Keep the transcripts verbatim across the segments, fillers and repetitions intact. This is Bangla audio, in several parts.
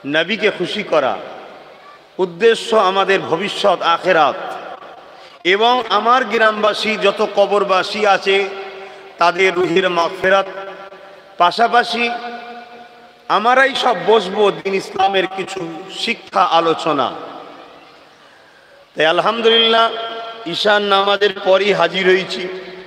নবীকে খুশি করা, উদ্দেশ্য আমাদের ভবিষ্যৎ আখেরাত, এবং আমার গ্রামবাসী যত কবরবাসী আছে তাদের রুহের মাগফিরাত। পাশাপাশি আমরাই সব বসবো দ্বীন ইসলামের কিছু শিক্ষা আলোচনা। তাই আলহামদুলিল্লাহ ঈশান নামাজের পরই হাজির হয়েছি।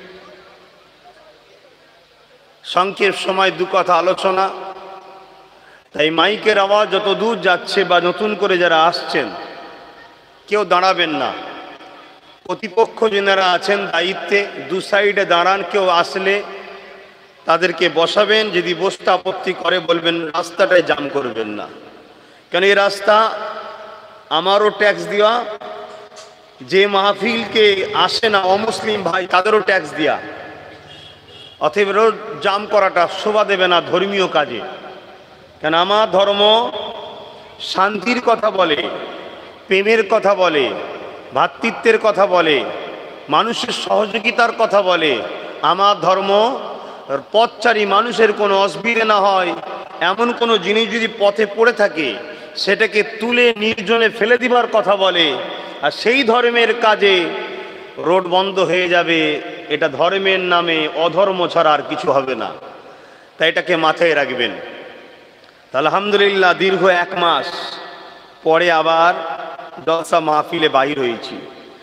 সংক্ষেপ সময় দু কথা আলোচনা। তাই মাইকের আওয়াজ যত দূর যাচ্ছে বা নতুন করে যারা আসছেন কেউ দাঁড়াবেন না। প্রতিপক্ষ যারা আছেন দায়িত্বে দু সাইডে দাঁড়ান, কেউ আসলে তাদেরকে বসাবেন, যদি বসতে আপত্তি করে বলবেন রাস্তাটায় জাম করবেন না, কেন এই রাস্তা আমারও ট্যাক্স দেওয়া, যে মাহফিলকে আসে না অমুসলিম ভাই তাদেরও ট্যাক্স দেওয়া, অতএব রোড জাম করাটা শোভা দেবে না ধর্মীয় কাজে। কেন আমার ধর্ম শান্তির কথা বলে, প্রেমের কথা বলে, ভ্রাতৃত্বের কথা বলে, মানুষের সহযোগিতার কথা বলে। আমার ধর্ম পথচারী মানুষের কোনো অসুবিধে না হয় এমন কোনো জিনিস যদি পথে পড়ে থাকে সেটাকে তুলে নির্জনে ফেলে দিবার কথা বলে। আর সেই ধর্মের কাজে রোড বন্ধ হয়ে যাবে, এটা ধর্মের নামে অধর্ম ছাড়া আর কিছু হবে না। তাই এটাকে মাথায় রাখবেন। আলহামদুলিল্লাহ দীর্ঘ এক মাস পরে আবার জলসা মাহফিলে বাহির হয়েছি।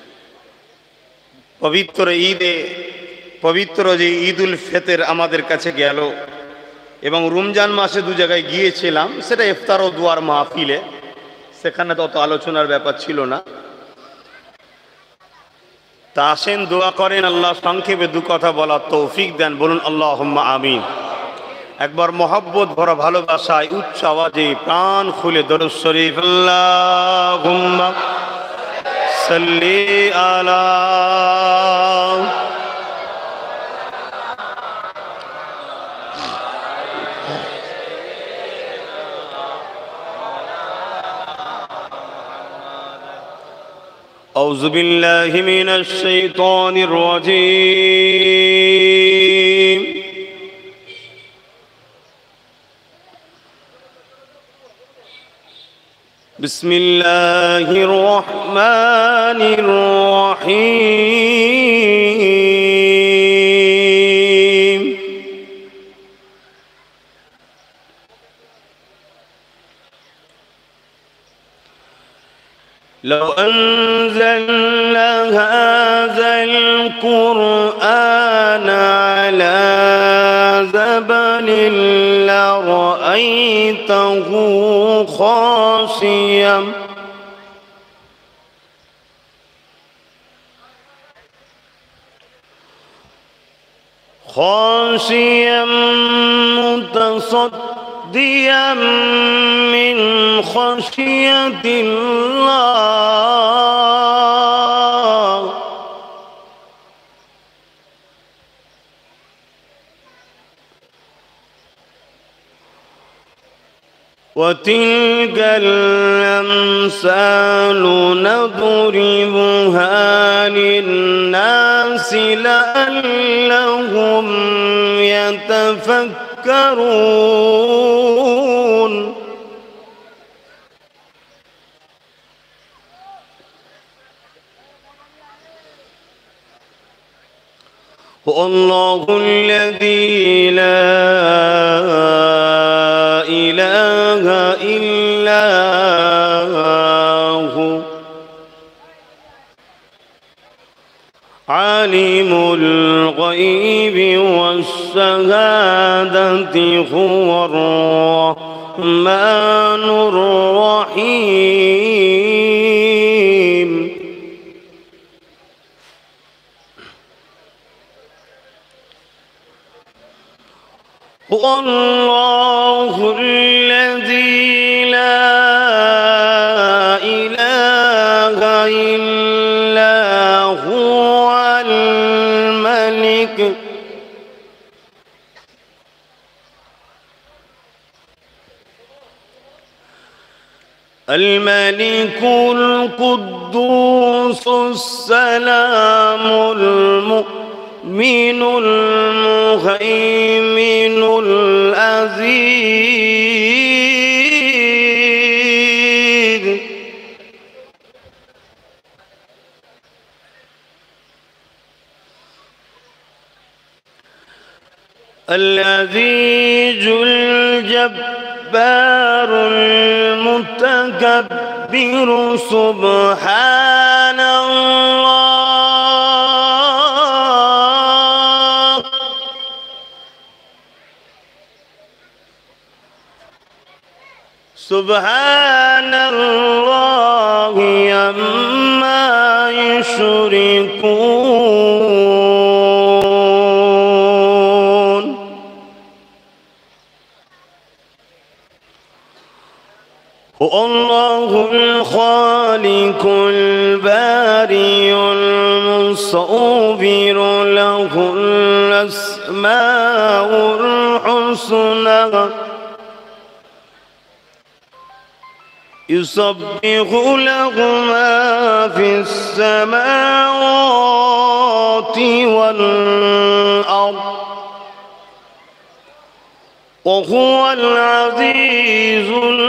পবিত্র ঈদে, পবিত্র যে ঈদ উল ফিতর আমাদের কাছে গেল, এবং রমজান মাসে দু জায়গায় গিয়েছিলাম, সেটা ইফতার ও দুয়ার মাহফিলে, সেখানে তত আলোচনার ব্যাপার ছিল না। তা আসেন দোয়া করেন আল্লাহ সংক্ষেপে দু কথা বলার তৌফিক দেন, বলুন আল্লাহুম্মা আমিন। একবার মহব্বত ভরা ভালোবাসায় উচ্চ আওয়াজে প্রাণ খুলে দরুদ শরীফ আল্লাহুম্মা সাল্লি আলা। আউযু বিল্লাহি মিনাশ শাইতানির রাজীম। বিসমিল্লাহির রহমানির রহিম। لو أنزلنا هذا القرآن على جبل لرأيته خاشعا خاشعا متصدعا من خشية الله وتلك الأمثال نضربها للناس لعلهم يتفكرون هو الله الذي لا إله إلا هو عالم الغيب والشهادة هو الرحمن الرحيم هو الله الذي لا إله إلا هو الملك الملك القدوس السلام المؤمن المهيمن العزيز العزيز الجبار المتكبر سبحان الله سبحان الله عما يشركون هو الله الخالق البارئ المصور له الأسماء الحسنى يسبح له ما في السماوات والأرض وهو العزيز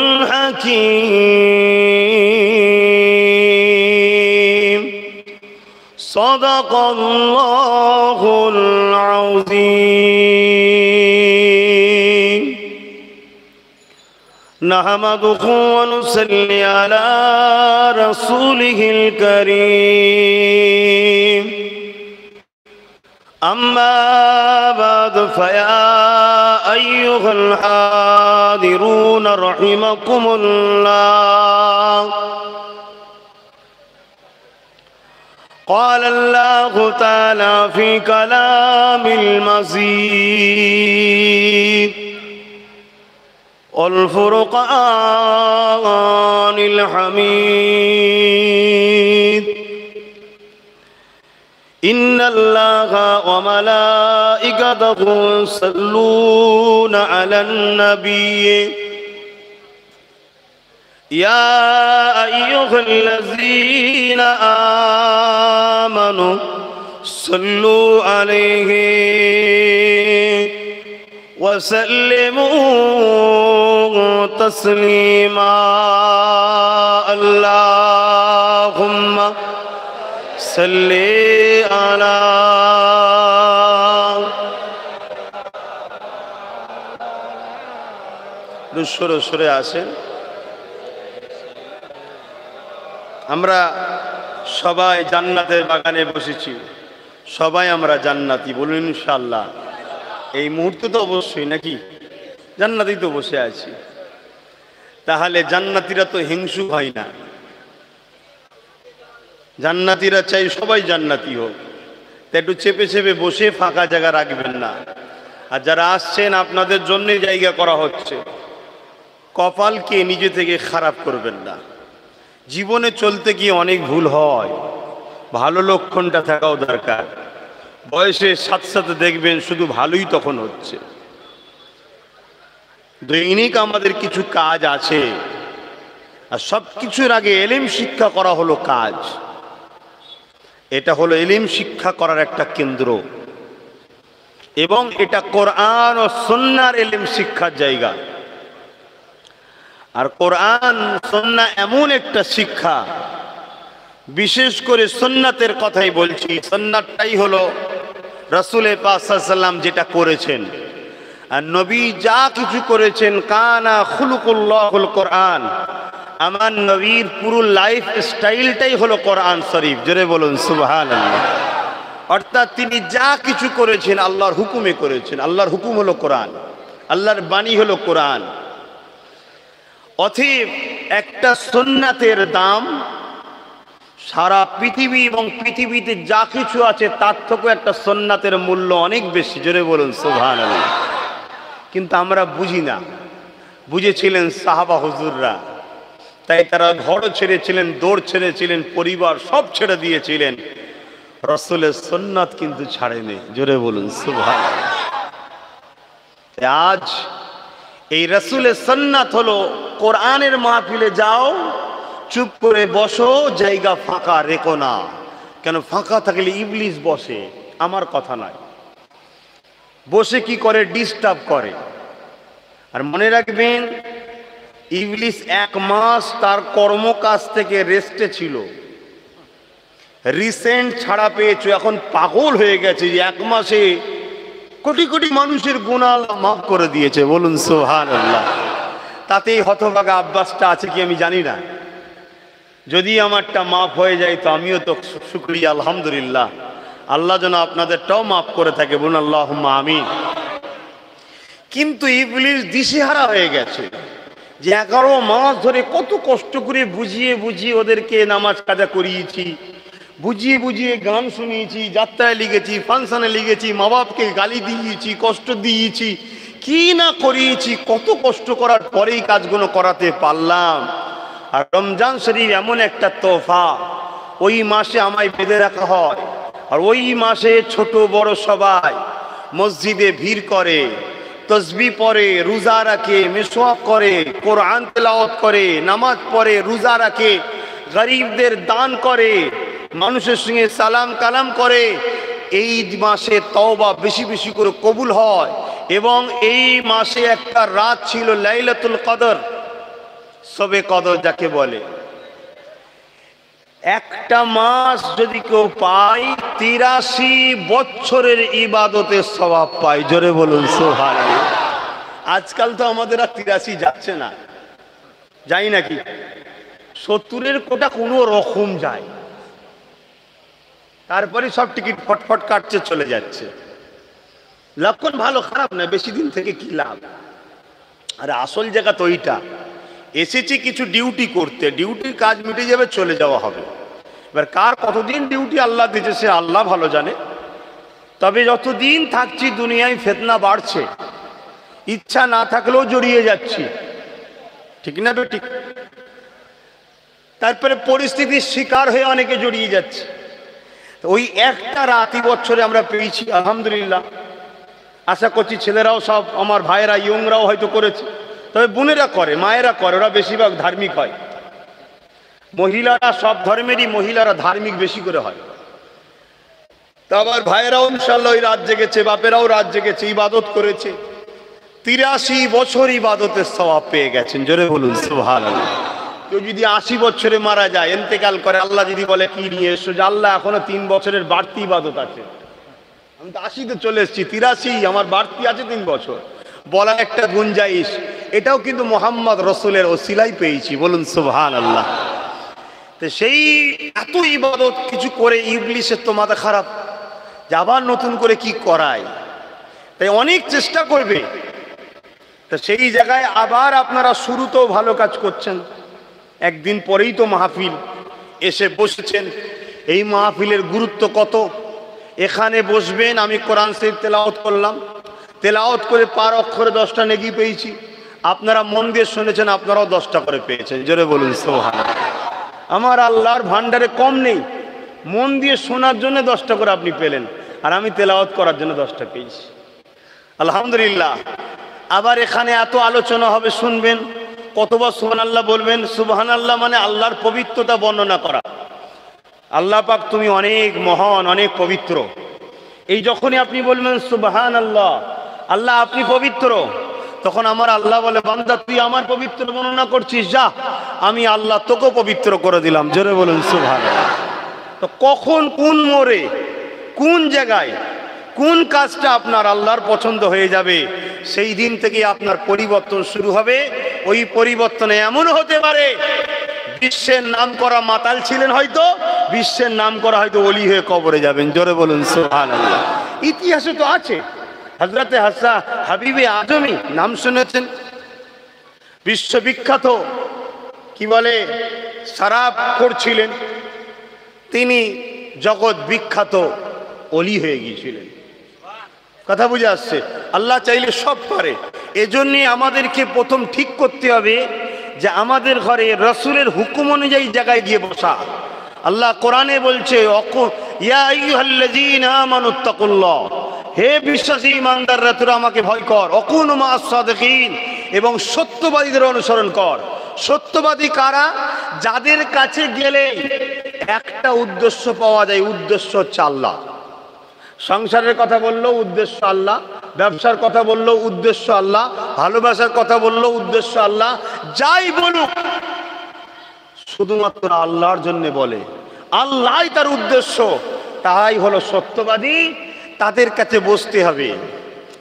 الحكيم صدق الله العظيم نحمده ونصلي على رسوله الكريم أما بعد فيا أيها الحاضرون رحمكم الله قال الله تعالى في كلام المزيد والفرقان الحميد إن الله وملائكته يصلون على النبي يا أيها الذين آمنوا صلوا عليه وسلموا تسليما اللهم صل على সরে সরে আসেন। আমরা সবাই জান্নাতের বাগানে বসেছি, সবাই আমরা জান্নাতি বলুন ইনশাআল্লাহ। এই মুহূর্তে তো অবশ্যই নাকি জান্নাতেই তো বসে আছি, তাহলে জান্নাতীরা তো হিংসু হয় না, জান্নাতীরা চাই সবাই জান্নাতি হোক। তা একটু চেপে চেপে বসে ফাঁকা জায়গা রাখবেন না। আর যারা আসছেন আপনাদের জন্যই জায়গা করা হচ্ছে, কপালকে নিজে থেকে খারাপ করবেন না। জীবনে চলতে গিয়ে অনেক ভুল হয়, ভালো লক্ষণটা থাকাও দরকার। বয়সের সাথে সাথে দেখবেন শুধু ভালোই তখন হচ্ছে। দৈনিক আমাদের কিছু কাজ আছে, আর সব কিছুর আগে এলিম শিক্ষা করা হলো কাজ। এটা হলো এলিম শিক্ষা করার একটা কেন্দ্র, এবং এটা কোরআন ও সুন্নাহর এলিম শিক্ষার জায়গা। আর কোরআন সুন্নাহ এমন একটা শিক্ষা, বিশেষ করে সুন্নাতের কথাই বলছি। সুন্নাতটাই হলো রাসূল পাক সাল্লাল্লাহু আলাইহি ওয়াসাল্লাম যেটা করেছেন, আর নবী যা কিছু করেছেন, কানা খুলুকুল্লাহুল কোরআন, আমার নবীর পুরো লাইফ স্টাইলটাই হলো কোরআন শরীফ। জোরে বলুন সুবহানাল্লাহ। অর্থাৎ তিনি যা কিছু করেছেন আল্লাহর হুকুমে করেছেন। আল্লাহর হুকুম হলো কোরআন, আল্লাহর বাণী হলো কোরআন। অতএব একটা সুন্নাতের দাম সারা পৃথিবী এবং পৃথিবীতে যা কিছু আছে তার থেকেও একটা সুন্নাতের মূল্য অনেক বেশি। জোরে বলুন সুবহানাল্লাহ। কিন্তু আমরা বুঝি না। বুঝেছিলেন সাহাবা হুজুররা, তাই তারা ঘর ছেড়েছিলেন, দৌড় ছেড়েছিলেন, পরিবার সব ছেড়ে দিয়েছিলেন, রাসূলের সুন্নাত কিন্তু ছাড়েনি। জোরে বলুন সুবহানাল্লাহ। আজ এই রাসূলের সুন্নাত হলো কোরআনের মাহফিলে যাও, চুপ করে বসো, জায়গা ফাঁকা রেখো না। কেন ফাঁকা থাকলে ইবলিস বসে, আমার কথা নয়। বসে কি করে? ডিস্টার্ব করে। আর মনে রাখবেন, ইবলিস এক মাস তার কর্মকাজ থেকে রেস্টে ছিল। রিসেন্ট ছাড়া পেয়েছো, এখন পাগল হয়ে গেছে যে এক মাসে কোটি কোটি মানুষের গুনাহ আল্লাহ মাফ করে দিয়েছে, বলুন সুবহানাল্লাহ। তাতে এই হতভাগা আব্বাসটা আছে কি আমি জানি না। যদি আমারটা মাফ হয়ে যায় তো আমিও তো শুকরিয়া, আলহামদুলিল্লাহ। আল্লাহ যেন আপনাদেরটাও মাফ করে থাকে, বলুন আল্লাহুম্মা আমিন। কিন্তু ইবলিস দিশেহারা হয়ে গেছে যে এগারো মাস ধরে কত কষ্ট করে বুঝিয়ে বুঝিয়ে ওদেরকে নামাজ কাজা করিয়েছি, বুঝিয়ে বুঝিয়ে গান শুনিয়েছি, যাত্রায় লিখেছি, ফাংশনে লিখেছি, মা বাপকে গালি দিয়েছি, কষ্ট দিয়েছি, কি না করিয়েছি। কত কষ্ট করার পরেই কাজগুলো করাতে পারলাম। আর রমজান শরীফ এমন একটা তোহফা, ওই মাসে আমায় বেঁধে রাখা হয়, আর ওই মাসে ছোট বড় সবাই মসজিদে ভিড় করে, তসবিহ পড়ে, রোজা রাখে, মিসওয়াক করে, কোরআন তেলাওয়াত করে, নামাজ পড়ে, রোজা রাখে, গরিবদের দান করে, মানুষের সঙ্গে সালাম কালাম করে। এই মাসে তওবা বেশি বেশি করে কবুল হয়। এবং এই মাসে একটা রাত ছিল লাইলাতুল কদর, শবে কদর যাকে বলে। একটা মাস যদি কেউ পায় তিরাশি বছরের ইবাদতের সওয়াব পায়, জোরে বলুন সুবহানাল্লাহ। আজকাল তো আমাদের আর তিরাশি যাচ্ছে না, যাই নাকি? সত্তরের কোটা কোনো রকম যায়, তারপরে সব টিকিট ফটফট কাটছে চলে যাচ্ছে। লক্ষণ ভালো, খারাপ না, বেশি দিন থেকে কি লাভ? আর আসল জায়গা তো ওইটা, এসেছি কিছু ডিউটি করতে, ডিউটির কাজ মিটে যাবে, চলে যাওয়া হবে। এবার কার কতদিন ডিউটি আল্লাহ দিয়েছে সে আল্লাহ ভালো জানে। তবে যতদিন থাকছি দুনিয়ায় ফিতনা বাড়ছে, ইচ্ছা না থাকলেও জড়িয়ে যাচ্ছি, ঠিক না বেঠিক? তারপরে পরিস্থিতির শিকার হয়ে অনেকে জড়িয়ে যাচ্ছে। ওই একটা রাতি বছরে আমরা পেয়েছি, আলহামদুলিল্লাহ। আশা করছি ছেলেরাও সব আমার ভাইয়েরা ইয়ংরাও হয়তো করেছে, তবে বোনেরা করে, মায়েরা করে, ওরা বেশিরভাগ ধার্মিক হয়। মহিলারা সব ধর্মেরই মহিলারা ধার্মিক বেশি করে হয়। তা আবার ভাইয়েরাও ইনশাল্লাহ ওই রাত জেগেছে, বাপেরাও রাত জেগেছে, ইবাদত করেছে। তিরাশি বছর ইবাদতের সওয়াব পেয়ে গেছেন, জোরে বলুন সুবহানাল্লাহ। কেউ যদি আশি বছরে মারা যায়, ইন্তেকাল করে, আল্লাহ যদি বলে কি নিয়ে এসো, যে আল্লাহ এখনো তিন বছরের বাড়তি ইবাদত আছে, আমি তো আশিতে চলে এসেছি, তিরাশি আমার বাড়তি আছে তিন বছর, বলা একটা গুঞ্জাইশ। এটাও কিন্তু মোহাম্মদ রসুলের ওসিলাই পেয়েছি, বলুন সুবহানাল্লাহ। তো সেই এত ইবাদত কিছু করে ইবলিসের তো মাথা খারাপ, যে আবার নতুন করে কি করায়, তাই অনেক চেষ্টা করবে। তো সেই জায়গায় আবার আপনারা শুরুতেও ভালো কাজ করছেন, একদিন পরেই তো মাহফিল এসে বসেছেন। এই মাহফিলের গুরুত্ব কত! এখানে বসবেন, আমি কোরআন শরীফ তেলাওয়াত করলাম, তেলাওয়াত করে পার অক্ষরে দশটা নেকি পেয়েছি। আপনারা মন দিয়ে শুনেছেন, আপনারাও দশটা করে পেয়েছেন, জোরে বলুন সুবহানাল্লাহ। আমার আল্লাহর ভান্ডারে কম নেই, মন দিয়ে শোনার জন্য দশটা করে আপনি পেলেন, আর আমি তেলাওয়াত করার জন্য দশটা পেয়েছি, আলহামদুলিল্লাহ। আবার এখানে এত আলোচনা হবে, শুনবেন, কতবার সুবহানাল্লাহ বলবেন। সুবহানাল্লাহ মানে আল্লাহর পবিত্রতা বর্ণনা করা। আল্লাহ পাক তুমি অনেক মহান, অনেক পবিত্র। এই যখনই আপনি বলবেন সুবহানাল্লাহ, আল্লাহ আপনি পবিত্র, তখন আমার আল্লাহ বলে, বান্দা তুই আমার পবিত্র বর্ণনা করছিস, যা আমি আল্লাহ তোকে পবিত্র করে দিলাম, জোরে বলুন সুবহানাল্লাহ। তো কখন, কোন মোড়ে, কোন জায়গায়, কোন কাজটা আপনার আল্লাহর পছন্দ হয়ে যাবে, সেই দিন থেকে আপনার পরিবর্তন শুরু হবে। ওই পরিবর্তনে এমন হতে পারে, বিশ্বের নাম করা মাতাল ছিলেন, হয়তো বিশ্বের নাম করা হয়তো ওলি হয়ে কবরে যাবেন, জোরে বলুন সুবহানাল্লাহ। ইতিহাসে তো আছে, হযরতে হাসা হাবিবে আজমি নাম শুনেছেন, বিশ্ববিখ্যাত কি বলে শরাব করছিলেন, তিনি জগৎ বিখ্যাত ওলি হয়ে গিয়েছিলেন। কথা বুঝে আসছে? আল্লাহ চাইলে সব পারে। এজন্য আমাদেরকে প্রথম ঠিক করতে হবে যে আমাদের ঘরে রসুলের হুকুম অনুযায়ী জায়গায় গিয়ে বসা। আল্লাহ কোরআনে বলছে, ইয়া আইয়ুহাল্লাযীনা আমানুত্তাকুল্লাহ, হে বিশ্বাসী ইমানদাররা তোরা আমাকে ভয় কর, ওয়াকুনু মা'আস সাদিকিন, এবং সত্যবাদীদের অনুসরণ কর। সত্যবাদী কারা? যাদের কাছে গেলে একটা উদ্দেশ্য পাওয়া যায়, উদ্দেশ্য হচ্ছে আল্লাহ। সংসারের কথা বললো, উদ্দেশ্য আল্লাহ। ব্যবসার কথা বললো, উদ্দেশ্য আল্লাহ। ভালোবাসার কথা বললো, উদ্দেশ্য আল্লাহ। যাই বলুক শুধুমাত্র আল্লাহর জন্য বলে, আল্লাহই তার উদ্দেশ্য, তাই হলো সত্যবাদী। তাদের কাছে বসতে হবে।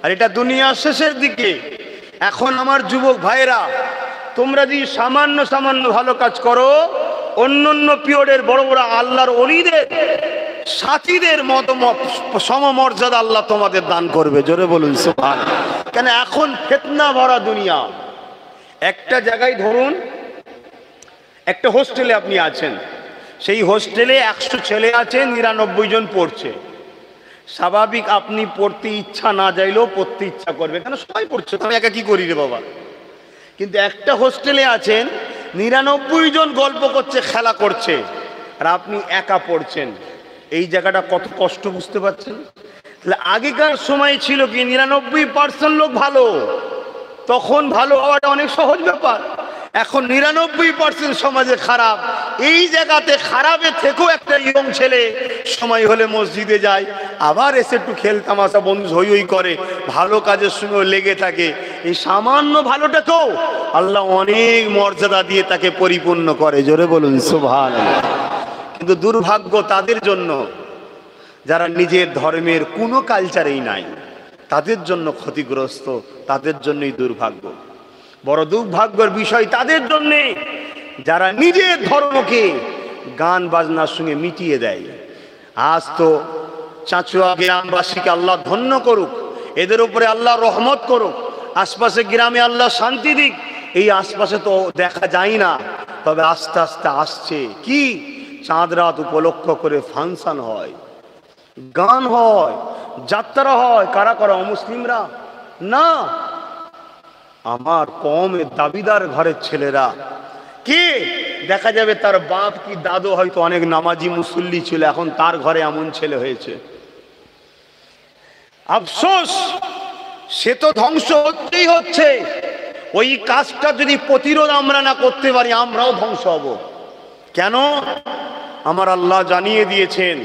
আর এটা দুনিয়ার শেষের দিকে। এখন আমার যুবক ভাইরা, তোমরা যদি সামান্য সামান্য ভালো কাজ করো, অন্য অন্য পিরিয়ডের বড় বড় আল্লাহর ওলিদের সাথীদের মত সমমর্যাদা আল্লাহ তোমাদের দান করবে। জোরে বলুন সুবহানাল্লাহ। কেন এখন ফিতনা ভরা দুনিয়া। একটা জায়গায় ধরুন একটা হোস্টেলে আপনি আছেন, সেই হোস্টেলে একশো ছেলে আছে, নিরানব্বই জন পড়ছে। স্বাভাবিক আপনি পড়তে ইচ্ছা না যাইলেও পড়তে ইচ্ছা করবে, কেন সবাই পড়ছে, আমি একা কি করি রে বাবা। কিন্তু একটা হোস্টেলে আছেন, নিরানব্বই জন গল্প করছে, খেলা করছে, আর আপনি একা পড়ছেন। এই জায়গাটা কত কষ্ট বুঝতে পারছেন? তাহলে আগেকার সময় ছিল কি নিরানব্বই পার্সেন্ট লোক ভালো, তখন ভালো হওয়াটা অনেক সহজ ব্যাপার। এখন নিরানব্বই পার্সেন্ট সমাজে খারাপ। এই জায়গাতে খারাপের থেকেও একটা ইয়ং ছেলে সময় হলে মসজিদে যায়, আবার এসে একটু খেল তামাশা বন্ধু হই হই করে, ভালো কাজের সঙ্গে লেগে থাকে। এই সামান্য ভালোটাকেও আল্লাহ অনেক মর্যাদা দিয়ে তাকে পরিপূর্ণ করে। জোরে বলুন সুবহানাল্লাহ। কিন্তু দুর্ভাগ্য তাদের জন্য যারা নিজের ধর্মের কোনো কালচারেই নাই, তাদের জন্য ক্ষতিগ্রস্ত, তাদের জন্যই দুর্ভাগ্য। বড় দুর্ভাগ্যের বিষয় তাদের জন্যে যারা নিজের ধর্মকে গান বাজনার সঙ্গে মিটিয়ে দেয়। আজ তো চাঁচুয়া গ্রামবাসীকে আল্লাহ ধন্য করুক, এদের উপরে আল্লাহ রহমত করুক, আশপাশে গ্রামে আল্লাহ শান্তি দিক। এই আশপাশে তো দেখা যায় না, তবে আস্তে আস্তে আসছে। কি চাঁদ রাত উপলক্ষ করে ফাংশন হয়, গান হয়, যাত্রা হয়। কারা করা? অমুসলিমরা না, আমার কওমের দাবিদার ঘরের ছেলেরা। কে দেখা যাবে তার বাপ কি দাদু হয়তো অনেক নামাজি মুসল্লি ছিল, এখন তার ঘরে এমন ছেলে হয়েছে। আফসোস, সে তো ধ্বংস হচ্ছেই হচ্ছে। ওই কাজটা যদি প্রতিরোধ আমরা না করতে পারি, আমরাও ধ্বংস হব। কেন? আমার আল্লাহ জানিয়ে দিয়েছেন,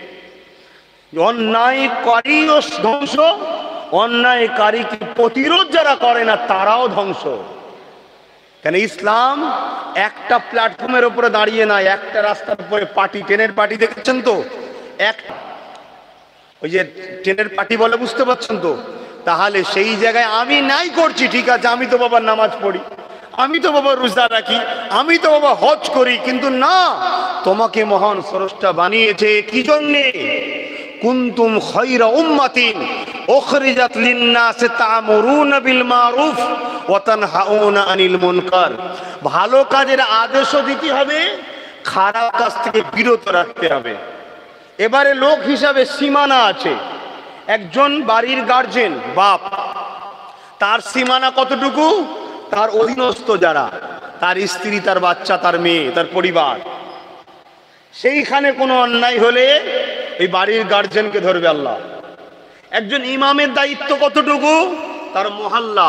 অন্যায়কারীও ধ্বংস, অন্যায়কারীকে প্রতিরোধ যারা করে না তারাও ধ্বংস। কেন? ইসলাম একটা প্ল্যাটফর্মের উপরে দাঁড়িয়ে না, একটা রাস্তার উপরে পার্টি, ট্রেনের পার্টি দেখেছেন তো, এক ওই যে ট্রেনের পার্টি বলে, বুঝতে পারছেন তো? তাহলে সেই জায়গায় আমি নাই করছি, ঠিক আছে, আমি তো বাবা নামাজ পড়ি, আমি তো বাবা রোজা রাখি, আমি তো বাবা হজ করি, কিন্তু না, তোমাকে মহান স্রষ্টা বানিয়েছে কি জন্যে? কুনতুম খায়রা উম্মাতিন উখরিজাত লিন-নাস তা'মুরুনা বিল মারুফ ওয়া তানহাউনা আনিল মুনকার। ভালো কাজের আদেশও দিতে হবে, খারাপ কাজ থেকে বিরত রাখতে হবে। এবারে লোক হিসাবে সীমানা আছে। একজন বাড়ির গার্জেন, বাপ, তার সীমানা কতটুকু? তার অধীনস্থ যারা, তার স্ত্রী, তার বাচ্চা, তার মেয়ে, তার পরিবার। সেইখানে কোনো অন্যায় হলে এই বাড়ির গার্জেনকে ধরবে আল্লাহ। একজন ইমামের দায়িত্ব কতটুকু? তার মহল্লা।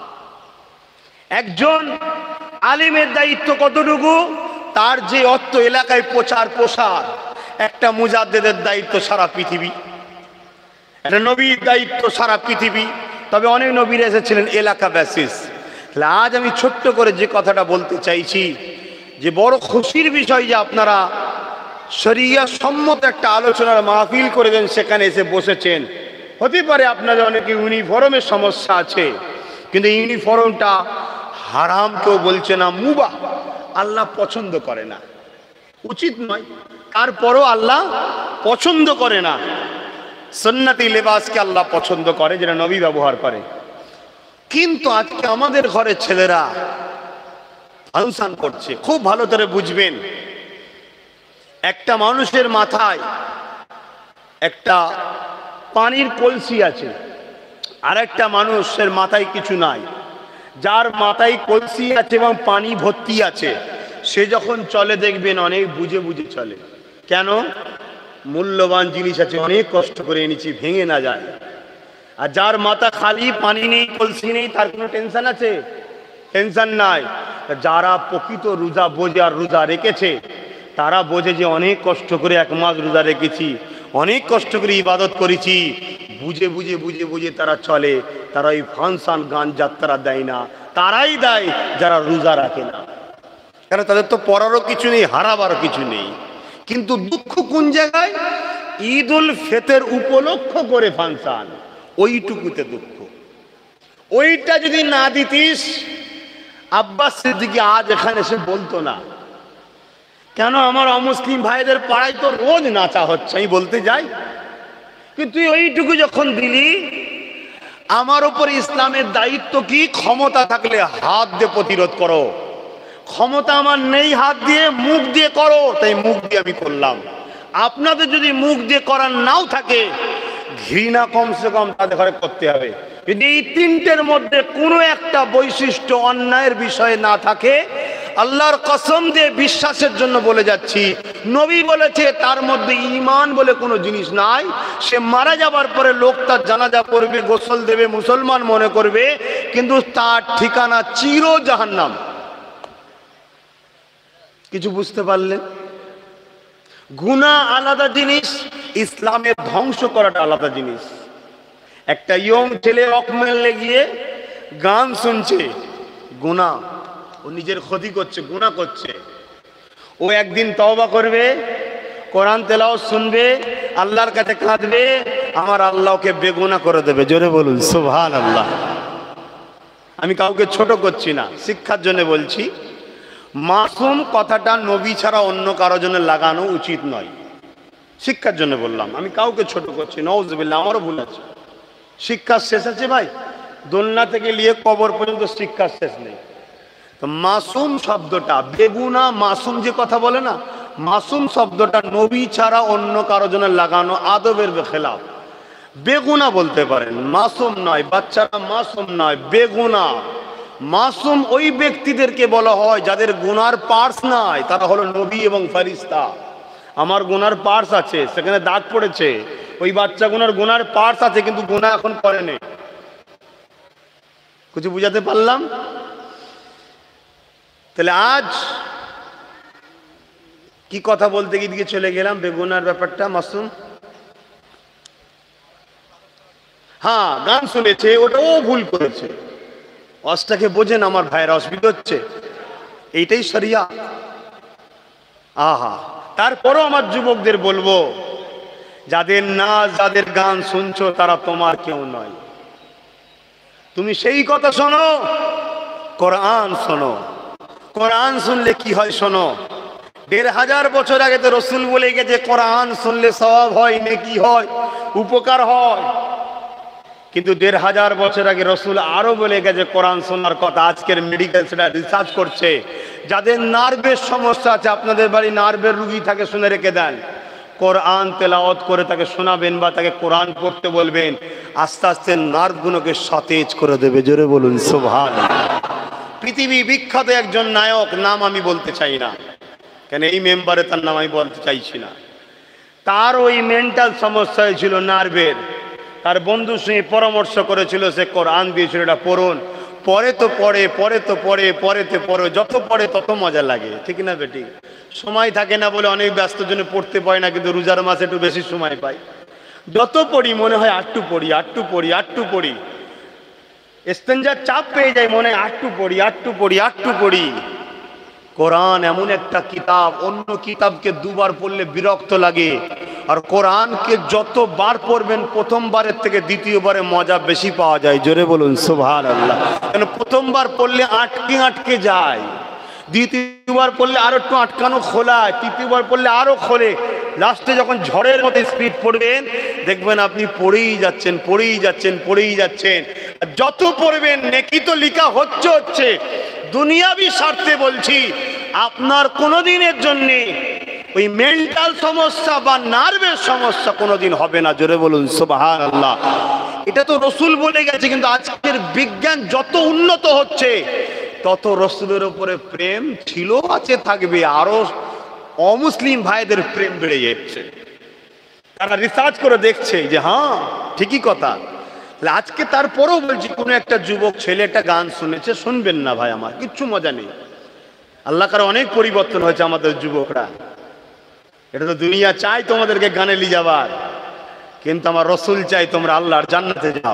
একজন আলিমের দায়িত্ব কতটুকু? তার যে অর্থ এলাকায় প্রচার প্রসার। একটা মুজাদ্দেদের দায়িত্ব সারা পৃথিবী, একটা নবীর দায়িত্ব সারা পৃথিবী। তবে অনেক নবীরা এসেছিলেন এলাকা বেসিস। আজ আমি ছোট্ট করে যে কথাটা বলতে চাইছি, যে বড় খুশির বিষয় যে আপনারা শরিয়া সম্মত একটা আলোচনার মাহফিল করে দেন, সেখানে এসে বসেছেন। হতে পারে আপনাদের অনেকে ইউনিফর্মের সমস্যা আছে, কিন্তু ইউনিফর্মটা হারাম কেউ বলছে না, মুবাহ, আল্লাহ পছন্দ করে না, উচিত নয়, তারপরও আল্লাহ পছন্দ করে না। সুন্নতি লেবাসকে আল্লাহ পছন্দ করে, যেটা নবী ব্যবহার করে। কিন্তু আজকে আমাদের ঘরের ছেলেরা ফাংশন করছে। খুব ভালো করে বুঝবেন, একটা মানুষের মাথায় একটা পানির কলসি আছে, আর একটা মানুষের মাথায় কিছু নাই। যার মাথায় কলসি আছে এবং পানি ভর্তি আছে, সে যখন চলে দেখবেন অনেক বুঝে বুঝে চলে। কেন? মূল্যবান জিনিস আছে, অনেক কষ্ট করে এনেছি, ভেঙে না যায়। আর যার মাথা খালি, পানি নেই, কলসি নেই, তার কোনো টেনশন আছে? টেনশন নাই। যারা প্রকৃত রোজা বোঝে আর রোজা রেখেছে, তারা বোঝে যে অনেক কষ্ট করে এক মাস রোজা রেখেছি, অনেক কষ্ট করে ইবাদত করেছি, বুঝে বুঝে বুঝে বুঝে তারা চলে। তারা ওই ফাংশন গান যাত্রা দেয় না, তারাই দেয় যারা রোজা রাখে না। কারণ তাদের তো পড়ারও কিছু নেই, হারাবারও কিছু নেই। কিন্তু দুঃখ কোন জায়গায়? ঈদ উল ফিতর উপলক্ষ করে ফাংশন, ওইটুকুতে দুঃখ। ওইটা যদি না দিতিস আব্বাস সিদ্দিকী আজ এখানে এসে বলতো না। কেন? আমার অমুসলিম ভাইদের পাড়ায় তো রোজ নাচা হচ্ছে, আমি বলতে যাই, কিন্তু তুই ওইটুকু যখন দিলি, আমার উপর ইসলামের দায়িত্ব কি? ক্ষমতা থাকলে হাত দিয়ে প্রতিরোধ করো, ক্ষমতা আমার নেই হাত দিয়ে, মুখ দিয়ে করো, তাই মুখ দিয়ে আমি করলাম। আপনাদের যদি মুখ দিয়ে করার নাও থাকে, ঘৃণা কমসে কম তাদের ঘরে করতে হবে। যদি এই তিনটের মধ্যে কোনো একটা বৈশিষ্ট্য অন্যায়ের বিষয়ে না থাকে, আল্লাহর কসম দিয়ে বিশ্বাসের জন্য বলে যাচ্ছি, নবী বলেছে তার মধ্যে ঈমান বলে কোনো জিনিস নাই। সে মারা যাবার পরে লোক তার জানাজা করবে, গোসল দেবে, মুসলমান মনে করবে, কিন্তু তার ঠিকানা চির জাহান্নাম। কিছু বুঝতে পারলেন? গুনাহ আলাদা জিনিস, ইসলামের ধ্বংস করাটা আলাদা জিনিস। একটা ইয়ং ছেলে অকমেলে গিয়ে গান শুনছে, গুনাহ, ও নিজের ক্ষতি করছে, গুনাহ করছে। ও একদিন তওবা করবে, কোরআন তেলাওয়াত শুনবে, আল্লাহর কাছে কাঁদবে, আমার আল্লাহ ওকে বেগুনাহ করে দেবে। জোরে বলুন সুবহানাল্লাহ। আমি কাউকে ছোট করছি না, শিক্ষার জন্য বলছি। মাসুম কথাটা নবী ছাড়া অন্য কারো জন্য লাগানো উচিত নয়, শিক্ষার জন্য বললাম, আমি কাউকে ছোট করছি, নাউজুবিল্লাহ, আমারও ভুল আছে। শিক্ষার শেষ আছে ভাই? দোলনা থেকে নিয়ে কবর পর্যন্ত শিক্ষার শেষ নেই। তো মাসুম শব্দটা, বেগুনা মাসুম যে কথা বলে না, মাসুম শব্দটা নবী ছাড়া অন্য কারো জন্য লাগানো আদবের খেলাফ। বেগুনা বলতে পারেন, মাসুম নয়। বাচ্চারা মাসুম নয়, বেগুনা। মাসুম ওই ব্যক্তিদেরকে বলা হয় যাদের গুনার পার্স নাই, তারা হলো নবী এবং ফেরেশতা। আমার গুনার পার্স আছে, সেখানে দাগ পড়েছে, ওই বাচ্চা গুনার গুনার পার্স আছে, কিন্তু গুনাহ এখন করেনি। কিছু বুঝাতে পারলাম? তাহলে আজ কি কথা বলতে গিয়ে দিকে চলে গেলাম, বেগুনার ব্যাপারটা, মাসুম। হ্যাঁ, গান শুনেছে, ওটাও ভুল করেছে। অসটাকে বোঝেন আমার ভাইয়েরা, অসুবিধা হচ্ছে, এইটাই শরিয়া। আহা, তারপরও আমার যুবকদের বলবো, যাদের নাচ, যাদের গান শুনছো, তারা তোমার কেউ নয়। তুমি সেই কথা শোনো, কোরআন শোনো। কোরআন শুনলে কি হয় শোনো। দেড় হাজার বছর আগে তো রসুল বলে গেছে, কোরআন শুনলে সওয়াব হয়, নেকি হয়, উপকার হয়। কিন্তু দেড় হাজার বছর আগে রসুল আরো বলে গেছে কোরআন শোনার কথা। আজকের মেডিকেল সেটা রিসার্চ করছে, যাদের নার্ভের সমস্যা আছে, আপনাদের বাড়ি নার্ভের রুগী থাকে, শুনে রেখে দেন, কোরআন তেলাওয়াত করে তাকে শোনাবেন বা তাকে কোরআন পড়তে বলবেন, আস্তে আস্তে নার্ভগুলোকে সতেজ করে দেবে। জোরে বলুন সুবহানাল্লাহ। পৃথিবী বিখ্যাত একজন নায়ক, নাম আমি বলতে চাই না, কেন এই মেম্বারে তার নাম আমি বলতে চাইছি না। তার ওই মেন্টাল সমস্যা হয়েছিল নার্ভের, তার বন্ধুর সঙ্গে পরামর্শ করেছিল, সে কোরআন দিয়েছিল, এটা পড়ুন। পরে তো পড়ে, পরে তো পড়ে, পরেতে পড়ে, যত পড়ে তত মজা লাগে, ঠিক না বেটি? সময় থাকে না বলে অনেক ব্যস্ত জন্য পড়তে পারে না, কিন্তু রোজার মাসে একটু বেশি সময় পাই। যত পড়ি মনে হয় আটটু পড়ি, আটটু পড়ি, আটটু পড়ি। ইস্তেঞ্জার চাপ পেয়ে যায়, মনে হয় আটটু পড়ি, আটটু পড়ি, আটটু পড়ি। কোরআন এমন একটা কিতাব, অন্য কিতাবকে দুবার পড়লে বিরক্ত লাগে, আর কোরআনকে যতবার পড়বেন প্রথমবারের থেকে দ্বিতীয়বারে মজা বেশি পাওয়া যায়। জোরে বলুন সুবহানাল্লাহ। কেন? প্রথমবার পড়লে আটকে আটকে যায়, দ্বিতীয়বার পড়লে আরো একটু আটকানো খোলায়, তৃতীয়বার পড়লে আরো খোলে, লাস্টে যখন ঝড়ের মতো স্পিড পড়বেন, দেখবেন আপনি পড়েই যাচ্ছেন, পড়েই যাচ্ছেন, পড়েই যাচ্ছেন। যত পড়বেন নেকি তো লিখা হচ্ছে হচ্ছে। দুনিয়াবি স্বার্থে বলছি, আপনার কোনোদিনের জন্যে ওই মেন্টাল সমস্যা বা নার্ভের সমস্যা কোনোদিন হবে না। জোরে বলুন সুবহানাল্লাহ। এটা তো রসুল বলে গেছে, কিন্তু আজকের বিজ্ঞান যত উন্নত হচ্ছে, তত রসুলের উপরে প্রেম ছিল, আছে, থাকবে। আরো অমুসলিম ভাইদের প্রেম বেড়ে যাচ্ছে। তারা রিসার্চ করে দেখছে যে হ্যাঁ ঠিকই কথা। আজকে তারপরেও বলছি, কোনো একটা যুবক ছেলে একটা গান শুনেছে, শুনবেন না ভাই, আমার কিচ্ছু মজা নেই। আল্লাহ কার অনেক পরিবর্তন হয়েছে আমাদের যুবকরা। এটা তো দুনিয়া চাই তোমাদেরকে গানে নিয়ে যাবার, কিন্তু আমার রসুল চাই তোমরা আল্লাহর জান্নাতে যাও।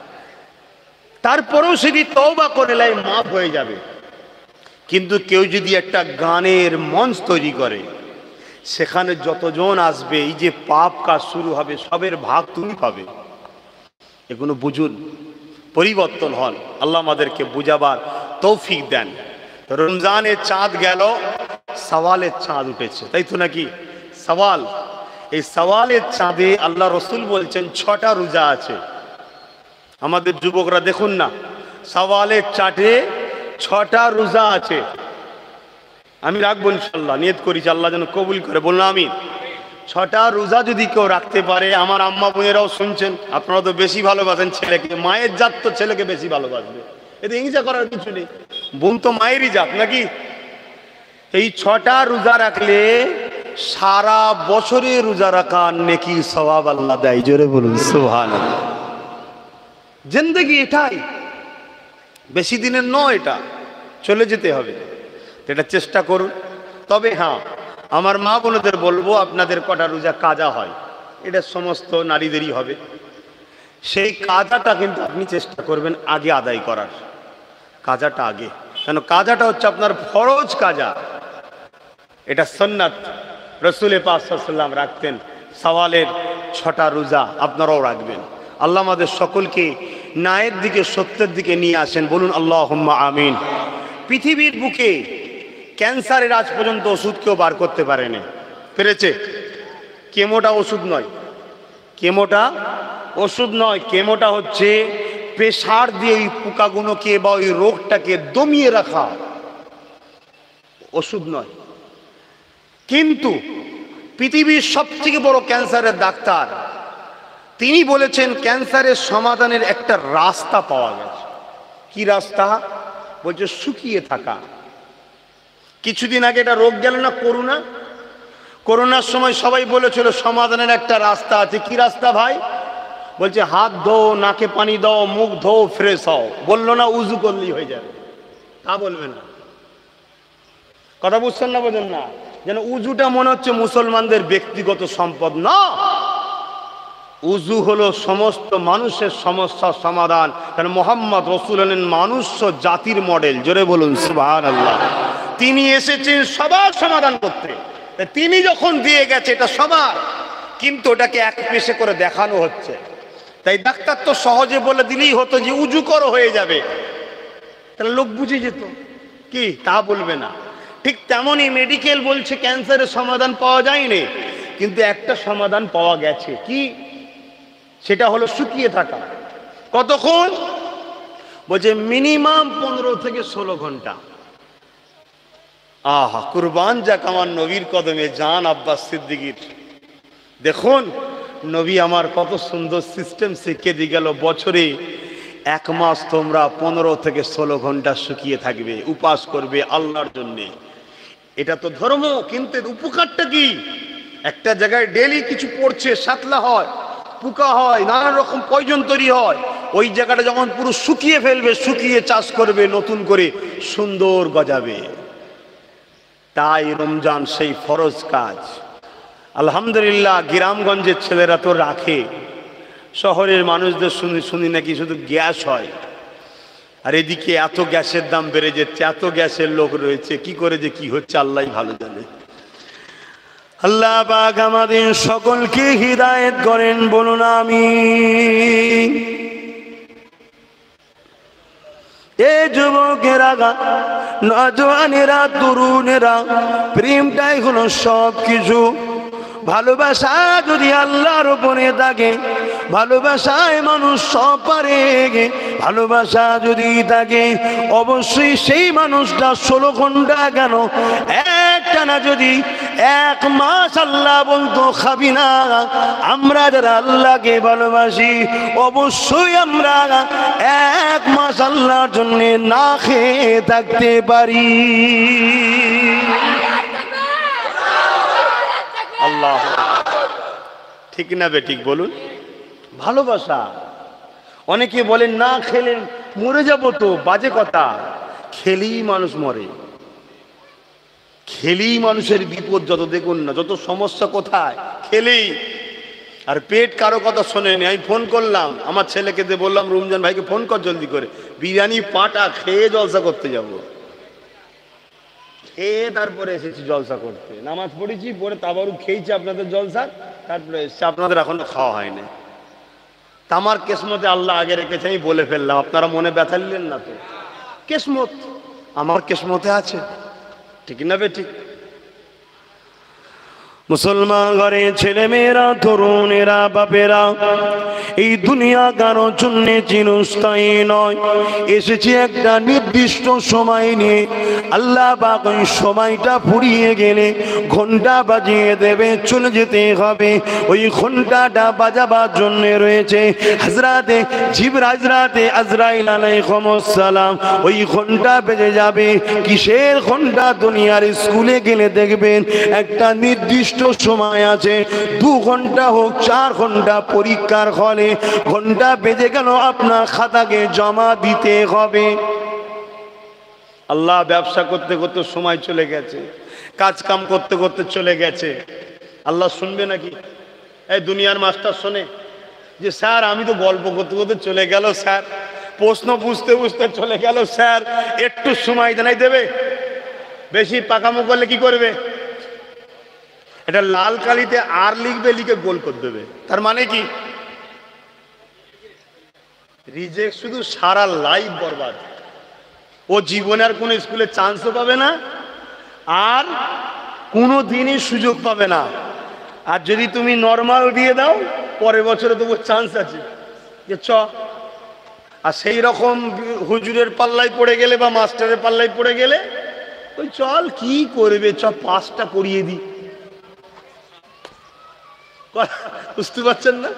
তারপরেও যদি তওবা করে লাই, মাফ হয়ে যাবে। কিন্তু কেউ যদি একটা গানের মঞ্চ তৈরি করে, সেখানে যতজন আসবে, এই যে পাপ কাজ শুরু হবে, সবের ভাগ তুমি পাবে। এগুলো বুঝুন। পরিবর্তন হন। আল্লাহ আমাদেরকে বুঝাবার তৌফিক দেন। রমজানের চাঁদ গেল, সওয়ালের চাঁদ উঠেছে, তাই তো নাকি? সওয়াল, এই সওয়ালের চাঁদে আল্লাহ রসুল বলছেন ছটা রোজা আছে। আমাদের যুবকরা দেখুন না, সওয়ালের চাঁদে ছটা রোজা আছে। আমি রাখবো ইনশাল্লাহ, নিয়ত করেছি, আল্লাহ যেন কবুল করে, বলুন আমিন। ছটা রোজা যদি কেউ রাখতে পারে, আমার আম্মা বোনেরাও শুনছেন, আপনারা তো বেশি ভালোবাসেন ছেলেকে, মায়ের জাত তো ছেলেকে বেশি ভালোবাসবে, এতে হিংসা করার কিছু নেই, বোন তো মায়েরই জাত নাকি? এই ছটা রোজা রাখলে সারা বছরে রোজা রাখা নেকি সওয়াব আল্লাহ দেয়। জোরে বলুন সুবহানাল্লাহ। জিন্দেগি এটাই, বেশি দিনের নয়, এটা চলে যেতে হবে, এটা চেষ্টা করুন। তবে হ্যাঁ, আমার মা বোনদের বলবো, আপনাদের কটা রোজা কাজা হয়, এটা সমস্ত নারীদেরই হবে, সেই কাজাটা কিন্তু আপনি চেষ্টা করবেন আগে আদায় করার, কাজাটা আগে, কেন কাজাটা হচ্ছে আপনার ফরজ কাজা, এটা সুন্নাত। রসুল পাক সাল্লাল্লাহু আলাইহি ওয়াসাল্লাম রাখতেন সওয়ালের ছটা রোজা, আপনারাও রাখবেন। আল্লাহ আমাদের সকলকে ন্যায়ের দিকে, সত্যের দিকে নিয়ে আসেন, বলুন আল্লাহুম্মা আমিন। পৃথিবীর বুকে ক্যান্সারের আজ পর্যন্ত ওষুধ কেউ বার করতে পারেনি, পেরেছে? কেমোটা ওষুধ নয়, কেমোটা ওষুধ নয়, কেমোটা হচ্ছে প্রেসার দিয়ে ওই পোকাগুলোকে বা ওই রোগটাকে দমিয়ে রাখা, ওষুধ নয়। কিন্তু পৃথিবীর সবথেকে বড় ক্যান্সারের ডাক্তার, তিনি বলেছেন ক্যান্সারের সমাধানের একটা রাস্তা পাওয়া গেছে। কি রাস্তা? বলছে শুকিয়ে থাকা। কিছুদিন আগে এটা রোগ গেল না, করোনা, করোনার সময় সবাই বলেছিল সমাধানের একটা রাস্তা আছে। কি রাস্তা ভাই? বলছে হাত ধো, নাকে পানি দাও, মুখ ধো, ফ্রেশ হও। বললো না উজু করলেই হয়ে যাবে? তা বলবে না, কথা বুঝছেন না, বোঝেন না? যেন উজুটা মনে হচ্ছে মুসলমানদের ব্যক্তিগত সম্পদ না, উজু হলো সমস্ত মানুষের সমস্যার সমাধান। কারণ মোহাম্মদ রসুল হলেন মানুষ জাতির মডেল। জোরে বলুন সুবহানাল্লাহ। তিনি এসেছেন সবার সমাধান করতে, তিনি যখন দিয়ে গেছে এটা সবার, কিন্তু ওটাকে এক পেশে করে দেখানো হচ্ছে। তাই ডাক্তার তো সহজে বলে দিলেই হতো যে উজু করো, হয়ে যাবে, তাহলে লোক বুঝে যেত। কি তা বলবে না। ঠিক তেমনই মেডিকেল বলছে ক্যান্সারের সমাধান পাওয়া যায়নি, কিন্তু একটা সমাধান পাওয়া গেছে। কি? সেটা হলো শুকিয়ে থাকা। কতক্ষণ? বলছে মিনিমাম পনেরো থেকে ষোলো ঘন্টা। আহা, কুরবান যাক আমার নবীর কদমে জান আব্বাস সিদ্দিকীর। দেখুন নবী আমার কত সুন্দর সিস্টেম শিখিয়ে দিয়ে গেল। বছরে এক মাস তোমরা পনেরো থেকে ষোলো ঘন্টা শুকিয়ে থাকবে, উপাস করবে আল্লাহর জন্যে। এটা তো ধর্ম, কিন্তু এর উপকারটা কি? একটা জায়গায় ডেলি কিছু পড়ছে, সাতলা হয়, পোকা হয়, নানা রকম পয়জন তৈরি হয়, ওই জায়গাটা যখন পুরো শুকিয়ে ফেলবে, শুকিয়ে চাষ করবে, নতুন করে সুন্দর গজাবে। তাই রমজান সেই ফরজ কাজ। আলহামদুলিল্লাহ, গ্রামগঞ্জের ছেলেরা তো রাখে, শহরের মানুষদের শুনি শুনি নাকি শুধু গ্যাস হয়। আর এদিকে এত গ্যাসের দাম বেড়ে যাচ্ছে, এত গ্যাসের লোক রয়েছে, কি করে যে কি হচ্ছে আল্লাহই ভালো জানে। আল্লাহ পাক আমাদের সকলকে হিদায়েত করেন, বলুন আমিন। এ যুবকেরা, নজওয়ানেরা, তরুণেরা, প্রেমটাই হলো সব কিছু। ভালোবাসা যদি আল্লাহর উপরে থাকে, ভালোবাসায় মানুষ সব পারে। ভালোবাসা যদি থাকে, অবশ্যই সেই মানুষটা ষোলো ঘন্টা কেন একটা না, যদি এক মাস আল্লাহ বলতো খাবি না। আমরা যারা আল্লাহকে ভালোবাসি, অবশ্যই আমরা এক মাস আল্লাহর জন্য না খেয়ে থাকতে পারি। আল্লাহ, ঠিক না বেঠিক বলুন? ভালোবাসা। অনেকে বলেন না খেলে মরে যাব, তো বাজে কথা। খেলেই মানুষ মরে, খেলেই মানুষের বিপদ যত, দেখুন না যত সমস্যা কোথায়, খেলেই। আর পেট কারো কথা শোনেনি। আমি ফোন করলাম আমার ছেলেকে, দিয়ে বললাম রমজান ভাইকে ফোন কর জলদি করে, বিরিয়ানি পাটা খেয়ে জলসা করতে যাব। খেয়ে তারপরে এসেছি জলসা করতে, নামাজ পড়েছি, পরে তাবারু খেয়েছি আপনাদের জলসা, তারপরে এসেছি, আপনাদের এখনো খাওয়া হয়নি। তা আমার কিসমতে আল্লাহ আগে রেখেছে, আমি বলে ফেললাম, আপনারা মনে ব্যথা নিলেন না তো? কিসমত আমার কিসমতে আছে, ঠিক না বে ঠিক? মুসলমান ঘরে ছেলে মেয়েরা, তরুণেরা, বাপেরা, এই দুনিয়া কারো জন্য চিরস্থায়ী নয়। এসেছি একটা নির্দিষ্ট সময় নিয়ে। আল্লাহ পাক ওই সময়টা ফুরিয়ে গেলে ঘন্টা বাজিয়ে দেবে, চলে যেতে হবে। ওই ঘন্টাটা বাজাবার জন্য রয়েছে হযরতে জিবরাইল, হযরতে আজরাইল আলাইহিস সালাম। ওই ঘন্টা বেজে যাবে। কিসের ঘন্টা? দুনিয়ার স্কুলে গেলে দেখবেন একটা নির্দিষ্ট সময় আছে, দু ঘন্টা হোক চার ঘন্টা, পরীক্ষার হলে ঘন্টা বেজে গেল, আপনার খাতাকে জমা দিতে হবে। আল্লাহ ব্যবসা করতে করতে সময় চলে গেছে, কাজ কাম করতে করতে চলে গেছে। আল্লাহ শুনবে নাকি? এই দুনিয়ার মাস্টার শোনে যে স্যার আমি তো গল্প করতে করতে চলে গেল, স্যার প্রশ্ন বুঝতে বুঝতে চলে গেল, স্যার একটু সময় দেনাই দেবে? বেশি পাকামো করলে কি করবে? এটা লাল কালিতে আর লিখবে, লিখে গোল করে দেবে। তার মানে কি? রিজেক্ট, শুধু সারা লাইফ বরবাদ। ও জীবনে আর কোনো স্কুলে চান্সও পাবে না, আর কোনো দিনই সুযোগ পাবে না। আর যদি তুমি নর্মাল দিয়ে দাও, পরের বছরে তবু চান্স আছে যে চ। আর সেই রকম হুজুরের পাল্লায় পড়ে গেলে বা মাস্টারের পাল্লায় পড়ে গেলে ওই চল কি করবে, চ পাসটা করিয়ে দিই। বুঝতে পারছেন না?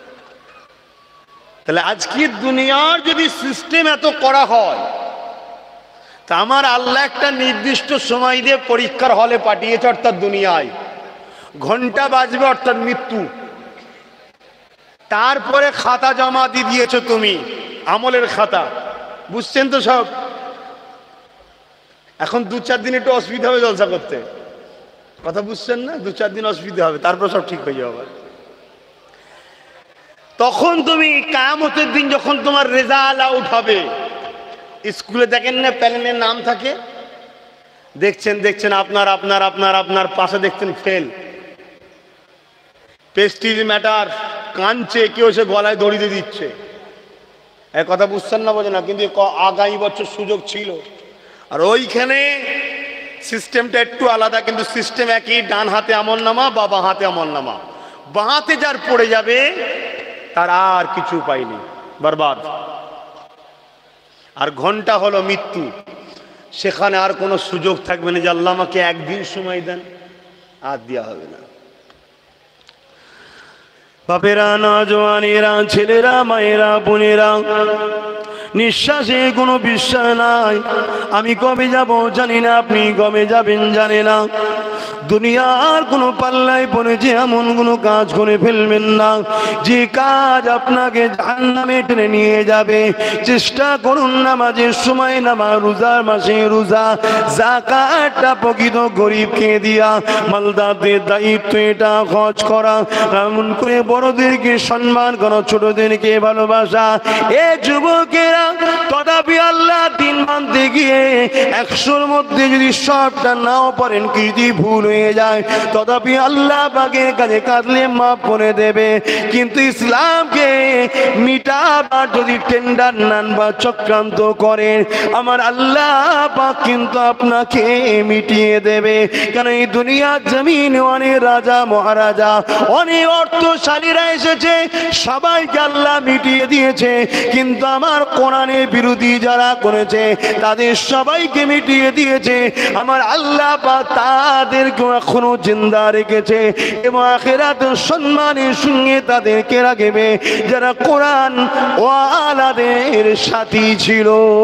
তাহলে আজকে দুনিয়ার যদি সিস্টেম এত করা হয়, তা আমার আল্লাহ একটা নির্দিষ্ট সময় দিয়ে পরীক্ষার হলে পাঠিয়েছে, অর্থাৎ দুনিয়ায় ঘন্টা বাজবে, অর্থাৎ মৃত্যু। তারপরে খাতা জমা দিয়ে দিয়েছো তুমি, আমলের খাতা। বুঝছেন তো সব? এখন দু চার দিন একটু অসুবিধা হবে জলসা করতে, কথা বুঝছেন না? দু চার দিন অসুবিধা হবে, তারপর সব ঠিক হয়ে যাবে। তখন তুমি কিয়ামতের দিন যখন তোমার রেজাল্ট আউট হবে, স্কুলে দেখেন না প্যানেলের নাম থাকে, দেখছেন দেখছেন আপনার আপনার আপনার আপনার পাশে দেখছেন ফেল, প্রেস্টিজ ম্যাটার, কাঁদছে, কেউ সে গলায় দড়ি দিয়ে দিচ্ছে। এক কথা বুঝছেন না? বোঝে না, কিন্তু আগামী বছর সুযোগ ছিল। আর ওইখানে সিস্টেমটা একটু আলাদা, কিন্তু সিস্টেম একই। ডান হাতে আমল নামা, বাবা হাতে আমল নামা। বাঁ হাতে যার পড়ে যাবে তার আর কিছু পাইনি, বরবাদ। আর ঘন্টা হলো মৃত্যু, সেখানে আর কোনো সুযোগ থাকবে না যে আল্লাহ আমাকে একদিন সময় দেন, আর দেওয়া হবে না। বাপেরা, নওজওয়ানেরা, ছেলেরা, মায়েরা, বোনেরা, নিঃশ্বাসে কোনো বিশ্বাস নাই। আমি কবে যাব জানি না, আপনি কবে যাবেন জানি না। দুনিয়ার কোনো পাল্লায় পড়েছে এমন কোনো কাজ করে ফেলবেন না যে কাজ আপনাকে জাহান্নামে টেনে নিয়ে যাবে। চেষ্টা করুন নামাজের সময় নামাজ, রোজার মাসে রোজা, যাকাতটা প্রকৃত গরিবকে দিয়া, মালদারদের দায়িত্ব এটা খরচ করা, এমন করে বড়দেরকে সম্মান করা, ছোটদেরকে ভালোবাসা। এ যুবকেরা, তথাপি আল্লাহ দিন মানতে গিয়ে একশোর মধ্যে যদি সবটা নাও পারেন, কি যদি ভুল হয়ে যায়, তথাপি আল্লাহ পাকের কাছে কাঁদলে মাফ করে দেবে। কিন্তু ইসলামকে মিটাবার যদি টেন্ডার নেন বা চক্রান্ত করেন, আমার আল্লাহ পাক কিন্তু আপনাকে মিটিয়ে দেবে। কারণ এই দুনিয়ার জমিনে অনেক রাজা মহারাজা, অনেক অর্থশালীরা এসেছে, সবাইকে আল্লাহ মিটিয়ে দিয়েছে। কিন্তু আমার কোরআনের বিরোধী যারা করেছে, তাদের সবাইকে মিটিয়ে দিয়েছে। আমার আল্লাহ পাক তাদেরকে এখনো জিন্দা রেখেছে এবং আখিরাতের সম্মানের সঙ্গে তাদেরকে রাখবে যারা কোরআন ওয়ালাদের সাথী ছিল।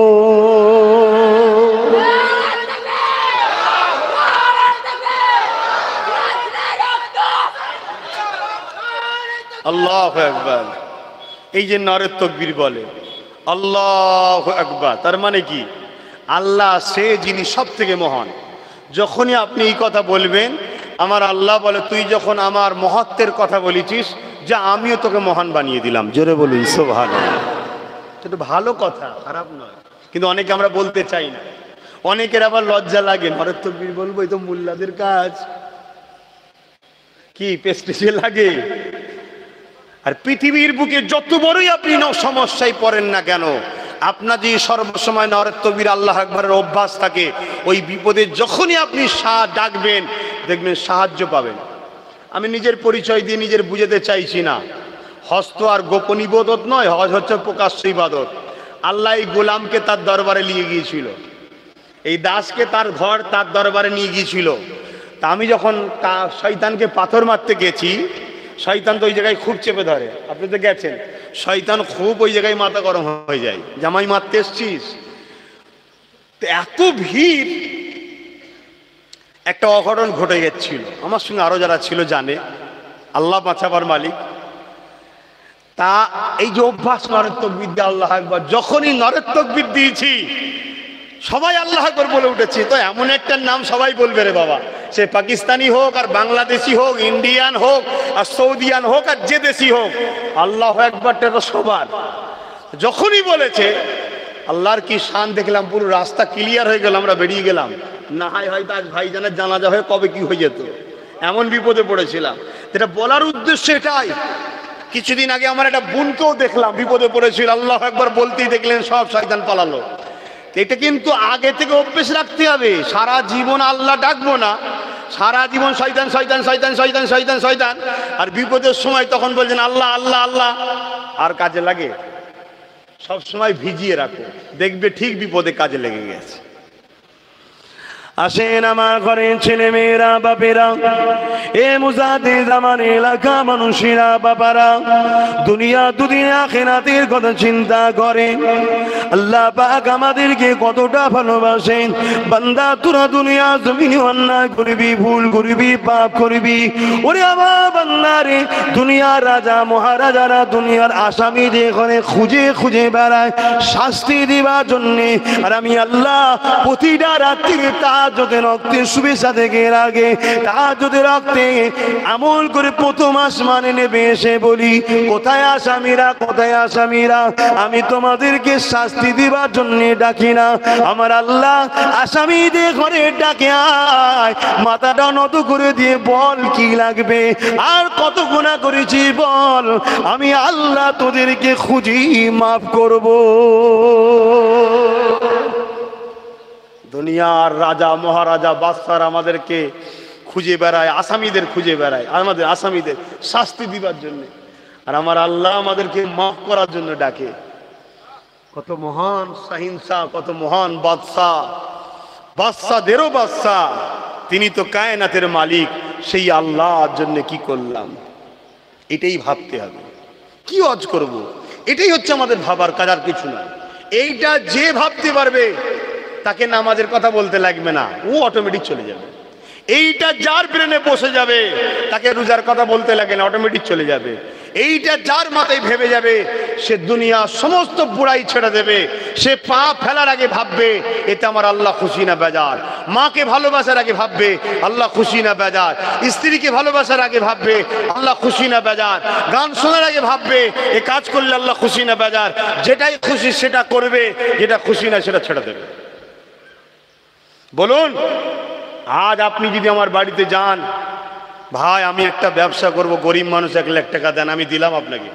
আল্লাহু আকবার। এই যে নারে তাকবীর বলে আল্লাহু আকবার, তার মানে কি? আল্লাহ সে যিনি সব থেকে মহান। যখনই আপনি এই কথা বলবেন, আমার আল্লাহ বলে তুই যখন আমার মহত্বের কথা বলেছিস, যা আমিও তোকে মহান বানিয়ে দিলাম। জোরে বলুন সুবহানাল্লাহ। এটা ভালো কথা, খারাপ নয়, কিন্তু অনেকে আমরা বলতে চাই না। অনেকের আবার লজ্জা লাগে, নারে তাকবীর বলবো, এই তো মোল্লাদের কাজ, কি প্রেস্টিজে লাগে। আর পৃথিবীর বুকে যত বড়ই আপনি সমস্যায় পড়েন না কেন, আপনার যে সর্বসময় নারায়ে তাকবীর আল্লাহু আকবারের অভ্যাস থাকে, ওই বিপদে যখনই আপনি সাহায্য ডাকবেন দেখবেন সাহায্য পাবেন। আমি নিজের পরিচয় দিয়ে নিজের বুঝাতে চাইছি না। হজ তো আর গোপন ইবাদত নয়, হজ হচ্ছে প্রকাশ্য ইবাদত। আল্লাহ এই গোলামকে তার দরবারে নিয়ে গিয়েছিল, এই দাসকে তার ঘর তার দরবারে নিয়ে গিয়েছিল। তা আমি যখন শয়তানকে পাথর মারতে গেছি, শয়তান তো ওই জায়গায় খুব চেপে ধরে, আপনি তো গেছেন, শয়তান খুব ওই জায়গায় মাথা গরম হয়ে যায়, জামাই মারতে এসছিস। এত ভিড়, একটা অঘটন ঘটে গেছিল, আমার সঙ্গে আরো যারা ছিল জানে, আল্লাহ বাঁচাবার মালিক। তা এই যে অভ্যাস নারায়ে তাকবীর দিয়ে আল্লাহু আকবার, যখনই নারায়ে তাকবীর দিয়েছি সবাই আল্লাহু আকবার বলে উঠেছি। তো এমন একটা নাম সবাই বলবে রে বাবা, সে পাকিস্তানি হোক আর বাংলাদেশি হোক, ইন্ডিয়ান হোক আর সৌদিয়ান হোক আর যে দেশি হোক, আল্লাহু আকবারটা তো সবার। যখনই বলেছে আল্লাহর কি শান দেখলাম, পুরো রাস্তা ক্লিয়ার হয়ে গেল, আমরা বেরিয়ে গেলাম। না হয় হয়তো আজ ভাইজানের জানাজা হয়ে কবে কি হয়ে যেত, এমন বিপদে পড়েছিলাম। এটা বলার উদ্দেশ্য এটাই। কিছুদিন আগে আমার একটা বোনকেও দেখলাম বিপদে পড়েছিল, আল্লাহু আকবার বলতেই দেখলেন সব শয়তান পালালো। এটা কিন্তু আগে থেকে অভ্যেস রাখতে হবে। সারা জীবন আল্লাহ ডাকবো না, সারা জীবন শয়তান শয়তান শয়তান শয়তান শয়তান শয়তান, আর বিপদের সময় তখন বলছেন আল্লাহ আল্লাহ আল্লাহ, আর কাজে লাগে? সব সময় ভিজিয়ে রাখো, দেখবে ঠিক বিপদে কাজে লেগে গেছে। আসেন আমার ঘরে ছেলে মেয়েরা, বাপেরা, এ মুজাদে জামান এলাকা মানুষেরা, বাবারা, দুনিয়া দুনিয়া আখিরাতের কথা চিন্তা করে। আল্লাহ পাক আমাদেরকে কতটা ভালোবাসেন। বান্দা তোরা দুনিয়া জমিনে অন্যায় করবি, ভুল করবি, পাপ করবি, ওরে আমার বান্দারে, দুনিয়ার রাজা মহারাজারা দুনিয়ার আসামি যেখানে খুঁজে খুঁজে বেড়ায় শাস্তি দিবার জন্যে, আর আমি আল্লাহ প্রতিটা রাত্রিরে তাহাজ্জুদের রক্তে শুভেচ্ছা থেকে আগে তাহাজ্জুদের রক্তে আমল করে প্রথম আসমানে নেমে এসে বলি, কোথায় আসামিরা, কোথায় আসামিরা? আমি তোমাদেরকে শাস্তি দিবার জন্য ডাকি না, আমার আল্লাহ আসামিদের ঘরে ডাকে আয়, মাথাটা নত করে দিয়ে বল কি লাগবে, আর কত গুনাহ করেছি বল, আমি আল্লাহ তোদেরকে খুঁজি মাফ করব। দুনিয়ার রাজা মহারাজা বাদশার আমাদেরকে খুঁজে বেড়ায়, আসামিদের খুঁজে বেড়ায়, আমাদের আসামিদের শাস্তি দিবার জন্য, আর আমার আল্লাহ আমাদেরকে মাফ করার জন্য ডাকে। কত মহান সাহিংসা, কত মহান বাদশাহ, বাদশাদেরও বাদশাহ, তিনি তো কায়নাতের মালিক, সেই আল্লাহর জন্য কি করলাম, এটাই ভাবতে হবে। কি অজ করব, এটাই হচ্ছে আমাদের ভাবার কাজ, আর কিছু না। এইটা যে ভাবতে পারবে তাকে নামাজের কথা বলতে লাগবে না, ও অটোমেটিক চলে যাবে। এইটা যার ব্রেনে বসে যাবে তাকে রোজার কথা বলতে লাগে না, অটোমেটিক চলে যাবে। এইটা যার মাথায় ভেবে যাবে সে দুনিয়া সমস্ত বুড়াই ছেড়ে দেবে, সে পা ফেলার আগে ভাববে এতে আমার আল্লাহ খুশি না বেজার, মাকে ভালোবাসার আগে ভাববে আল্লাহ খুশি না বেজার, স্ত্রীকে ভালোবাসার আগে ভাববে আল্লাহ খুশি না বেজার, গান শোনার আগে ভাববে এ কাজ করলে আল্লাহ খুশি না বেজার, যেটাই খুশি সেটা করবে, যেটা খুশি না সেটা ছেড়ে দেবে। বলুন, আজ আপনি যদি আমার বাড়িতে যান, ভাই আমি একটা ব্যবসা করব, গরিব মানুষ এক লাখ টাকা দেন, আমি দিলাম আপনাকে।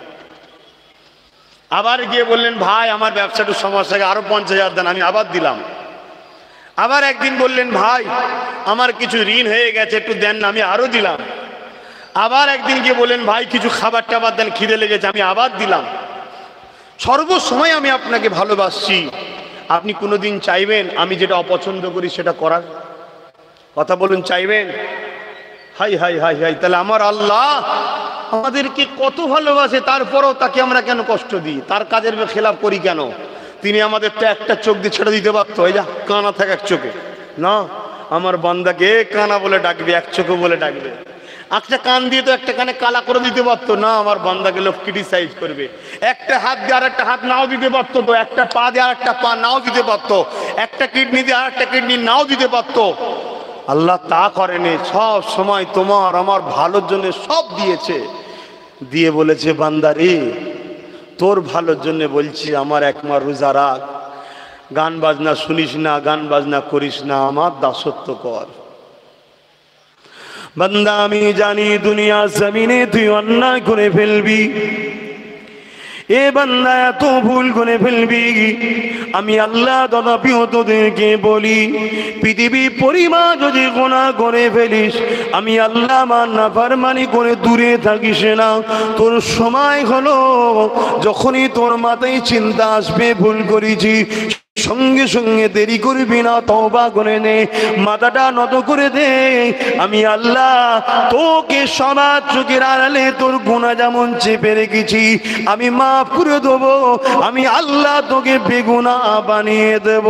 আবার গিয়ে বললেন ভাই আমার ব্যবসাটা সমস্যা, আরো পঞ্চাশ হাজার দেন, আমি আবার দিলাম। আবার একদিন বললেন ভাই আমার কিছু ঋণ হয়ে গেছে, একটু দেন না, আমি আরো দিলাম। আবার একদিন গিয়ে বললেন ভাই কিছু খাবার টাবার দেন, খিদে লেগেছে, আমি আবার দিলাম। সর্বসময় আমি আপনাকে ভালোবাসছি, আপনি কোনোদিন চাইবেন আমি যেটা অপছন্দ করি সেটা করার? কথা বলুন, চাইবেন? হাই হাই হাই হাই, তাহলে আমার আল্লাহ আমাদেরকে কত ভালোবাসে, তারপরও তাকে আমরা কেন কষ্ট দিই, তার কাজের খেলাফ করি কেন? তিনি আমাদের তো একটা চোখ দিয়ে ছেড়ে দিতে পারতো, এই যা কানা থাকে এক চোখে, না আমার বান্দাকে কানা বলে ডাকবে, এক চোখে বলে ডাকবে। একটা কান দিয়ে তো একটা কানে কালা করে দিতে পারতো, না আমার বান্দাকে লোক ক্রিটিসাইজ করবে। একটা হাত দিয়ে আর একটা হাত নাও দিতে পারতো, তো একটা পা দিয়ে আর একটা পা নাও দিতে পারতো, একটা কিডনি দিয়ে আর একটা কিডনি নাও দিতে পারতো। আল্লাহ তা করেনি, সব সময় তোমার আমার ভালোর জন্য সব দিয়েছে, দিয়ে বলেছে বান্দারে তোর ভালোর জন্য বলছি আমার এক মাস রোজা রাখ, গান বাজনা শুনিস না, গান বাজনা করিস না, আমার দাসত্ব কর। বান্দা আমি জানি দুনিয়া জমিনে তুই অন্যায় করে ফেলবি, এ বান্দা এত ভুল করে ফেলবি, আমি আল্লাহ তথাপিও তোদেরকে বলি পৃথিবী পরিমাণ যদি গুনাহ করে ফেলিস, আমি আল্লাহ আমার নাফরমানি করে দূরে থাকিস না। তোর সময় হলো, যখনই তোর মাথায় চিন্তা আসবে ভুল করেছি, সঙ্গে সঙ্গে দেরি করবি না, তওবা করে নে, মাথাটা নত করে দে। আমি আল্লাহ তোকে সবার চোখের আড়ালে তোর গুনাহ যেমন চেপে রেখেছি আমি মাফ করে দেবো, আমি আল্লাহ তোকে বেগুনাহ বানিয়ে দেব।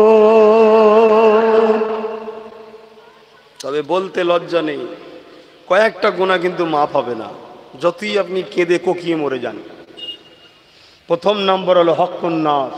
তবে বলতে লজ্জা নেই, কয়েকটা গুনাহ কিন্তু মাফ হবে না, যতই আপনি কেঁদে কোকিয়ে মরে যান। প্রথম নম্বর হলো হকুন নাস,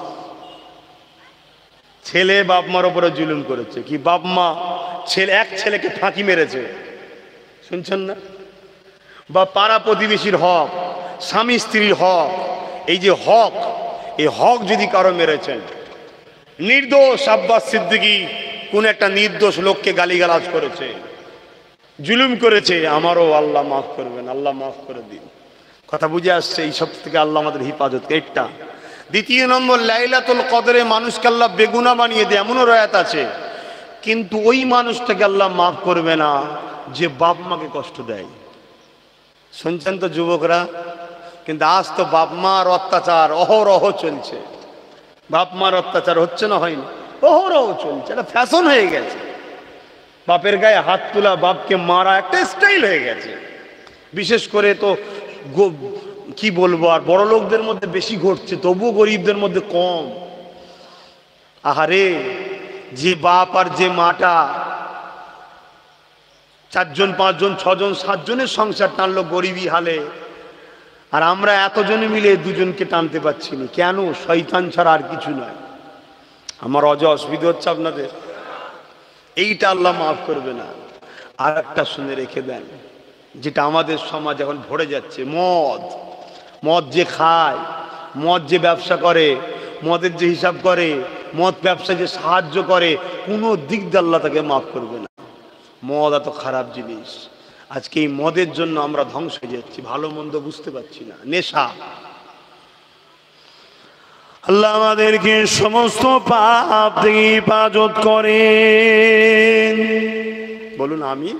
ছেলে বাপ মার উপরে জুলুম করেছে। কি বাপ মা ছেলে এক ছেলেকে ফাঁকি মেরেছে, শুনছেন না? বা পাড়া প্রতিবেশীর হক, স্বামী স্ত্রীর হক, এই যে হক, এই হক যদি কারো মেরেছেন, নির্দোষ আব্বাস সিদ্দিকী কোন একটা নির্দোষ লোককে গালিগালাজ করেছে, জুলুম করেছে, আমারও আল্লাহ মাফ করবেন, আল্লাহ মাফ করে দিন। কথা বুঝে আসছে? এই সব থেকে আল্লাহ আমাদের হিফাজত। একটা দ্বিতীয় নম্বর, লাইলাতুল কদরে মানুষকে আল্লাহ বেগুনাহ বানিয়ে দেয়, এমনও রায়াত আছে। কিন্তু ওই মানুষটাকে আল্লাহ মাফ করবে না যে বাপ মাকে কষ্ট দেয়। শুনছেন তো যুবকরা? কিন্তু আজ তো বাপ মার অত্যাচার অহরহ চলছে। বাপ মার অত্যাচার হচ্ছে না, হয়নি, অহরহ চলছে, এটা ফ্যাশন হয়ে গেছে। বাপের গায়ে হাত তোলা, বাপকে মারা একটা স্টাইল হয়ে গেছে। বিশেষ করে তো কি বলবো, আর বড় লোকদের মধ্যে বেশি ঘটছে, তবুও গরিবদের মধ্যে কম। আহারে, যে বাপ আর যে মাটা চারজন পাঁচজন ছজন সাতজনের সংসার টানলো গরিবী হালে, আর আমরা এতজনে মিলে দুজনকে টানতে পারছি না। কেন? শয়তান ছাড়া আর কিছু নয়। আমার অজ অসুবিধা হচ্ছে আপনাদের, এইটা আল্লাহ মাফ করবে না। আর একটা শুনে রেখে দেন, যেটা আমাদের সমাজ এখন ভরে যাচ্ছে, মদ। মদ যে খায়, মদ যে ব্যবসা করে, মদের যে হিসাব করে, মদ ব্যবসা যে সাহায্য করে, কোনো দিক দিয়ে আল্লাহ তাকে মাফ করবে না। মদ এত খারাপ জিনিস। আজকে এই মদের জন্য আমরা ধ্বংস হয়ে যাচ্ছি, ভালো মন্দ বুঝতে পারছি না। নেশা। আল্লাহ আমাদেরকে সমস্ত পাপ থেকে হেফাজত করেন, বলুন আমিন।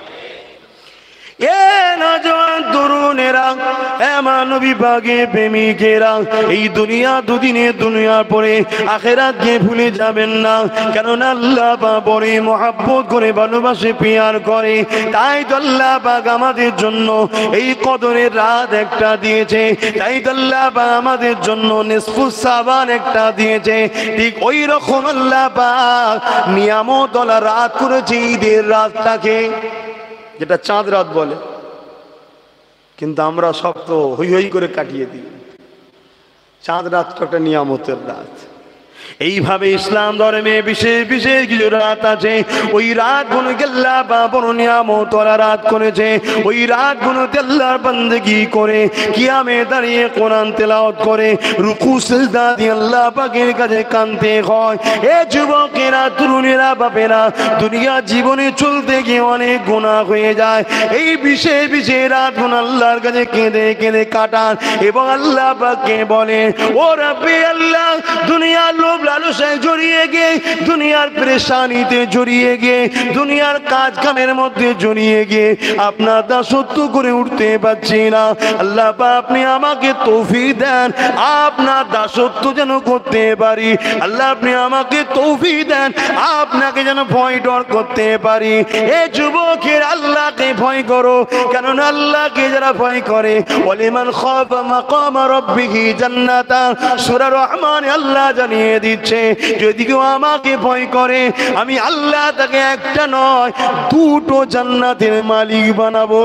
এ নওজোয়ান তরুণেরা, এ মানবী পাকে প্রেমিকেরা, এই দুনিয়া দুদিনে দুনিয়া পরে আখিরাতকে ভুলে যাবেন না। কারণ আল্লাহ পাক বড় মহব্বত করে ভালোবাসে, প্যার করে। তাই তো আল্লাহ পাক আমাদের জন্য এই কদরের রাত একটা দিয়েছে, তাই তো আল্লাহ পাক আমাদের জন্য নিসফুস শাবান একটা দিয়েছে। ঠিক ওই রকম আল্লাহ পাক নিয়ামত ওয়ালা রাত করেছে, ঈদের রাতটাকে, যেটা চাঁদ রাত বলে। কিন্তু আমরা সব তো হই হই করে কাটিয়ে দিই। চাঁদ রাতটা একটা নিয়ামতের রাত। এইভাবে ইসলাম ধর্মে বিশেষ বিশেষ কিছু রাত আছে। ওই রাত গুলোকে আল্লাহ বড় নিয়ামত ওয়ালা রাত করেছে। ওই রাত গুলোতে আল্লাহর বান্দেগি করে, কিয়ামে দাঁড়িয়ে কোরআন তেলাওয়াত করে, রুকু সিজদা দিয়ে আল্লাহ পাকের কাছে কাঁদতে হয়। এ যুবকেরা, তরুণেরা, বাপেরা, দুনিয়া জীবনে চলতে গিয়ে অনেক গুনাহ হয়ে যায়। এই বিশেষ বিশেষ রাত গুলো আল্লাহর কাছে কেঁদে কেঁদে কাটান এবং আল্লাহ পাককে বলে, ও রাব্বি আল্লাহ, দুনিয়ার লোভ লালসায় জড়িয়ে গিয়ে, দুনিয়ার পেরেশানিতে জড়িয়ে গিয়ে, দুনিয়ার কাজ কামের মধ্যে জড়িয়ে গিয়ে আপনার দাসত্ব করে উঠতে পারছি না। আল্লাহ পাক, আপনি আমাকে তৌফিক দেন, আপনার দাসত্ব যেন করতে পারি। আল্লাহ, আপনি আমাকে তৌফিক দেন, আপনাকে যেন ভয় ডর করতে পারি। এ যুবকের, আল্লাহকে ভয় করো, কারণ আল্লাহকে যারা ভয় করে, ওয়ালিমান খাফা মাকাম রাব্বিহি জান্নাতান, সূরা রহমানে আল্লাহ জানিয়ে দিচ্ছে, যদি কেউ আমাকে ভয় করে, আমি আল্লাহ তাকে একটা নয় দুটো জান্নাতের মালিক বানাবো।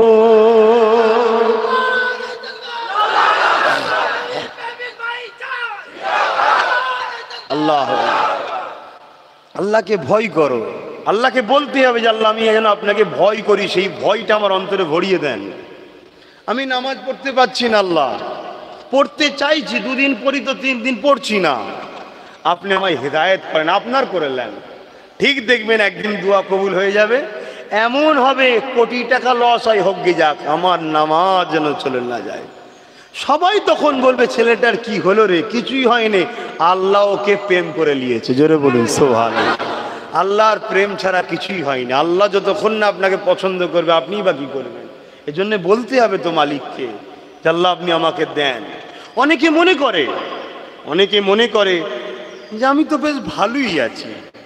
আল্লাহ, আল্লাহকে ভয় করো। আল্লাহকে বলতে হবে যে আল্লাহ, আমি যেন আপনাকে ভয় করি, সেই ভয়টা আমার অন্তরে ভরিয়ে দেন। আমি নামাজ পড়তে পারছি না, আল্লাহ পড়তে চাইছি, দুদিন পড়ি তো তিন দিন পড়ছি না, আপনি আমায় হেদায়েত করেন, আপনার করে নেন। ঠিক দেখবেন একদিন দোয়া কবুল হয়ে যাবে, এমন হবে কোটি টাকা লস হয়, হোক গে যাক, আমার নামাজ যেন চলে না যায়। সবাই তখন বলবে ছেলেটার কি হলো রে, কিছুই হয়নি, আল্লাহ ওকে প্রেম করে নিয়েছে। জোরে বলুন সুবহানাল্লাহ। আল্লাহর প্রেম ছাড়া কিছুই হয়নি। আল্লাহ যতক্ষণ না আপনাকে পছন্দ করবে, আপনিই বা কি করবেন? এজন্য বলতে হবে তো মালিককে যে আল্লাহ আপনি আমাকে দেন। অনেকে মনে করে অনেকে মনে করে যে আমি তো বেশ ভালোই আছি,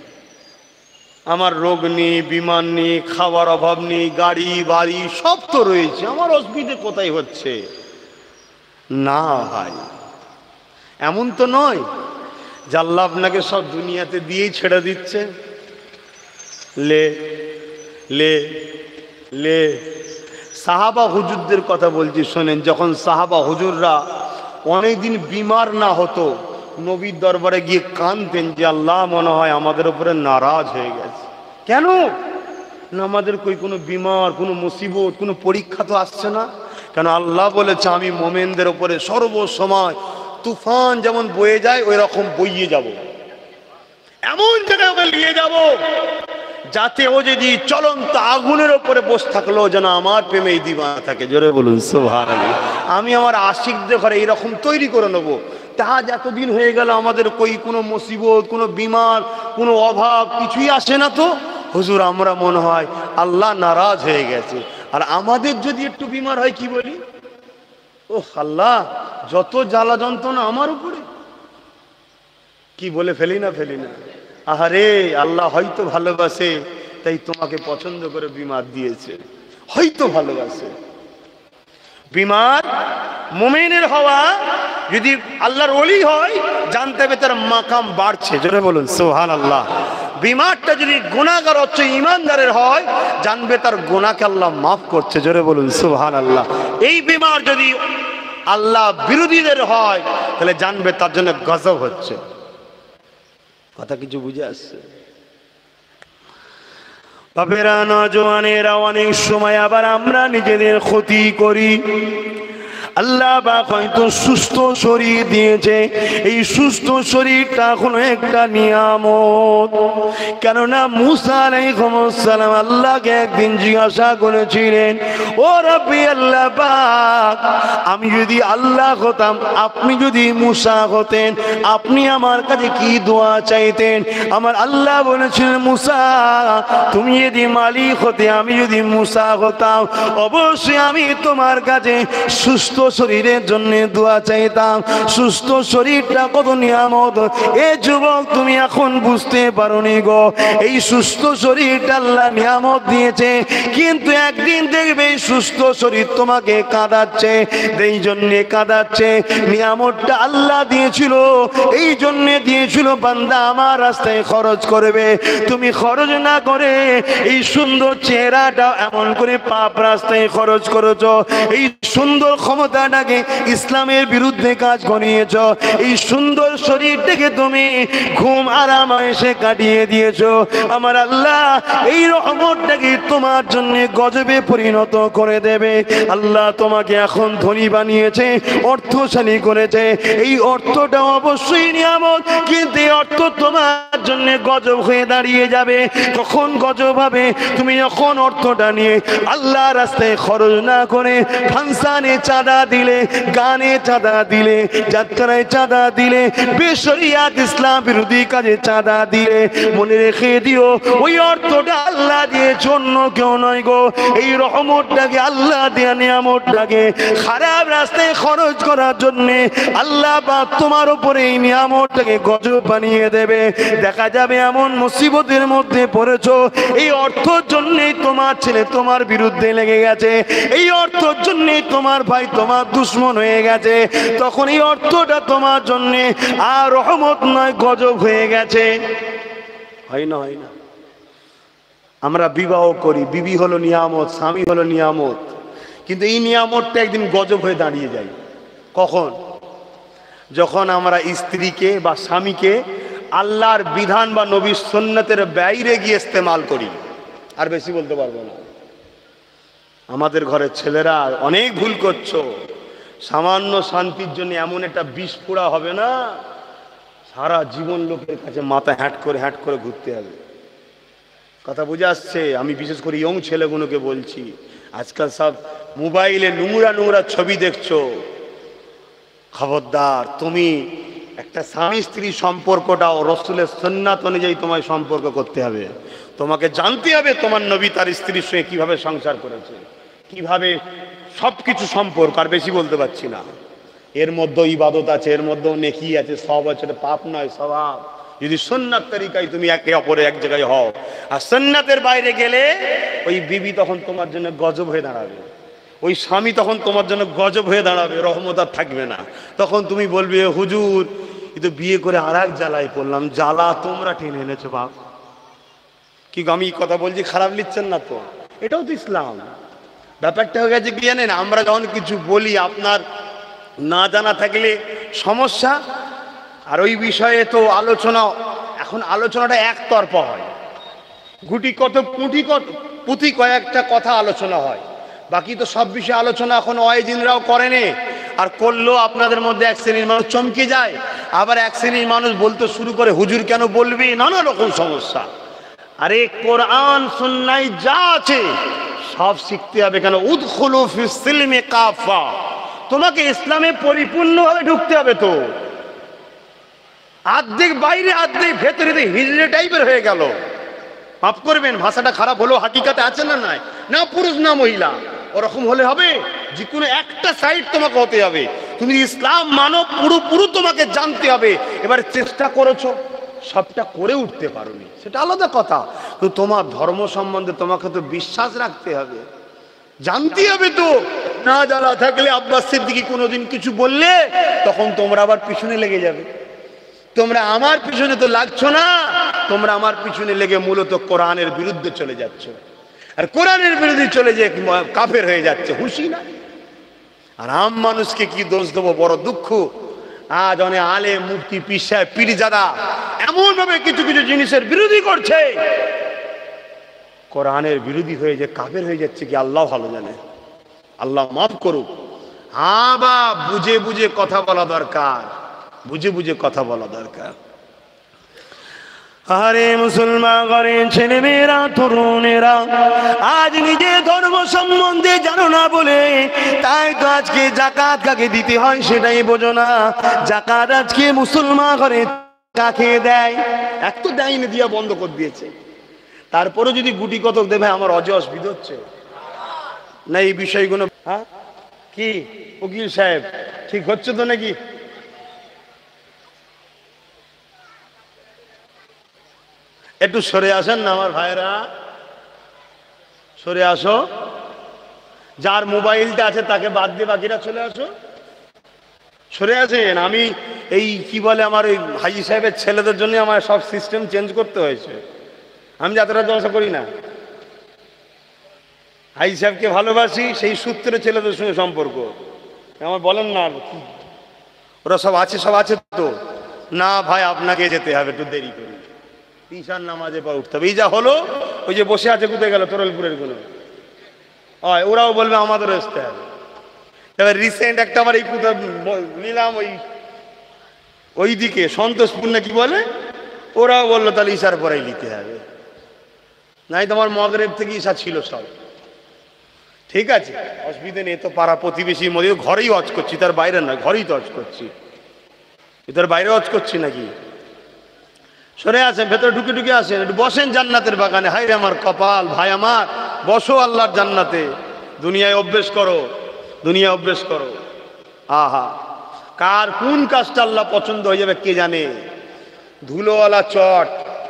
আমার রোগ নেই, বিমান নেই, খাওয়ার অভাব নেই, গাড়ি বাড়ি সব তো রয়েছে, আমার অসুবিধে কোথায় হচ্ছে? না ভাই, এমন তো নয় যে আল্লাহ আপনাকে সব দুনিয়াতে দিয়েই ছেড়ে দিচ্ছে। লে লে লে সাহাবা হুজুরদের কথা বলছি শোনেন। যখন সাহাবা হুজুররা অনেকদিন বিমার না হতো, নবীর দরবারে গিয়ে কাঁদতেন যে আল্লাহ মনে হয় আমাদের উপরে নারাজ হয়ে গেছে। কেন না, আমাদের কই কোনো বিমার, কোনো মুসিবত, কোনো পরীক্ষা তো আসছে না। কেন আল্লাহ বলেছে আমি মোমেনদের উপরে সর্বসময় তুফান যেমন বয়ে যায় ওই রকম বইয়ে যাব, এমন জায়গায় ওকে নিয়ে যাব যাতে ও যদি চলন্ত আগুনের ওপরে বসে থাকলো যেন আমার প্রেমেই দিওয়ানা থাকে। জোরে বলুন সুবহানাল্লাহ। আমি আমার আশিকদের ঘরে এইরকম তৈরি করে নেবো। তাহাজ এতদিন হয়ে গেল আমাদের কই কোনো মুসিবত, কোনো বিমার, কোনো অভাব কিছুই আসে না, তো হুজুর আমরা মনে হয় আল্লাহ নারাজ হয়ে গেছে। আর আমাদের যদি একটু বিমার হয় কি বলি, ও আল্লাহ যত জ্বালা যন্ত্রণা আমার উপরে, কি বলে ফেলি না ফেলি না আহারে আল্লাহ হয়তো ভালোবাসে তাই তোমাকে পছন্দ করে বিমার দিয়েছে, হয়তো ভালোবাসে। বিমার মুমিনের হওয়া, যদি আল্লাহর ওলি হয় জানতে হবে তার মাকাম বাড়ছে। জোরে বলুন সুবহানাল্লাহ। বিমারটা যদি গুনাহগার হচ্ছে ইমানদারের হয়, জানবে তার গুনাহকে আল্লাহ মাফ করছে। জোরে বলুন সুবহানাল্লাহ। এই বিমার যদি আল্লাহ বিরোধীদের হয় তাহলে জানবে তার জন্য গজব হচ্ছে। কথা কিছু বুঝে আসছে? বাপেরা, নওজওয়ানেরা, অনেক সময় আবার আমরা নিজেদের ক্ষতি করি। আল্লাহ পাক হয়তো সুস্থ শরীর দিয়েছে, এই সুস্থ শরীরটা হলো একটা নিয়ামত। কেননা মুসা আলাইহিস সালাম আল্লাহকে একদিন জিজ্ঞাসা করেছিলেন, ও রব্বি আল্লাহ পাক, আমি যদি আল্লাহ হতাম, আপনি যদি মুসা হতেন, আপনি আমার কাছে কি দোয়া চাইতেন? আমার আল্লাহ বলেছিলেন, মুসা তুমি যদি মালিক হতে, আমি যদি মুসা হতাম, অবশ্যই আমি তোমার কাছে সুস্থ শরীরের জন্য দোয়া চাইতাম। সুস্থ শরীরটা কত নিয়ামত, এ যুবক তুমি এখন বুঝতে পারোনি গো। এই সুস্থ শরীরটা আল্লাহ নিয়ামত দিয়েছে, কিন্তু একদিন দেখবে এই সুস্থ শরীর তোমাকে কাঁদাচ্ছে। এই জন্যে কাঁদাচ্ছে, নিয়ামতটা আল্লাহ দিয়েছিল, এই জন্যে দিয়েছিল বান্দা আমার রাস্তায় খরচ করবে। তুমি খরচ না করে এই সুন্দর চেহারাটা এমন করে পাপ রাস্তায় খরচ করেছো, এই সুন্দর ক্ষমতাটাকে ইসলামের বিরুদ্ধে কাজ করিয়েছ, এই সুন্দর শরীরটাকে তুমি ঘুম আরাম এসে কাটিয়ে দিয়েছো। আমার আল্লাহ এই রহমতটাকে তোমার জন্য গজবে পরিণত করে দেবে। আল্লাহ তোমাকে এখন ধনী বানিয়েছে, অর্থশালী করেছে, এই অর্থটা অবশ্যই নিয়ামত, কিন্তু এই অর্থ তোমার জন্য গজব হয়ে দাঁড়িয়ে যাবে। কখন গজব হবে? তুমি যখন অর্থটা নিয়ে আল্লাহ রাস্তায় খরচ না করে ফাংশনে চাঁদা দিলে, গানে চাঁদা দিলে, যাত্রায় চাঁদা দিলে, বেশরিয়াত ইসলাম বিরোধী কাজে চাঁদা দিলে, মনে রেখে দিও ওই অর্থটা আল্লাহ দিয়ে জন্য কেউ নয় গো। এই রহমতটাকে আল্লাহ দেয়া নিয়ামতটাকে খারাপ রাস্তায় খরচ করার জন্য আল্লাহ পাক তোমার উপরে এই নিয়ামতটাকে গজব বানিয়ে দেবে। দেখা যাবে এমন মুসিবতের মধ্যে পড়েছো, এই অর্থের জন্যই তোমার ছেলে তোমার বিরুদ্ধে লেগে গেছে, এই অর্থের জন্যই তোমার ভাই তোমার দুশ্মন হয়ে গেছে, তখন এই অর্থটা তোমার জন্য আর রহমত নয় গজব হয়ে গেছে। হয় না? হয় না? আমরা বিবাহ করি, বিবি হলো নিয়ামত, স্বামী হলো নিয়ামত, কিন্তু এই নিয়ামতটা একদিন গজব হয়ে দাঁড়িয়ে যায়। কখন? যখন আমরা স্ত্রীকে বা স্বামীকে আল্লাহর বিধান বা নবীর সুন্নতের বাইরে গিয়ে ইস্তেমাল করি। আর বেশি বলতে পারবো না। আমাদের ঘরের ছেলেরা অনেক ভুল করছো। সামান্য শান্তির জন্য এমন একটা বিষ পোড়া হবে না, সারা জীবন লোকের কাছে মাথা হ্যাট করে হ্যাট করে ঘুরতে হবে। কথা বুঝে আসছে? আমি বিশেষ করে ইয়ং ছেলেগুলোকে বলছি, আজকাল সব মোবাইলে নোংরা নোংরা ছবি দেখছো, খবরদার। তুমি একটা স্বামী স্ত্রী সম্পর্কটাও রসুলের সুন্নাত অনুযায়ী তোমায় সম্পর্ক করতে হবে। তোমাকে জানতে হবে তোমার নবী তার স্ত্রীর সঙ্গে কিভাবে সংসার করেছে, কিভাবে সব কিছু সম্পর্ক। আর বেশি বলতে পারছি না। এর মধ্যেও ইবাদত আছে, এর মধ্যেও নেকি আছে, সব আছে, পাপ নয়, স্বভাব। যদি সুন্নাত তরিকায় তুমি একে অপরে এক জায়গায় হও, আর সুন্নাতের বাইরে গেলে ওই বিবি তখন তোমার জন্য গজব হয়ে দাঁড়াবে, ওই স্বামী তখন তোমার জন্য গজব হয়ে দাঁড়াবে, রহমত আর থাকবে না। তখন তুমি বলবে, হুজুর এ তো বিয়ে করে আর এক জ্বালায় পড়লাম। জ্বালা তোমরা টেনে এনেছো বাপ। কি আমি কথা বলছি, খারাপ লিখছেন না তো? এটাও তো ইসলাম। ব্যাপারটা হয়ে গেছে কি জানেন, আমরা যখন কিছু বলি আপনার না জানা থাকলে সমস্যা। আর ওই বিষয়ে তো আলোচনা, এখন আলোচনাটা একতরফা হয়, গুটি কত পুঁটি কত পুঁথি কয়েকটা কথা আলোচনা হয়, বাকি তো সব বিষয়ে আলোচনা এখন ওয়াইজিনরাও করেনি। আর করলেও আপনাদের মধ্যে এক শ্রেণীর মানুষ চমকে যায়, আবার এক শ্রেণীর মানুষ বলতে শুরু করে, হুজুর কেন বলবি, নানা রকম সমস্যা। আরে কোরআন সুন্নায় যা আছে সব শিখতে হবে। কেন? উদখুলু ফিস সিলমি কাফা, তোমাকে ইসলামে পরিপূর্ণভাবে ঢুকতে হবে। তো আর্ধেক বাইরে আর্ধেক ভেতরে হিজড়ে টাইপের হয়ে গেল। মাফ করবেন, ভাষাটা খারাপ হলেও হাকিকাতে আছে না নাই? না পুরুষ না মহিলা, ওরকম হলে হবে? যে কোনো একটা সাইড তোমাকে হতে হবে। তুমি ইসলাম মানো, পুরো পুরো তোমাকে জানতে হবে। এবার চেষ্টা করেছো, সবটা করে উঠতে পারোনি, সেটা আলাদা কথা। তো তোমার ধর্ম সম্বন্ধে তোমাকে তো বিশ্বাস রাখতে হবে, জানতে হবে। তো না জানা থাকলে আব্বাস সিদ্দিকী কোনোদিন কিছু বললে তখন তোমরা আবার পিছনে লেগে যাবে। তোমরা আমার পিছনে তো লাগছো না, তোমরা আমার পিছনে লেগে মূলত কোরআনের বিরুদ্ধে চলে যাচ্ছ। আর কোরআনের বিরুদ্ধে চলে যে কাফের হয়ে যাচ্ছে, হুঁশি না। আর আম মানুষকে কি দোষ দেবো? বড় দুঃখ, আজ অনেক আলে মুফতি পীর সাহেব পীরজাদা এমন ভাবে কিছু কিছু জিনিসের বিরোধী করছে, কোরআনের বিরোধী হয়ে যে কাফের হয়ে যাচ্ছে, কি আল্লাহ ভালো জানে। আল্লাহ মাফ করুক। হ্যাঁ বা বুঝে বুঝে কথা বলা দরকার, বুঝে বুঝে কথা বলা দরকার। আরে মুসলমান ঘরের ছেলে মেয়েরা, তরুণেরা, আজ নিজে ধর্ম সম্বন্ধে জানো না বলে তাই তো আজকে জাকাত কাকে দিতে হয় সেটাই বোঝো না। জাকাত আজকে মুসলমান ঘরে কাকে দেয়? এক তো দেয়নি, দিয়া বন্ধ করে দিয়েছে। তারপরে যদি গুটি কতক দেবে, আমার অজে অসুবিধা হচ্ছে না এই বিষয়গুলো। হ্যাঁ কি উকিল সাহেব, ঠিক হচ্ছে তো নাকি? একটু সরে আসেন না আমার ভাইরা, সরে আসো। যার মোবাইলটা আছে তাকে বাদ দিয়ে বাকিরা চলে আসো, সরে আসেন। আমি এই কি বলে, আমার ওই হাজি সাহেবের ছেলেদের জন্য আমার সব সিস্টেম চেঞ্জ করতে হয়েছে। আমি যাত্রা জলসা করি না, হাজি সাহেবকে ভালোবাসি, সেই সূত্রে ছেলেদের সঙ্গে সম্পর্ক। আমার বলেন না, ওরা সব আছে, সব আছে তো না ভাই, আপনাকে যেতে হবে, একটু দেরি করি, ঈশান নামাজে পর উঠতে হবে। এই যা হলো, ওই যে বসে আছে কোথায় গেল তরলপুরের গুলো, ওরাও বলবে আমাদেরও আসতে হবে। এবার রিসেন্ট একটা আমার এই কোথাও নিলাম, ওই ওই দিকে সন্তোষপুর না কি বলে, ওরাও বললো তাহলে ঈশার পরেই নিতে হবে। নাই তোমার মগরেব থেকে ঈশা ছিল সব ঠিক আছে, অসুবিধা নেই। তো পাড়া প্রতিবেশীর মধ্যে ঘরেই হজ করছি, তার বাইরে না, ঘরেই তো হজ করছি, তার বাইরে হজ করছি নাকি? সরে আসেন, ভেতরে ঢুকে ঢুকে আসেন, একটু বসেন জান্নাতের বাগানে। হাই রে আমার কপাল, ভাই আমার, বসো আল্লাহর জান্নাতে। দুনিয়ায় অভ্যেস করো, দুনিয়া অভ্যেস করো। আহা, কার কোন কাজটা আল্লাহ পছন্দ হয়ে যাবে কে জানে। ধুলোওয়ালা চট,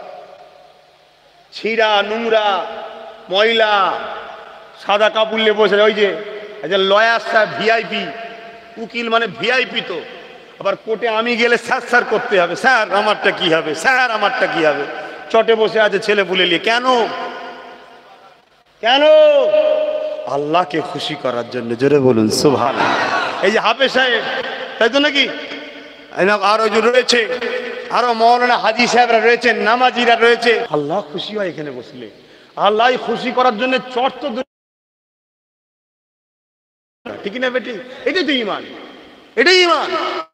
ছিঁড়া নোংরা ময়লা, সাদা কাপড় নিয়ে বসে, ওই যে লয়ার সাহেব ভিআইপি, উকিল মানে ভিআইপি। তো আবার কোর্টে আমি গেলে স্যার স্যার করতে হবে, স্যার আমারটা কি হবে, স্যার আমারটা কি হবে। চটে বসে আছে ছেলে পুলে নিয়ে, কেন কেন? আল্লাহকে খুশি করার জন্য। জোরে বলুন সুবহানাল্লাহ। এই যে হাফেজ সাহেব, তাই তো নাকি? আরো যে রয়েছে, আরো মৌলানা হাজি সাহেবরা রয়েছেন, নামাজিরা রয়েছে, আল্লাহ খুশি হয় এখানে বসলে। আল্লাহ খুশি করার জন্য চট তো ঠিক না বেটি? এটাই তো ইমান, এটাই ইমান।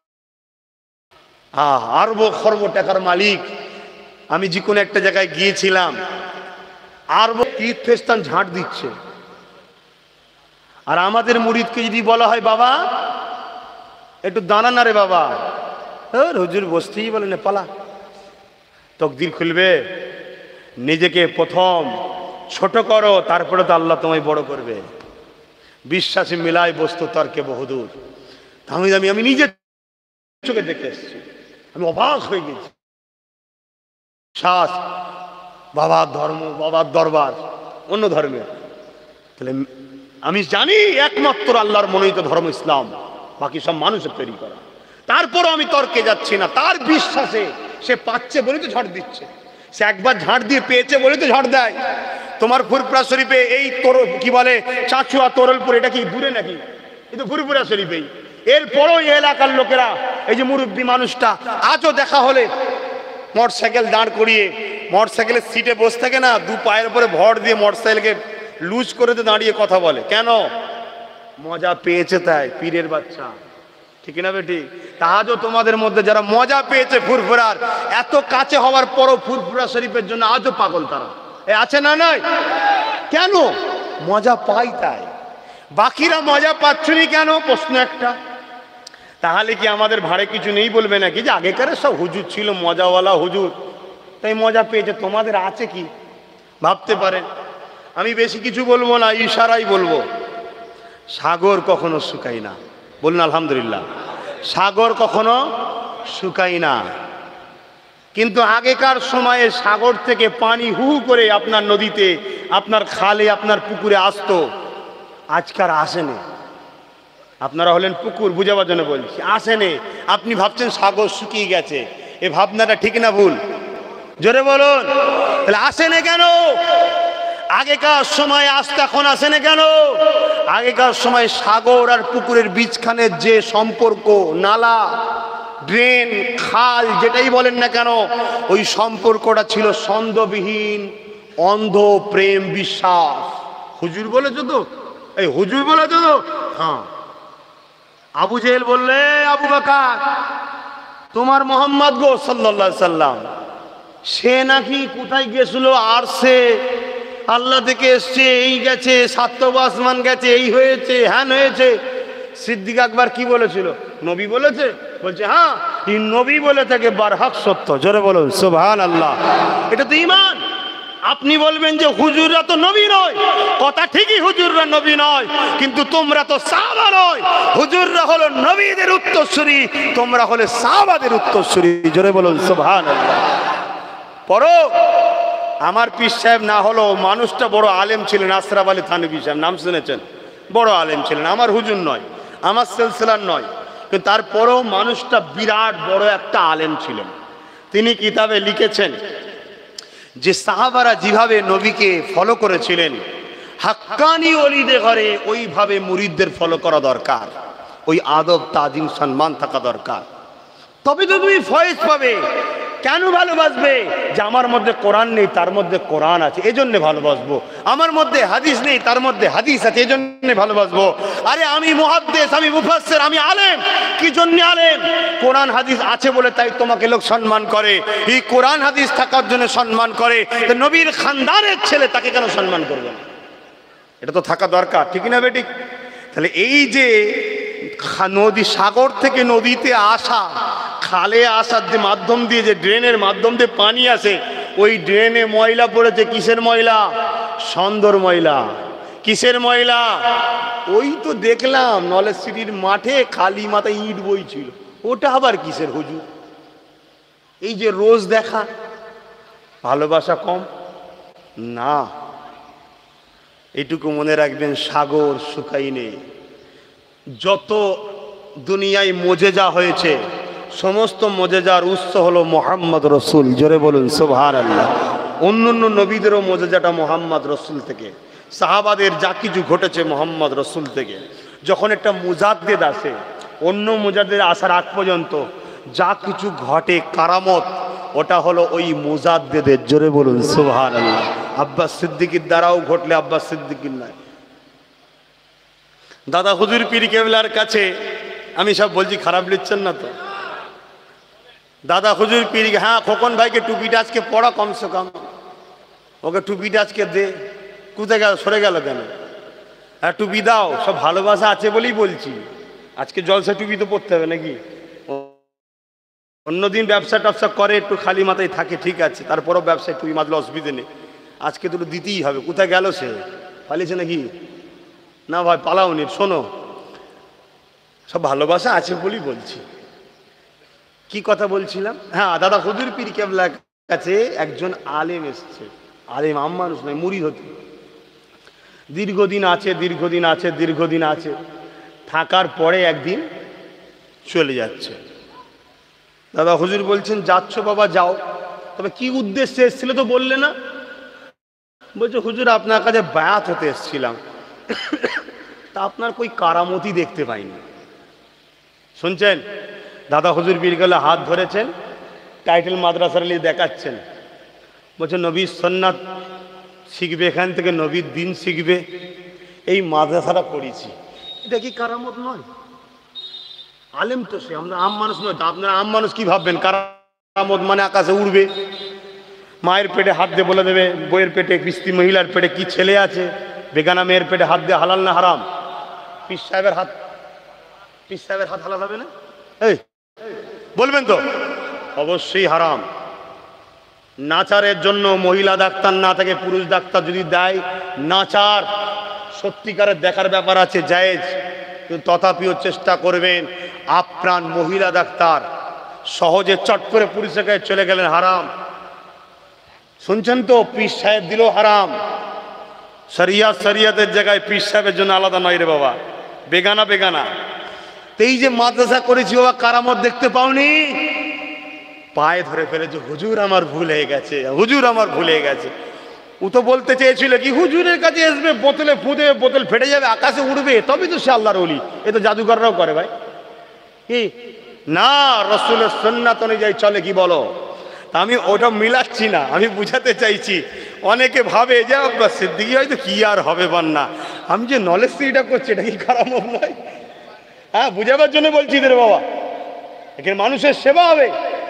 আহ আরব খরব টাকার মালিক। আমি যে কোনো একটা জায়গায় গিয়েছিলাম, আর তীর্থস্থান ঝাঁট দিচ্ছে। আর আমাদের মুরিদকে যদি বলা হয় বাবা একটু দাঁড়া না রে বাবা, হুজুর বসতেই বলে না, পালা। তকদির খুলবে, নিজেকে প্রথম ছোট করো, তারপরে তো আল্লাহ তোমায় বড় করবে। বিশ্বাসী মিলায় বস্তু তর্কে বহুদূর। আমি আমি আমি নিজের চোখে দেখে এসেছি, আমি অবাক হয়ে গেছি। শ্বাস বাবার ধর্ম, বাবার দরবার অন্য ধর্মের, তাহলে আমি জানি একমাত্র আল্লাহর মনোনীত ধর্ম ইসলাম, বাকি সব মানুষের তৈরি করা। তারপরও আমি তর্কে যাচ্ছি না, তার বিশ্বাসে সে পাচ্ছে বলে তো ঝাড় দিচ্ছে। সে একবার ঝাড় দিয়ে পেয়েছে বলে তো ঝাড় দেয়। তোমার ফুরফুরা শরীফে এই তোর কি বলে চাচুয়া তোরলপুর, এটা কি দূরে নাকি? কিন্তু ফুরফুরা শরীফেই। এরপরও এই এলাকার লোকেরা, এই যে মুরব্বী মানুষটা আজও দেখা হলে মোটরসাইকেল দাঁড় করিয়ে মোটরসাইকেলের সিটে বসে থাকে না, দু পায়ের উপরে ভর দিয়ে মোটরসাইকেলকে লুজ করে দিয়ে দাঁড়িয়ে কথা বলে। কেন? মজা পেয়েছে তাই। পীরের বাচ্চা, ঠিক না বেটি? আজও তোমাদের মধ্যে যারা মজা পেয়েছে ফুরফুরার, এত কাছে হওয়ার পরও ফুরফুরা শরীফের জন্য আজও পাগল তারা। এ আছে না নাই? কেন? মজা পাই তাই। বাকিরা মজা পাচ্ছনি কেন? প্রশ্ন একটা। তাহলে কি আমাদের ভাড়ে কিছু নেই বলবে নাকি? যে আগেকার সব হুজুর ছিল মজাওয়ালা হুজুর, তাই মজা পেয়েছে, তোমাদের আছে কি? ভাবতে পারেন। আমি বেশি কিছু বলবো না, ইশারাই বলবো। সাগর কখনো শুকায় না, বলুন আলহামদুলিল্লাহ। সাগর কখনো শুকায় না, কিন্তু আগেকার সময়ে সাগর থেকে পানি হু হু করে আপনার নদীতে, আপনার খালে, আপনার পুকুরে আসতো। আজকার আসেনি। আপনারা হলেন পুকুর, বুঝাবার জন্য বলছি, আসেনি। আপনি ভাবছেন সাগর শুকিয়ে গেছে, এ ভাবনাটা ঠিক না ভুল? জোরে বলুন। তাহলে আসে না কেন? আগেকার সময় আসতে, এখন আসে না কেন? আগেকার সময় সাগর আর পুকুরের বীজখানের যে সম্পর্ক, নালা, ড্রেন, খাল, যেটাই বলেন না কেন, ওই সম্পর্কটা ছিল ছন্দবিহীন, অন্ধ প্রেম বিশ্বাস। হুজুর বলেছ তো? এই হুজুর বলেছ তো? হ্যাঁ। আবু জেহেল বললে, আবু বকর তোমার মোহাম্মদ গো সাল্লাল্লাহু আলাইহি সাল্লাম, সে নাকি কোথায় গেছিল? আর সে আল্লাহ থেকে এসছে, এই গেছে, সাতব আসমান গেছে, এই হয়েছে, হ্যান হয়েছে। সিদ্দিক আকবর কি বলেছিল? নবী বলেছে? বলছে হ্যাঁ, এই নবী বলে থাকে বারহাক সত্য। জোরে বলুন সুবহানাল্লাহ। এটা তো ঈমান। আপনি বলবেন যে হুজুররা তো নবী নয়, কথা ঠিকই, হুজুররা নবী নয়, কিন্তু তোমরা তো সাহাবা নয়। হুজুররা হলো নবীদের উত্তরসূরি, তোমরা হলে সাহাবাদের উত্তরসূরি। জোরে বলুন সুবহানাল্লাহ। পড়ো, আমার পীর সাহেব না হলো মানুষটা বড় আলেম ছিলেন, আশরাফ আলী থানভী সাহেব, নাম শুনেছেন? বড় আলেম ছিলেন, আমার হুজুর নয়, আমার সিলসিলার নয়, কিন্তু তারপরেও মানুষটা বিরাট বড় একটা আলেম ছিলেন। তিনি কিতাবে লিখেছেন যে সাহাবারা যেভাবে নবীকে ফলো করেছিলেন, হাক্কানি ওলিদের ঘরে ওইভাবে মুরিদদের ফলো করা দরকার। ওই আদব, তাজিম, সম্মান থাকা দরকার, তবে তো তুমি ফয়েজ পাবে। কেন ভালোবাসবে? যে আমার মধ্যে কোরআন নেই, তার মধ্যে কোরআন আছে, এই জন্য ভালোবাসবো। আমার মধ্যে হাদিস নেই, তার মধ্যে হাদিস আছে, এই জন্য ভালোবাসবো। আরে আমি মুহাদ্দিস, আমি মুফাসসির, আমি আলেম। কি জন্য আলেম? কোরআন হাদিস আছে বলে তাই তোমাকে লোক সম্মান করে। এই কোরআন হাদিস থাকার জন্য সম্মান করে, তো নবীর খানদানের ছেলে তাকে কেন সম্মান করবে না? এটা তো থাকা দরকার, ঠিক না বেটি? তাহলে এই যে নদী, সাগর থেকে নদীতে আসা, খালে আসার যে মাধ্যম দিয়ে, যে ড্রেনের মাধ্যম দিয়ে পানি আসে, ওই ড্রেনে ময়লা পড়েছে। কিসের ময়লা? সন্দর ময়লা। কিসের ময়লা? ওই তো দেখলাম নলেজ সিটির মাঠে খালি মাথায় ইট বইছিল, ওটা আবার কিসের হুজুর? এই যে রোজ দেখা, ভালোবাসা কম না। এইটুকু মনে রাখবেন, সাগর শুকাই নেই। যত দুনিয়ায় মোজেজা হয়েছে, সমস্ত মোজেজার উৎস হলো মোহাম্মদ রসুল। জোরে বলুন সুবহানাল্লাহ। অন্য অন্য নবীদেরও মোজেজাটা মোহাম্মদ রসুল থেকে, সাহাবাদের যা কিছু ঘটেছে মোহাম্মদ রসুল থেকে। যখন একটা মুজাদ্দেদ আসে, অন্য মুজাদ্দেদ আসার আগ পর্যন্ত যা কিছু ঘটে কারামত, ওটা হলো ওই মুজাদ্দেদের। জোরে বলুন সুবহানাল্লাহ। আব্বাস সিদ্দিকীর দ্বারাও ঘটলে আব্বাস সিদ্দিকীর নয়। দাদা হুজুর পীর কেবলার কাছে, আমি সব বলছি, খারাপ লিখছেন না তো? দাদা হুজুর পীর, হ্যাঁ খোকন ভাইকে টুপিটা আজকে পড়া কমসে কম। ওকে টুপিটা আজকে দে। কোথায় গেল, সরে গেল কেন? হ্যাঁ টুপি দাও, সব ভালোবাসা আছে বলেই বলছি। আজকে জলসা টুপি তো পরতে হবে নাকি? অন্যদিন ব্যবসা ট্যাবসা করে একটু খালি মাথায় থাকে, ঠিক আছে, তারপরও ব্যবসায় টুপি মাতলে অসুবিধে নেই। আজকে তো দিতেই হবে। কোথায় গেল সে? পালিয়েছে নাকি? না ভাই পালাওনি। শোনো, সব ভালোবাসা আছে বলেই বলছি। কি কথা বলছিলাম? হ্যাঁ, দাদা হুজুর পীর কেবলার কাছে একজন আলেম এসছে। আলেম আম মানুষ নয়, মুরিদ হতে। দীর্ঘদিন আছে দীর্ঘদিন আছে দীর্ঘদিন আছে থাকার পরে একদিন চলে যাচ্ছে। দাদা হুজুর বলছেন, যাচ্ছ বাবা যাও, তবে কি উদ্দেশ্যে এসেছিল তো বললে না? বলছে হুজুর আপনার কাছে বায়াত হতে এসেছিলাম, তা আপনার কই কারামতি দেখতে পাইনি। শুনছেন? দাদা হুজুর পীর গেলে হাত ধরেছেন, টাইটেল মাদ্রাসার নিয়ে দেখাচ্ছেন। বলছে নবীর সুন্নাত শিখবে, এখান থেকে নবীর দিন শিখবে, এই মাদ্রাসাটা পড়েছি। এটা কি কারামত নয়? আলেম তো সে, আমরা আম মানুষ নয়। আপনারা আম মানুষ কি ভাববেন কারামত মানে আকাশে উড়বে? মায়ের পেটে হাত দিয়ে বলে দেবে, বইয়ের পেটে কিস্তি মহিলার পেটে কি ছেলে আছে, বেগানা মেয়ের পেটে হাত দিয়ে হালাল না হারাম? পীর সাহেবের হাত, পীর সাহেবের হাত হালাল হবে না? এই বলবেন তো? অবশ্যই হারাম। নাচারের জন্য মহিলা ডাক্তার না থাকে, পুরুষ ডাক্তার যদি দেয়, নাচার সত্যিকারের দেখার ব্যাপার আছে, জায়েজ, কিন্তু তথাপিও চেষ্টা করবেন আপ্রাণ মহিলা ডাক্তার। সহজে চট করে পুরুষের কাছে চলে গেলেন, হারাম। শুনছেন তো? পীর সাহেব দিল হারাম। শরিয়াত শরিয়াতের জায়গায় পীর সাহেবের জন্য আলাদা নয় রে বাবা, বেগানা বেগানা। তো এই যে মাদ্রাসা করেছি বাবা, কারামত দেখতে পাওনি? পায়ে ধরে ফেলেছে, হুজুর আমার ভুল হয়ে গেছে, হুজুর আমার ভুল হয়ে গেছে। ও তো বলতে চেয়েছিল কি হুজুরের কাছে আসবে, বোতলে ফুঁদে বোতল ফেটে যাবে, আকাশে উড়বে, তবে তো সে আল্লাহর ওলি। এ তো জাদুকররাও করে ভাই। কি না, রাসূলের সুন্নাত অনুযায়ী চলে, কি বলো? তা আমি ওটা মিলাচ্ছি না, আমি বুঝাতে চাইছি। অনেকে ভাবে যে সিদ্দিকী হয়তো কি আর হবে বান্না, আমি যে নলেজ স্ট্রিটা করছি এটা কি কারামত নয়? হ্যাঁ, বুঝাবার জন্য বলছি রে বাবা, এখানে মানুষের সেবা হবে,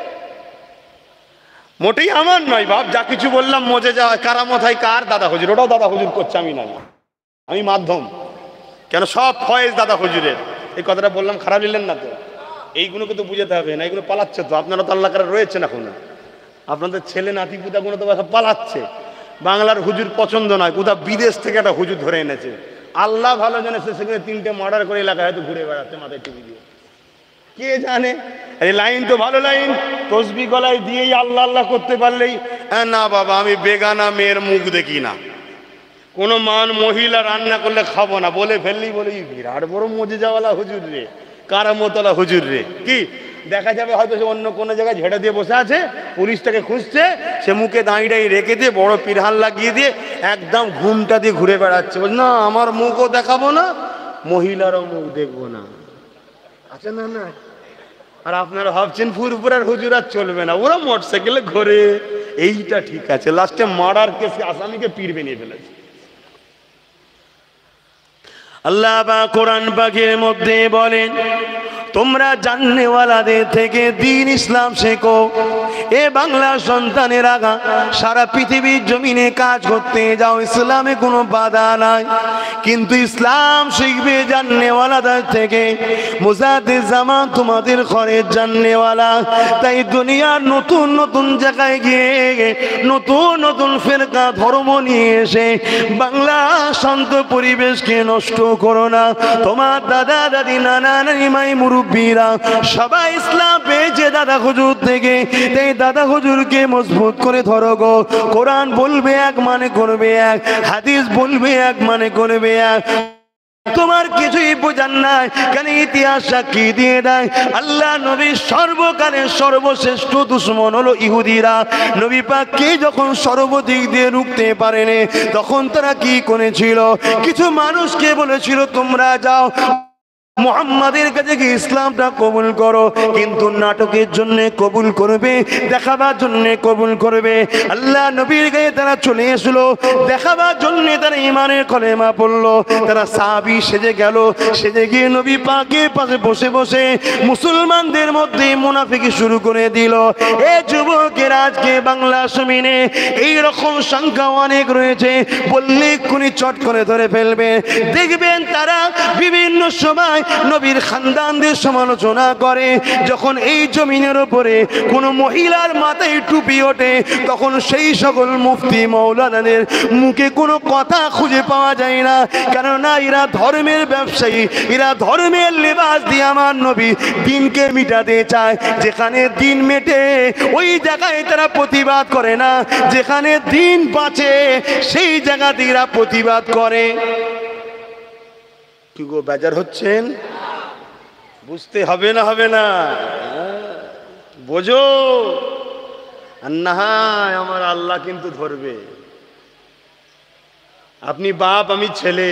মোটেই আমার নয় বাপ। যা কিছু বললাম মজে যাওয়া কারামত হয় কার? দাদা হুজুর। ওটাও দাদা হুজুর করছে, আমি নয়, আমি মাধ্যম। কেন সব ফয়েজ দাদা হুজুরের। এই কথাটা বললাম, খারাপ নিলেন না তো? এইগুলোকে তো বুঝাতে হবে না, এইগুলো পালাচ্ছে তো। আপনারা তো আল্লাহ কারা রয়েছেন এখন, আপনাদের ছেলে নাতি পুতাগুলো তো সব পালাচ্ছে। বাংলার হুজুর পছন্দ নয়, কোথাও বিদেশ থেকে একটা হুজুর ধরে এনেছে। আল্লাহ ভালো জানে, সেখানে তিনটে মার্ডার করে এলাকায় হয়তো ঘুরে বেড়াচ্ছে মাথায় টিভি দিয়ে, কে জানে। এই লাইন তো ভালো লাইন, তসবি গলায় দিয়েই আল্লাহ আল্লাহ করতে পারলেই। না বাবা, আমি বেগানা মেয়ের মুখ দেখি না, কোনো মান মহিলা রান্না করলে খাবো না, বলে ফেললেই বলে বিরাট বড় মজে যাওয়ালা হুজুর রে, কারামতলা হুজুর রে। কি দেখা যাবে হয়তো সে অন্য কোনো জায়গায় ঝেড়ে দিয়ে বসে আছে, পুলিশটাকে খুঁজছে, সে মুখে দাঁড়িয়ে রেখে দিয়ে বড় পিরহান লাগিয়ে দিয়ে একদম ঘুমটা দিয়ে ঘুরে বেড়াচ্ছে, বলছে না আমার মুখও দেখাবো না, মহিলারও মুখ দেখবো না। আছে না? না। আর আপনারা ভাবছেন ফুরপুরার হুজুর আর চলবে না, ওরা মোটরসাইকেলে ঘোরে, এইটা ঠিক আছে। লাস্টে মার্ডার কেসে আসামিকে পীর বানিয়ে ফেলেছে। আল্লাহ পাক কোরআন পাকের মধ্যে বলেন, তোমরা জাননেওয়ালাদের থেকে দ্বীন ইসলাম শেখো। এ বাংলার সন্তানেরা সারা পৃথিবীর জমিনে কাজ করতে যাও, ইসলামে কোনো বাধা নাই, কিন্তু ইসলাম শিখবে জাননেওয়ালাদের থেকে। মুজাদ্দিদ জামান তোমাদের ঘরের জাননেওয়ালা, তাই দুনিয়ার নতুন নতুন জায়গায় গিয়ে নতুন নতুন ফেরকা ধর্ম নিয়ে এসে বাংলা শান্ত পরিবেশকে নষ্ট করো না। তোমার দাদা দাদি নানা নানি মাই মুরব্বীরা সবাই ইসলাম পেয়েছে দাদা হুজুর থেকে, তাই দাদা হুজুরকে মজবুত করে ধরো গো। কোরআন বলবে এক মানে করবে এক, হাদিস বলবে এক মানে করবে এক। তোমার কিছুই বোঝার নাই কেন? ইতিহাস সাক্ষী দিয়ে দেয় আল্লাহ নবীর সর্বকালের সর্বশ্রেষ্ঠ দুশমন হলো ইহুদিরা। নবী পাককে যখন সর্বদিক দিয়ে রুখতে পারেনি, তখন তারা কি করেছিল? কিছু মানুষকে বলেছিল তোমরা যাও মুহাম্মাদের কাছে কি ইসলামটা কবুল করো, কিন্তু নাটকের জন্য কবুল করবে, দেখাবার জন্য কবুল করবে। আল্লাহ নবীর গায়ে তারা চলে এসলো, দেখাবার জন্য তারা ইমানের কলেমা পড়লো, তারা সাহাবী সেজে গেল, সেজে গিয়ে নবী পাকের পাশে বসে বসে মুসলমানদের মধ্যে মুনাফিকি শুরু করে দিল। এ যুবকের আজকে বাংলা জমিনে এই রকম সংখ্যা অনেক রয়েছে, বললে কোনি চট করে ধরে ফেলবে। দেখবেন তারা বিভিন্ন সময় নবীর খানদানদের সমালোচনা করে। যখন এই জমিনের উপরে কোনো মহিলার মাথায় টুপি ওঠে, তখন সেই সকল মুফতি মৌলানাদের মুখে কোনো কথা খুঁজে পাওয়া যায় না, কেননা এরা ধর্মের ব্যবসায়ী, এরা ধর্মের লেবাস দিয়ে আমার নবী দিনকে মিটাতে চায়। যেখানে দিন মেটে ওই জায়গায় তারা প্রতিবাদ করে না, যেখানে দিন বাঁচে সেই জায়গাতে এরা প্রতিবাদ করে। কি গো বেজার হচ্ছেন? বুঝতে হবে না হবে না বোঝো না, আমার আল্লাহ কিন্তু ধরবে। আপনি বাপ, আমি ছেলে,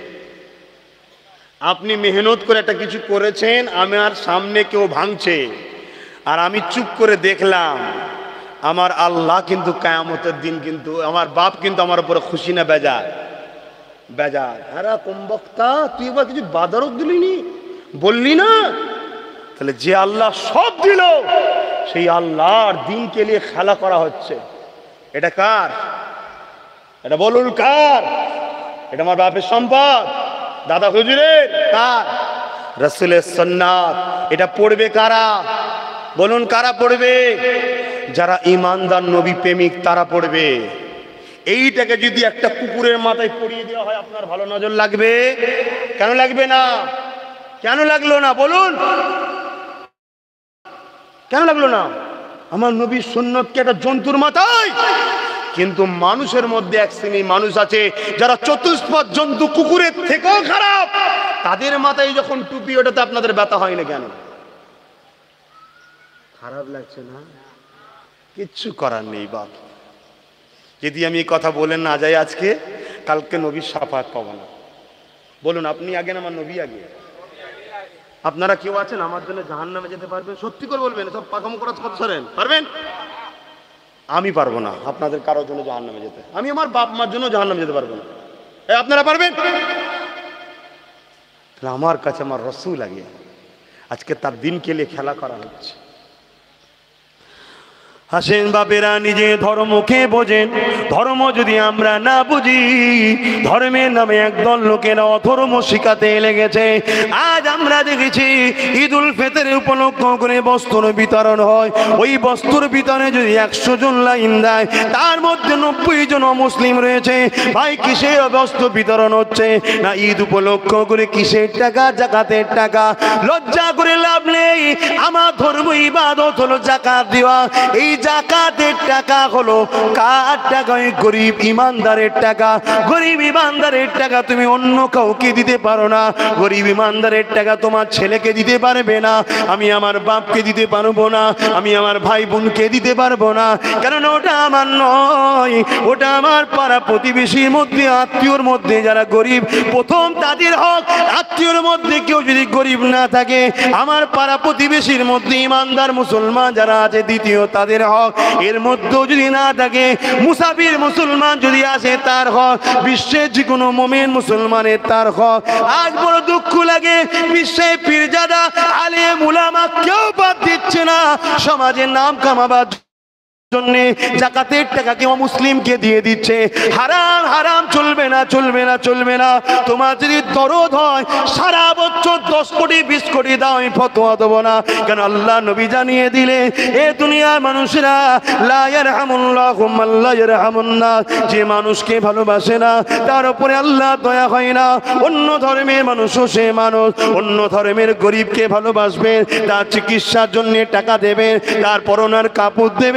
আপনি মেহনত করে একটা কিছু করেছেন, আমার সামনে কেউ ভাঙছে আর আমি চুপ করে দেখলাম, আমার আল্লাহ কিন্তু কিয়ামতের দিন কিন্তু আমার বাপ কিন্তু আমার উপরে খুশি না বেজার? বেজার। আরে কম বক্তা, তুই এবার কিছু বাদারক দিলিনি, বললি না? তাহলে যে আল্লাহ সব দিল, সেই আল্লাহর দিনকে নিয়ে খেলা করা হচ্ছে। এটা কার? এটা বলুন কার? এটা আমার বাপের সম্পদ, দাদা হুজুরের? কার? রাসূলের সুন্নাত। এটা পড়বে কারা? বলুন কারা পড়বে? যারা ঈমানদার নবী প্রেমিক তারা পড়বে। এইটাকে যদি একটা কুকুরের মাথায় পরিয়ে দেওয়া হয়, আপনার ভালো নজর লাগবে? কেন লাগবে না? কেন লাগলো না বলুন? কেন লাগলো না? আমার নবীর সুন্নতকে একটা জন্তুর মাথায়। কিন্তু মানুষের মধ্যে এক শ্রেণী মানুষ আছে যারা চতুষ্পদ জন্তু, কুকুরের থেকেও খারাপ, তাদের মাথায় যখন টুপি ওটাতে আপনাদের ব্যথা হয় না কেন? খারাপ লাগছে না? কিচ্ছু করার নেই বাপ। যদি আমি এই কথা বলে না যাই আজকে, কালকে নবীর শাফাত পাবো না। বলুন আপনি আগে না আমার নবী আগে? আপনারা কেউ আছেন আমার জন্য জাহান্নামে যেতে পারবেন? সত্যি করে বলবেন, সব পাকাম করা কথা সরেন, পারবেন? আমি পারবো না আপনাদের কারোর জন্য জাহান্নামে যেতে। আমি আমার বাপ মার জন্য জাহান্নামে যেতে পারবো না। আপনারা পারবেন? আমার কাছে আমার রাসূল আগে, আজকে তার দিনকে নিয়ে খেলা করা হচ্ছে। হাসেন বাপেরা, নিজে ধর্মকে বোঝেন। ধর্ম যদি আমরা না বুঝি, ধর্মের নামে একদল লোকেরা অধর্ম শিখাতে লেগেছে। আজ আমরা দেখেছি ঈদ উল ফিতরের উপলক্ষ করে বস্ত্র বিতরণ হয়। ওই বস্ত্র বিতরণে যদি একশো জন লাইন দেয়, তার মধ্যে নব্বই জন অমুসলিম রয়েছে। ভাই কিসের বস্ত্র বিতরণ হচ্ছে? না ঈদ উপলক্ষ করে কিসের টাকা? জাকাতের টাকা। লজ্জা করে লাভ নেই। আমার ধর্ম ইবাদত হলো জাকাত দেওয়া। এই জাকাতের টাকা হলো কার টাকা? ওই গরিব ইমানদারের টাকা। গরিব ইমানদারের টাকা তুমি অন্য কাউকে দিতে পারো না। গরিব ইমানদারের টাকা তোমার ছেলেকে দিতে পারবে না, আমি আমার বাপকে দিতে পারবো না, আমি আমার ভাই বোনকে দিতে পারবো না, কারণ ওটা আমার নয়, ওটা আমার পাড়া প্রতিবেশীর মধ্যে, আত্মীয়র মধ্যে যারা গরিব, প্রথম তাদের হক। আত্মীয়র মধ্যে কেউ যদি গরিব না থাকে, আমার পাড়া প্রতিবেশীর মধ্যে ইমানদার মুসলমান যারা আছে, দ্বিতীয় তাদের হক। এর মধ্যেও যদি না থাকে, মুসাফির মুসলমান যদি আসে তার হক, বিশ্বের যে কোনো মুমিন মুসলমানের তার হক। আজ বড় দুঃখ লাগে, বিশ্বে পীরজাদা আলেম উলামা কেউ বাদ দিচ্ছে না সমাজের নাম কামাবার জন্য। জাকাতের টাকা কেউ মুসলিমকে দিয়ে দিচ্ছে। হারাম হারাম চলবে না, চলবে না, চলবে না। তোমার যদি দরদ হয়, সারা বছর দশ কোটি বিশ কোটি দাও, আমি ফতোয়া দেবো না। কেন আল্লাহ নবী জানিয়ে দিলে, এ দুনিয়ার মানুষেরা লা ইয়ারহামুল্লাহু মান লা ইয়ারহামুন নাস, যে মানুষকে ভালোবাসে না তার উপরে আল্লাহ দয়া হয় না। অন্য ধর্মের মানুষও সে মানুষ, অন্য ধর্মের গরিবকে ভালোবাসবে, তার চিকিৎসার জন্য টাকা দেবে, তার পরনার কাপড় দেবে,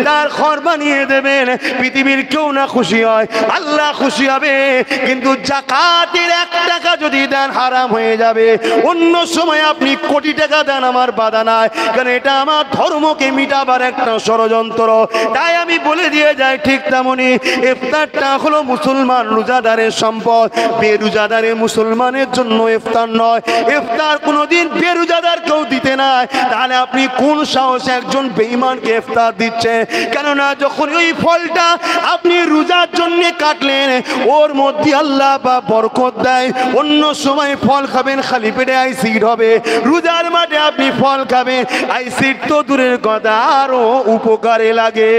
ইফতার ঘর বানিয়ে দেবেন, পৃথিবীর কেউ না খুশি হয়, আল্লাহ খুশি হবে। কিন্তু যাকাতের এক টাকা যদি দেন হারাম হয়ে যাবে। অন্য সময় আপনি কোটি টাকা দেন, আমার বাধা নাই, কারণ এটা আমার ধর্মকে মিটাবার একটা ষড়যন্ত্র। তাই আমি বলে দিয়ে যাই, ঠিক তেমনি ইফতারটা হলো মুসলমান রোজাদারের সম্পদ, বেরোজাদারের মুসলমানের জন্য ইফতার নয়। ইফতার কোনোদিন বেরোজাদার কেউ দিতে নাই। তাহলে আপনি কোন সাহসে একজন বেঈমানকে ইফতার দিচ্ছেন? কেননা যখন ওই ফলটা আপনি রোজার জন্য কাটলেন, ওর মধ্যে আল্লাহ বা বরকত দেয়। অন্য সময় ফল খাবেন খালি পেটে অ্যাসিড হবে, রোজার মাঠে আপনি ফল খাবেন, অ্যাসিড তো দূরের কথা আরো উপকারে লাগে।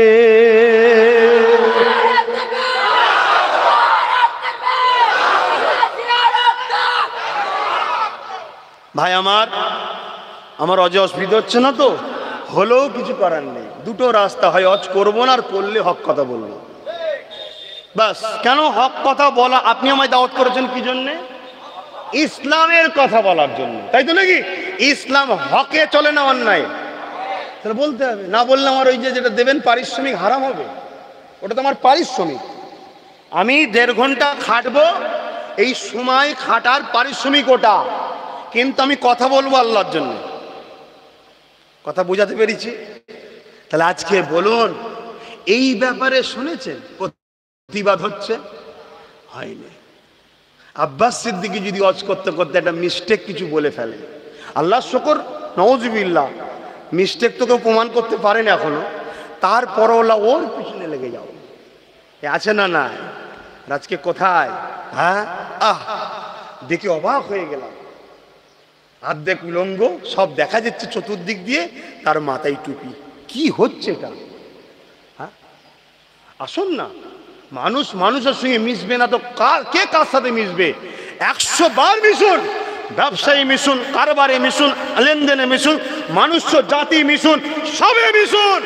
ভাই আমার আমার অজে অসুবিধা হচ্ছে না তো? হলেও কিছু করার নেই, দুটো রাস্তা, হয় অজ করবো না, আর করলে হক কথা বলবো, বাস। কেন হক কথা বলা? আপনি আমায় দাওয়াত করেছেন কি জন্যে? ইসলামের কথা বলার জন্য, তাই তো নাকি? ইসলাম হকে চলে না অন্যায়, তাহলে বলতে হবে। না বললে আমার ওই যে যেটা দেবেন পারিশ্রমিক হারাম হবে, ওটা তো আমার পারিশ্রমিক। আমি দেড় ঘন্টা খাটবো, এই সময় খাটার পারিশ্রমিক ওটা, কিন্তু আমি কথা বলবো আল্লাহর জন্য। কথা বোঝাতে পেরেছি? তাহলে আজকে বলুন, এই ব্যাপারে শুনেছেন প্রতিবাদ হচ্ছে? হয়নি। আব্বাস সিদ্দিকী যদি অজ করতে করতে একটা মিস্টেক কিছু বলে ফেলে, আল্লাহ শুকর, নওয়াজুবিল্লাহ, মিস্টেক তো কেউ প্রমাণ করতে পারে না এখনো, তারপর ওলা ওর পিছনে লেগে যাও, এ আছে না? না, আজকে কোথায়? হ্যাঁ, আহ দেখে অবাক হয়ে গেলাম, অর্ধেক উলঙ্গ, সব দেখা যাচ্ছে চতুর্দিক দিয়ে, তার মাথায় টুপি। কি হচ্ছে এটা? হ্যাঁ, আসুন না, মানুষ মানুষের সঙ্গে মিশবে না তো কার কে কার সাথে মিশবে? একশো বার মিশুন, ব্যবসায়ী মিশুন, কারবারে মিশুন, লেনদেনে মিশুন, মানুষ জাতি মিশুন, সবে মিশুন।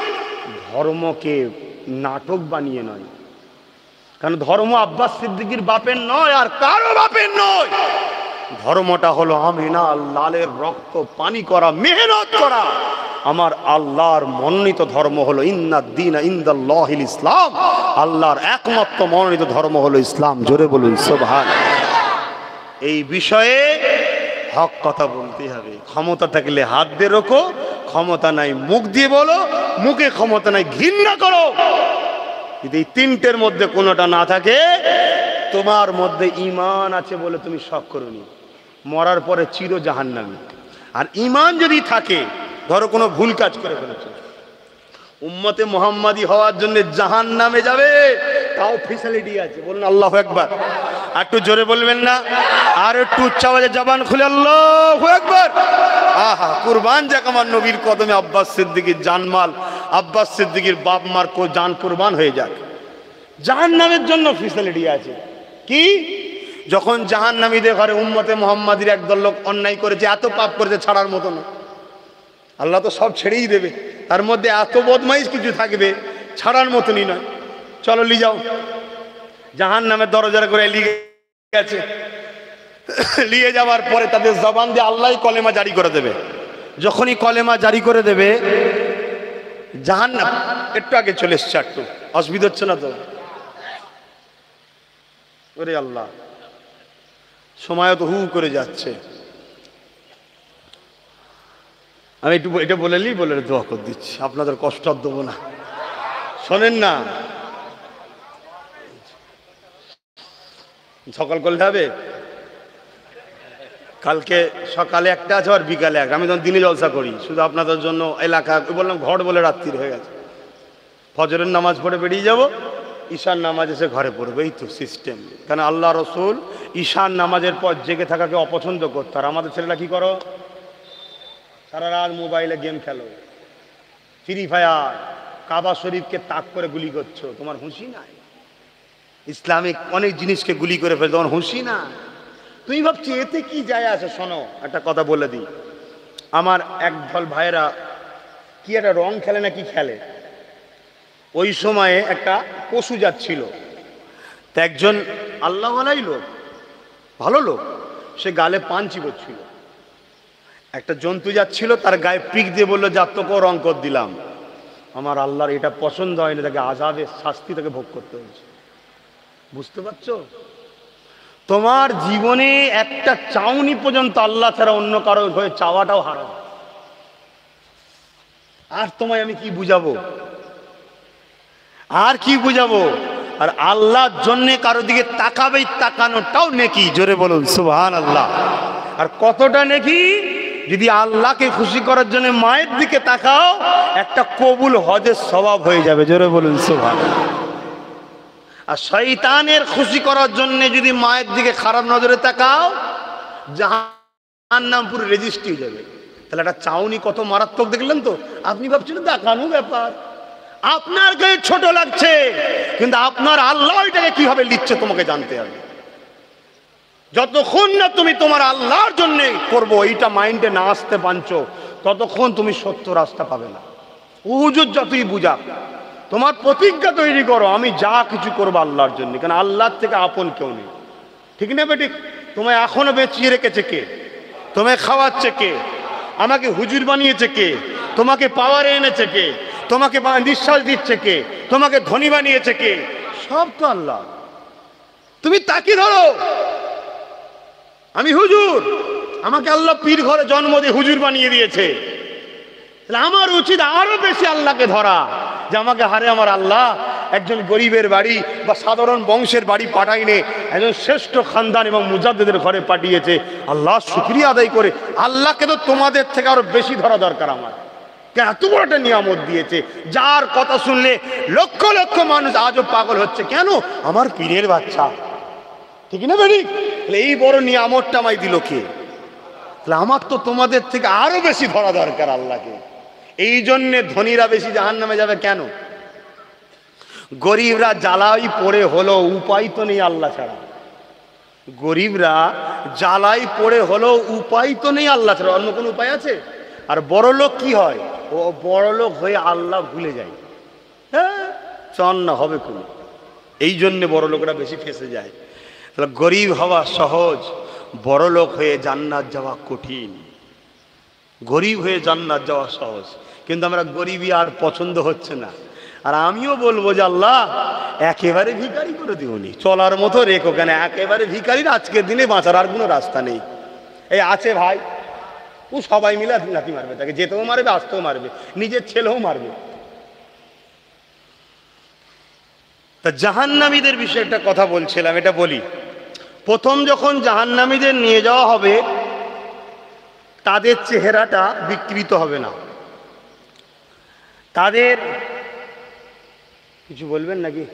ধর্মকে নাটক বানিয়ে নয়, কারণ ধর্ম আব্বাস সিদ্দিকীর বাপের নয়, আর কারো বাপের নয়। ধর্মটা হলো আমিনা লালের রক্ত পানি করা, মেহনত করা। আমার আল্লাহর মনোনীত ধর্ম হলো ইন্নাদ-দীনা ইনদাল্লাহিল ইসলাম, আল্লাহর একমাত্র মনোনীত ধর্ম হলো ইসলাম। জোরে বলুন সুবহানাল্লাহ। এই বিষয়ে হক কথা বলতে হবে। ক্ষমতা থাকলে হাত দিয়ে রোখো, ক্ষমতা নাই মুখ দিয়ে বলো, মুখে ক্ষমতা নাই ঘৃণা করো। যদি এই তিনটের মধ্যে কোনোটা না থাকে, তোমার মধ্যে ঈমান আছে বলে তুমি শক করোনি, মরার পরে চির জাহান্নামী। আর ঈমান যদি থাকে, ধরো কোনো ভুল কাজ করে ফেলেছে, উম্মতে মুহাম্মাদি হওয়ার জন্য জাহান্নামে যাবে, তাও ফ্যাসিলিটি আছে। বলুন আল্লাহু আকবার। আর একটু জোরে বলবেন না? আর একটু উচ্চ আওয়াজে জবান খুলে আল্লাহু আকবার। আহা, কুরবান যাক আমার নবীর কদমে আব্বাস সিদ্দিকীর জানমাল, আব্বাস সিদ্দিকীর বাপ মার কো জান কুরবান হয়ে যাক। জাহান্নামের জন্য ফ্যাসিলিটি আছে। কি? যখন জাহান্নামীদের ঘরে উম্মতে মুহাম্মাদির একদল লোক অন্যায় করেছে, এত পাপ করেছে, ছাড়ার মতো না। আল্লাহ তো সব ছেড়েই দেবে, তার মধ্যে এত বদমাইশ কিছু থাকবে, ছাড়ার মতনই নয়। চলো লি যাও, জাহান্নামের দরজার করে লিয়ে গেছে। নিয়ে যাওয়ার পরে তাদের জবান দিয়ে আল্লাহ কলেমা জারি করে দেবে। যখনই কলেমা জারি করে দেবে, জাহান্নাম একটু আগে চলে এসছে, একটু অসুবিধা হচ্ছে না তো? ওরে আল্লাহ, সময় তো হু করে যাচ্ছে। আমি একটু এটা বলে নি, বলে দোয়া করে দিচ্ছি, আপনাদের কষ্ট আর দেবো না। শোনেন না, সকাল করলে হবে, কালকে সকালে একটা আছে আর বিকালে একটা। আমি তখন দিনে জলসা করি শুধু আপনাদের জন্য, এলাকা বললাম ঘর বলে রাত্রির হয়ে গেছে। ফজরের নামাজ পড়ে বেরিয়ে যাব, ঈশান নামাজ এসে ঘরে পড়বে, এই তো সিস্টেম। কেন আল্লাহ রসুল ঈশান নামাজের পর জেগে থাকাকে অপছন্দ করতো। আর আমাদের ছেলেরা কি করো? সারা রাত মোবাইলে গেম খেলো, ফ্রি ফায়ার, কাবা শরীফকে তাক করে গুলি করছো, তোমার হুঁশি নাই? ইসলামিক অনেক জিনিসকে গুলি করে ফেলে, তোমার হুঁশি না? তুমি ভাবছি এতে কি যায় আসে? শোনো, একটা কথা বলে দিই। আমার এক দল ভাইয়েরা কি একটা রং খেলে না কি খেলে, ওই সময়ে একটা পশু যাচ্ছিল, তা একজন আল্লাহওয়ালাই লোক, ভালো লোক, সে গালে পান চিবোচ্ছিল। একটা জন্তু যাচ্ছিল, তার গায়ে পিক দিয়ে বললো, যা তোকেও রং কর দিলাম। আমার আল্লাহর এটা পছন্দ হয়নি, তাকে আযাবের শাস্তি তাকে ভোগ করতে হয়েছে। বুঝতে পারছো? তোমার জীবনে একটা চাউনি পর্যন্ত আল্লাহ ছাড়া অন্য কারো হয়ে চাওয়াটাও হারাম। আর তোমায় আমি কি বুঝাবো, আর কি বুঝাবো? আর আল্লাহর জন্য কারো দিকে তাকাবে, তাকানোটাও নেকি। জোরে বলুন সুবহানাল্লাহ। আর কতটা নেকি যদি আল্লাহকে খুশি করার জন্য মায়ের দিকে তাকাও, একটা কবুল হজের স্বভাব হয়ে যাবে। জোরে বলুন সুবহানাল্লাহ। আর শয়তানের খুশি করার জন্য যদি মায়ের দিকে খারাপ নজরে তাকাও, জাহান্নাম পুরো রেজিস্ট্রি হয়ে যাবে। তাহলে একটা চাউনি কত মারাত্মক দেখলেন তো? আপনি ভাবছেন দেখানো ব্যাপার, আপনার গায়ে ছোট লাগছে, কিন্তু আপনার আল্লাহ এটাকে কিভাবে লিখছে তোমাকে জানতে হবে। যতক্ষণ না তুমি তোমার আল্লাহর জন্য করবো এইটা মাইন্ডে না আসতে পারছো, ততক্ষণ তুমি সত্য রাস্তা পাবে না। হুজুর যতই বুঝা, তোমার প্রতিজ্ঞা তৈরি করো, আমি যা কিছু করবো আল্লাহর জন্য, কারণ আল্লাহর থেকে আপন কেউ নেই। ঠিক না বেটি? তোমায় এখনো বেঁচিয়ে রেখেছে কে? তোমায় খাওয়াচ্ছে কে? আমাকে হুজুর বানিয়েছে কে? তোমাকে পাওয়ারে এনেছে কে? তোমাকে নিঃশ্বাস দিচ্ছে কে? তোমাকে ধনী বানিয়েছে কে? সব তো আল্লাহ। তুমি তাকে ধরো, আমি হুজুর, আমাকে আল্লাহ পীর ঘরে জন্ম দিয়ে হুজুর বানিয়ে দিয়েছে, তাহলে আমার উচিত আরো বেশি আল্লাহকে ধরা, যে আমাকে হারে আমার আল্লাহ একজন গরিবের বাড়ি বা সাধারণ বংশের বাড়ি পাঠাইনে একজন শ্রেষ্ঠ খানদান এবং মুজাদ্দিদের ঘরে পাঠিয়েছে। আল্লাহ শুকরিয়া আদায় করে আল্লাহকে তো তোমাদের থেকে আরো বেশি ধরা দরকার আমার। এত বড় একটা নিয়ামত দিয়েছে, যার কথা শুনলে লক্ষ লক্ষ মানুষ আজও পাগল হচ্ছে। কেন? আমার পীরের বাচ্চা। ঠিক না বেরি? এই বড় নিয়ামতটা আমায় দিল কে? তাহলে আমার তো তোমাদের থেকে আরো বেশি ধরা দরকার আল্লাহকে। এই জন্যে ধনীরা বেশি জাহান্নামে যাবে। কেন? গরিবরা জ্বালাই পড়ে হলো, উপায় তো নেই আল্লাহ ছাড়া। গরিবরা জ্বালাই পড়ে হলো, উপায় তো নেই আল্লাহ ছাড়া। অন্য কোনো উপায় আছে? আর বড় লোক কি হয়? ও বড় লোক হয়ে আল্লাহ ভুলে যায়। হ্যাঁ, চন না হবে কোনো। এই জন্যে বড় লোকরা বেশি ফেঁসে যায়। তাহলে গরিব হওয়া সহজ, বড় লোক হয়ে জান্নাত যাওয়া কঠিন। গরিব হয়ে জান্নাত যাওয়া সহজ, কিন্তু আমরা গরিবই আর পছন্দ হচ্ছে না। আর আমিও বলবো যে আল্লাহ একেবারে ভিখারি করে দিওনি, চলার মতো রেখো। কেন? একেবারে ভিখারির আজকের দিনে বাঁচার আর কোনো রাস্তা নেই। এই আছে ভাই, ও সবাই মিলে লাথি মারবে, তাকে যেতেও মারবে, আসতেও মারবে, নিজের ছেলেও মারবে। তা জাহান্নামীদের বিষয়ে একটা কথা বলছিলাম, এটা বলি। প্রথম যখন জাহান্নামীদের নিয়ে যাওয়া হবে, তাদের চেহারাটা বিকৃত হবে না। তাদের কিছু বলবেন নাকি?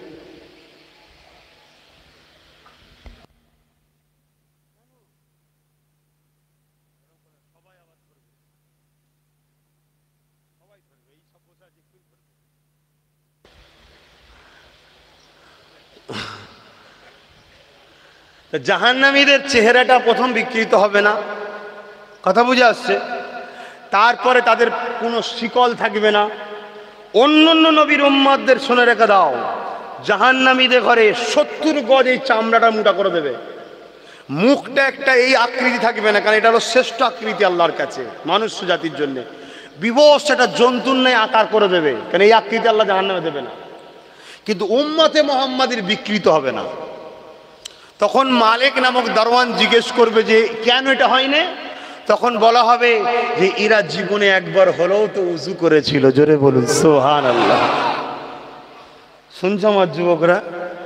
জাহান্নামীদের চেহারাটা প্রথম বিকৃত হবে না, কথা বুঝে আসছে? তারপরে তাদের কোনো শিকল থাকবে না। অন্য অন্য নবীর উম্মতদের শুনে রেখে দাও, জাহান্নামীদের ঘরে সত্তর গজ এই চামড়াটা মোটা করে দেবে। মুখটা একটা এই আকৃতি থাকবে না, কারণ এটা হলো শ্রেষ্ঠ আকৃতি আল্লাহর কাছে মানুষ জাতির জন্য। বিবশ একটা জন্তুর ন্যায় আকার করে দেবে, কারণ এই আকৃতি আল্লাহ জাহান্নামে দেবে না। কিন্তু উম্মতে মুহাম্মাদের বিকৃত হবে না। তখন মালিক নামক দারওয়ান জিজ্ঞেস করবে যে কেন এটা হয় না? তখন বলা হবে যে এরা জীবনে একবার হলেও তো উজু করেছিল। জোরে বলুন সুবহানাল্লাহ। শুনছো আমার যুবকরা?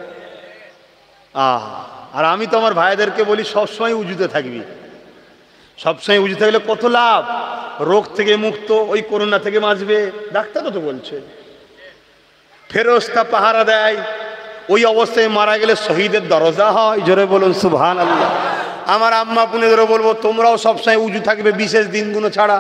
আহ আর আমি তো আমার ভাইদেরকে বলি সবসময় উজুতে থাকবি। সবসময় উজু থাকলে কত লাভ, রোগ থেকে মুক্ত, ওই করোনা থেকে বাঁচবে, ডাক্তারও তো বলছে। ফেরেশতা পাহারা দেয়, ওই অবস্থায় মারা গেলে শহীদের দরজা হয়। জোরে বলুন সুবহানাল্লাহ। আমার আম্মা পুনেদেরও বলবো তোমরাও সবসময় উজু থাকবে, বিশেষ দিনগুলো ছাড়া।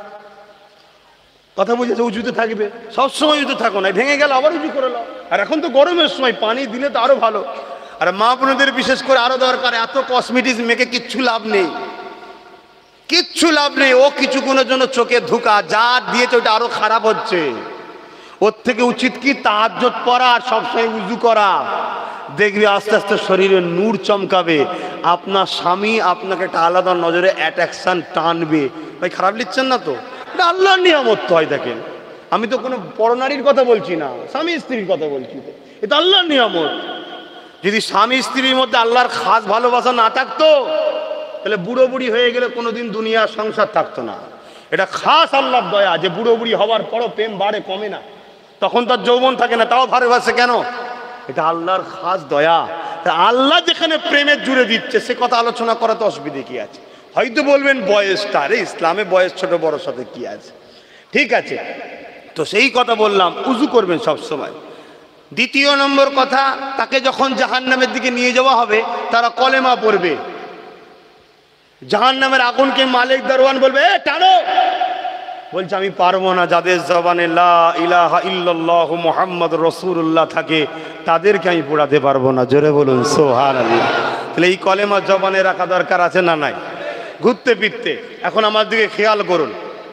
কথা বুঝেছে? উজুতে থাকবে, সবসময় উজুতে থাকো না, ভেঙে গেল আবার উজু করে নাও। আর এখন তো গরমের সময়, পানি দিলে তো আরো ভালো। আর মা বোনদের বিশেষ করে আরো দরকার, এত কসমেটিক্স মেখে কিচ্ছু লাভ নেই, কিচ্ছু লাভ নেই। ও কিছুক্ষণের জন্য চোখে ধোঁকা, যা দিয়েছে ওটা আরো খারাপ হচ্ছে। ওর থেকে উচিত কি তাহাজ্জুদ পড়া আর সবসময় উজু করা। দেখবি আস্তে আস্তে শরীরে নূর চমকাবে, আপনার স্বামী আপনাকে একটা আলাদা নজরে অ্যাট্রাকশন টানবে। ভাই খারাপ লিখছেন না তো? এটা আল্লাহর নিয়ামত হয়। দেখেন আমি তো কোনো পরনারীর কথা বলছি না, স্বামী স্ত্রীর কথা বলছি। এটা আল্লাহর নিয়ামত। যদি স্বামী স্ত্রীর মধ্যে আল্লাহর খাস ভালোবাসা না থাকতো তাহলে বুড়ো বুড়ি হয়ে গেলে কোনোদিন দুনিয়ার সংসার থাকতো না। এটা খাস আল্লাহর দয়া যে বুড়ো বুড়ি হওয়ার পরও প্রেম বাড়ে, কমে না। তখন তার যৌবন থাকে না, তাও ভালোবাসে কেন? এটা আল্লাহর খাস দয়া। আল্লাহ যেখানে প্রেমের জুড়ে দিচ্ছে সে কথা আলোচনা করা তো অসুবিধে কি আছে? হয়তো বলবেন বয়সটা, আরে ইসলামে বয়স ছোট বড় সাথে কি আছে? ঠিক আছে, তো সেই কথা বললাম, উজু করবেন সব সময়। দ্বিতীয় নম্বর কথা, তাকে যখন জাহান্নামের দিকে নিয়ে যাওয়া হবে তারা কলেমা পড়বে। জাহান্নামের আগুনকে মালিক দারওয়ান বলবে, এ টানো, বলছে আমি পারবো না। যাদের জবানে লা ইলাহা ইল্লাল্লাহু মুহাম্মাদুর রাসূলুল্লাহ থাকে তাদেরকে আমি পোড়াতে পারবো না। জোরে বলুন সুবহানাল্লাহ। তাহলে এই কলেমা জবানে রাখা দরকার আছে না নাই? ঘুরতে ফিরতে এখন আমার দিকে খেয়াল করুন,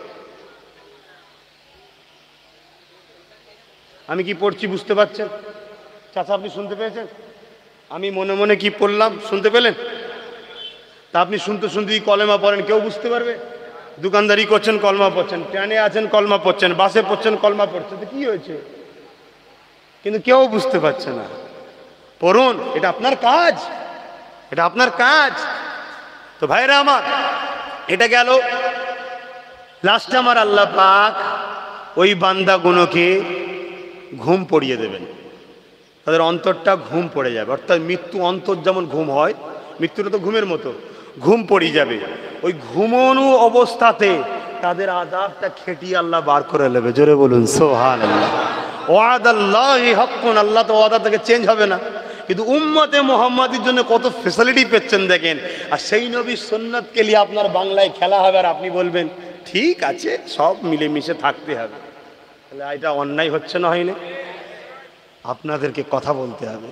আমি কি পড়ছি বুঝতে পারছেন? চাচা আপনি শুনতে পেয়েছেন? আমি মনে মনে কি পড়লাম শুনতে পেলেন? তা আপনি শুনতে শুনতে কলেমা পড়েন, কেউ বুঝতে পারবে? দোকানদারি করছেন কলমা পড়ছেন, ট্রেনে আছেন কলমা পড়ছেন, বাসে পড়ছেন কলমা পড়ছেন, তো কি হয়েছে? কিন্তু কেউ বুঝতে পারছে না। পড়ুন, এটা আপনার কাজ, এটা আপনার কাজ। তো ভাইরা আমার, এটা গেল। লাস্টে আমার আল্লাহ পাক ওই বান্দাগুলোকে ঘুম পড়িয়ে দেবেন, তাদের অন্তরটা ঘুম পড়ে যাবে। অর্থাৎ মৃত্যু অন্তর যেমন ঘুম হয়, মৃত্যুটা তো ঘুমের মতো, ঘুম পড়িয়ে যাবে। ওই ঘুমনু অবস্থাতে তাদের আযাবটা খেটিয়ে আল্লাহ বার করে নেবে। জোরে বলুন সুবহানাল্লাহ। ওয়াদাল্লাহি হাক্কুন, আল্লাহ তো ওয়াদা থেকে চেঞ্জ হবে না। কিন্তু উম্মতে মুহাম্মাদির জন্য কত ফ্যাসিলিটি পেচ্ছেন দেখেন। আর সেই নবীর সুন্নাতকে নিয়ে আপনার বাংলায় খেলা হবে আর আপনি বলবেন ঠিক আছে সব মিলেমিশে থাকতে হবে। তাহলে এটা অন্যায় হচ্ছে না, হয়নি? আপনাদেরকে কথা বলতে হবে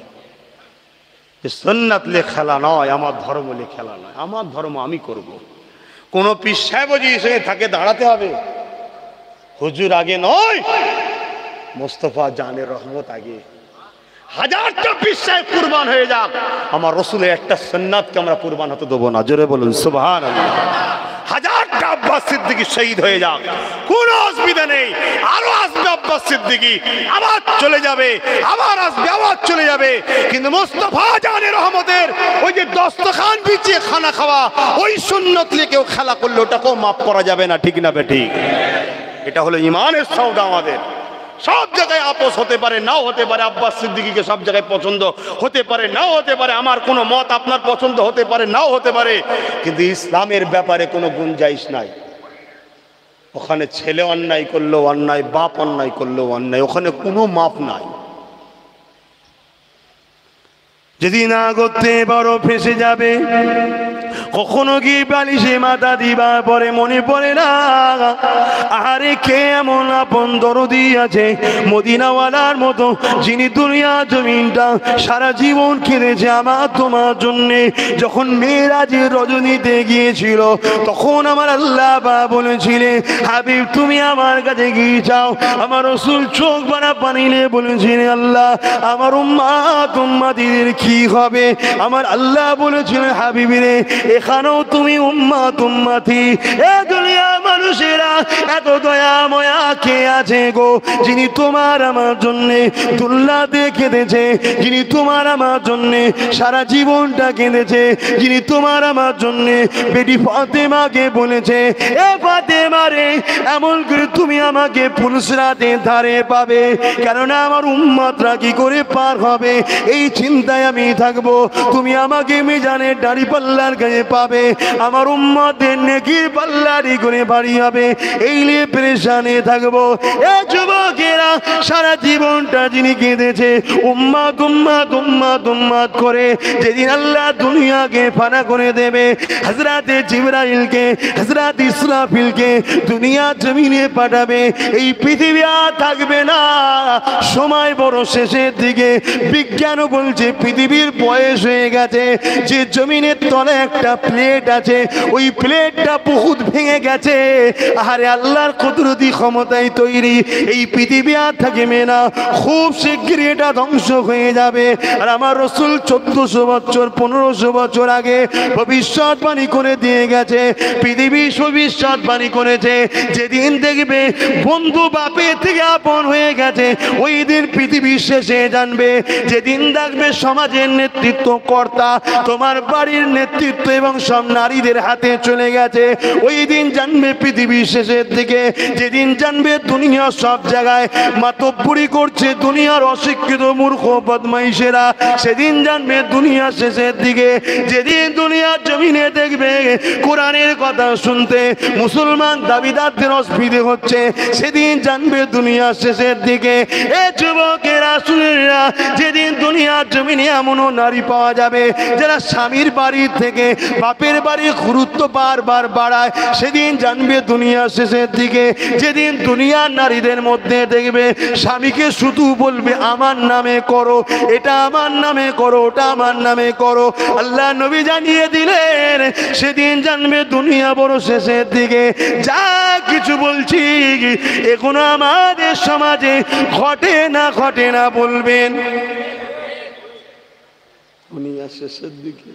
যে সুন্নাত লে খেলা নয়, আমার ধর্ম লে খেলা নয়। আমার ধর্ম আমি করব। কোনো পীর সাহেব যদি এসে থাকে দাঁড়াতে হবে, হুজুর আগে নয়, মোস্তফা জানের রহমত আগে। হাজারটা পীর সাহেব কুরবান হয়ে যাক, আমার রসুলের একটা সুন্নাতকে আমরা কুরবান হতে দেবো না। জোরে বলুন সুবহানাল্লাহ। হাজারটা আব্বাস সিদ্দিকী শহীদ হয়ে যাক, কোনো অসুবিধা নেই। আরো আসবে আব্বাস সিদ্দিকী, আবার চলে যাবে, আবার আসবে, আবার চলে যাবে। কিন্তু মোস্তফা জানের রহমতের ওই যে দস্তখান বিছিয়ে খানা খাওয়া, ওই সুন্নত নিয়ে কেউ খেলা করলে ওটাকেও মাফ করা যাবে না। ঠিক না বেঠিক? এটা হলো ইমানের সওদা। আমাদের সব জায়গায় আপোষ হতে পারে, নাও হতে পারে। আব্বাস সিদ্দিকীকে সব জায়গায় পছন্দ হতে পারে, নাও হতে পারে। আমার কোনো মত আপনার পছন্দ হতে পারে, নাও হতে পারে। কিন্তু ইসলামের ব্যাপারে কোনো গুঞ্জাইশ নাই। ওখানে ছেলে অন্যায় করলেও অন্যায়, বাপ অন্যায় করলেও অন্যায়, ওখানে কোনো মাপ নাই। যদি না করতে পারো ফেসে যাবে। কখনো কি বালিশে মাথা দিবা পরে মনে পড়ে না, আহারে কে এমন আপন দরদি আছে মদিনাওয়ালার মতো, যিনি দুনিয়া জমিনটা সারা জীবন কেঁদেছে আমার তোমার জন্যে। যখন মেরাজের রজনীতে গিয়েছিল তখন আমার আল্লাহ বা বলেছিলেন, হাবিব তুমি আমার কাছে গিয়ে যাও। আমার রাসূল চোখ বানা পানিলে বলেছিলেন, আল্লাহ আমার উম্মাত উম্মাতিদের কি হবে? আমার আল্লাহ বলেছিলেন, হাবিবিরে এখানেও তুমি উম্মাত উম্মাতি। এ দুনিয়ার মানুষেরা এত দয়া ময়া কে আছে গো, যিনি তোমার আমার জন্যে দুনিয়াতে কেঁদেছে, যিনি তোমার আমার জন্যে সারা জীবনটা কেঁদেছে, যিনি তোমার আমার জন্যে বেটি ফাতেমাকে বলেছে, এ ফাতেমা রে এমন করে তুমি আমাকে পুলসরাতে ধারে পাবে, কেননা আমার উম্মাতরা কি করে পার হবে এই চিন্তায় আমি থাকবো। তুমি আমাকে মিজানের দাড়ি পাল্লার কাছে পাবে, আমার উম্মতের নেকির পাল্লারি করে বাড়ি হবে, এই নিয়ে পেরেশানে থাকবো। এ যুবকেরা সারা জীবনটা যিনি কেঁদেছে উম্মাত উম্মাত উম্মাত উম্মাত করে, যেদিন আল্লাহ দুনিয়াকে ফানা করে দেবে, হযরতে জিবরাইলকে হযরত ইসরাফিলকে দুনিয়া জমিনে পাঠাবে, এই পৃথিবী আর থাকবে না। সময় বড় শেষের দিকে, বিজ্ঞান বলছে পৃথিবীর বয়স হয়ে গেছে। যে জমিনের তলে একটা প্লেট আছে, ওই প্লেটটা বহুত ভেঙে গেছে, আরে আল্লাহর কুদরতি ক্ষমতায় তৈরি এই পৃথিবী আর থাকবে না, খুব শীঘ্রই এটা ধ্বংস হয়ে যাবে। আর আমার রসুল চোদ্দশো বছর পনেরোশো বছর আগে ভবিষ্যৎবাণী করে দিয়ে গেছে, পৃথিবী ভবিষ্যৎবাণী করেছে যেদিন দেখবে বন্ধু বাপের থেকে আপন হয়ে গেছে ওই দিন পৃথিবী শেষে জানবে। যেদিন দেখবে সমাজের নেতৃত্ব কর্তা তোমার বাড়ির নেতৃত্ব এবং সব নারীদের হাতে চলে গেছে ওই দিন জানবে পৃথিবী শেষের দিকে। যেদিন জানবে দুনিয়া সব জায়গায় মাতব্বরি করছে দুনিয়ার অশিক্ষিত মূর্খ বদমাইশেরা, সেদিন জানবে দুনিয়া শেষের দিকে। যেদিন দুনিয়ার জমিনে দেখবে কোরআনের কথা শুনতে মুসলমান দাবিদারদের অসুবিধে হচ্ছে সেদিন জানবে দুনিয়া শেষের দিকে। এ যুবকেরা শুনেরা, যেদিন দুনিয়ার জমিনে এমনও নারী পাওয়া যাবে যারা স্বামীর বাড়ি থেকে বাপের বাড়ির গুরুত্ব বারবার বাড়ায় সেদিন জানবে দুনিয়া শেষের দিকে। যেদিন দুনিয়ার নারীদের মধ্যে দেখবে স্বামীকে শুধু বলবে আমার নামে করো, এটা আমার নামে করো, ওটা আমার নামে করো, আল্লাহ নবী জানিয়ে দিলেন সেদিন জানবে দুনিয়া বড় শেষের দিকে। যা কিছু বলছি এখনো আমাদের সমাজে ঘটে না ঘটে না বলবেন দুনিয়া শেষের দিকে।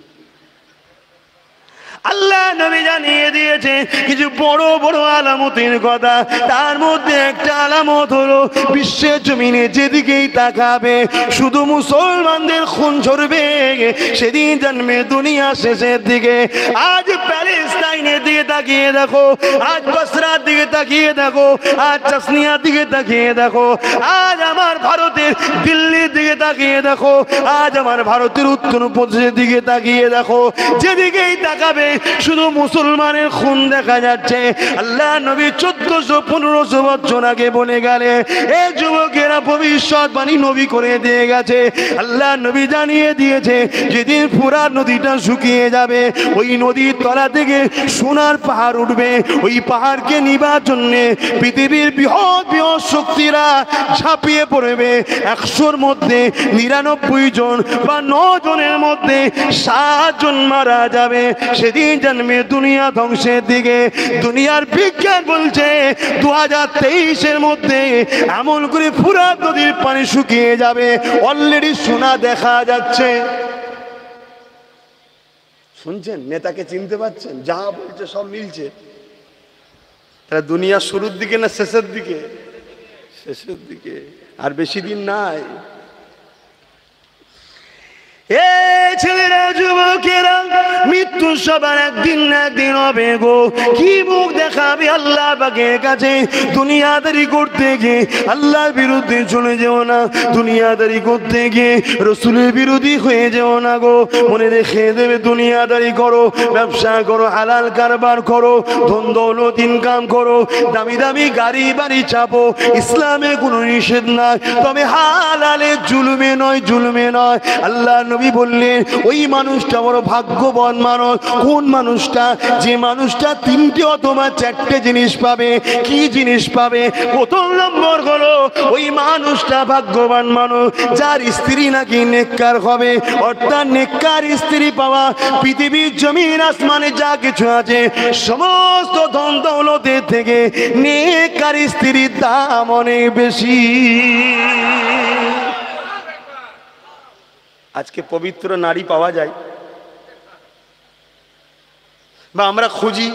আল্লাহ নবী জানিয়ে দিয়েছে কিছু বড় বড় আলামতের কথা, তার মধ্যে একটা আলামত হলো বিশ্বের জমিনে যেদিকেই তাকাবে শুধু মুসলমানদের খুন ঝরবে সেদিন জানবে দুনিয়া শেষের দিকে। আজ প্যালেস্টাইনের দিকে তাকিয়ে দেখো, আজ বসরার দিকে তাকিয়ে দেখো, আজ চাসনিয়ার দিকে তাকিয়ে দেখো, আজ আমার ভারতের দিল্লির দিকে তাকিয়ে দেখো, আজ আমার ভারতের উত্তর প্রদেশের দিকে তাকিয়ে দেখো, যেদিকেই তাকাবে শুধু মুসলমানের খুন দেখা যাচ্ছে। আল্লাহ নবী চোদ্দশো পনেরোশো বছর আগে বলে গেলে এ যুবকেরা ভবিষ্যৎবাণী নবী করে দিয়ে গেছে। আল্লাহ নবী জানিয়ে দিয়েছে যেদিন ফুরাত নদীটা শুকিয়ে যাবে ওই নদীর তলা থেকে সোনার পাহাড় উঠবে, ওই পাহাড়কে নিবার জন্যে পৃথিবীর বৃহৎ বৃহৎ শক্তিরা ঝাঁপিয়ে পড়বে। একশোর মধ্যে নিরানব্বই জন বা ন জনের মধ্যে সাত জন মারা যাবে। সেদিন জানবে দুনিয়া ধ্বংসের দিকে। দুনিয়ার বিজ্ঞান বলছে দু হাজার তেইশের মধ্যে এমন করে ফুরাত নদীর পানি শুকিয়ে যাবে, অলরেডি সোনা দেখা যাচ্ছে। শুনছেন, নেতাকে চিনতে পারছেন, যা বলছে সব মিলছে। তাহলে দুনিয়া শুরুর দিকে না শেষের দিকে? শেষের দিকে, আর বেশি দিন নাই। এ ছেলেরা যুবকেরা, মৃত্যু সবার একদিন না একদিন হবে গো। কি মুখ দেখাবে আল্লাহ পাকের কাছে? দুনিয়াদারি করতে গিয়ে আল্লাহর বিরুদ্ধে চলে যেও না, দুনিয়াদারি করতে গিয়ে রসুলের বিরোধী হয়ে যেও না গো। মনে রেখে দেবে দুনিয়াদারি করো, ব্যবসা করো, হালাল কারবার করো, ধন দৌলত ইনকাম করো, দামি দামি গাড়ি বাড়ি চাপো, ইসলামে কোনো নিষেধ নাই, তবে হালালে জুলুমে নয়, জুলুমে নয়। আল্লাহ নবী বললেন ওই মানুষটা বড় ভাগ্যবান মানুষ। কোন মানুষটা? যে মানুষটা তিনটে অথবা চারটে জিনিস পাবে। কি জিনিস পাবে? প্রথম নম্বর হলো ওই মানুষটা ভাগ্যবান মানুষ যার স্ত্রী নাকি নেককার হবে। অর্থাৎ নেককার স্ত্রী পাওয়া পৃথিবীর জমিন আসমানে যা কিছু আছে সমস্ত ধন দৌলতের থেকে নেককার স্ত্রীর দাম অনেক বেশি। আজকে পবিত্র নারী পাওয়া যায় বা আমরা খুঁজি।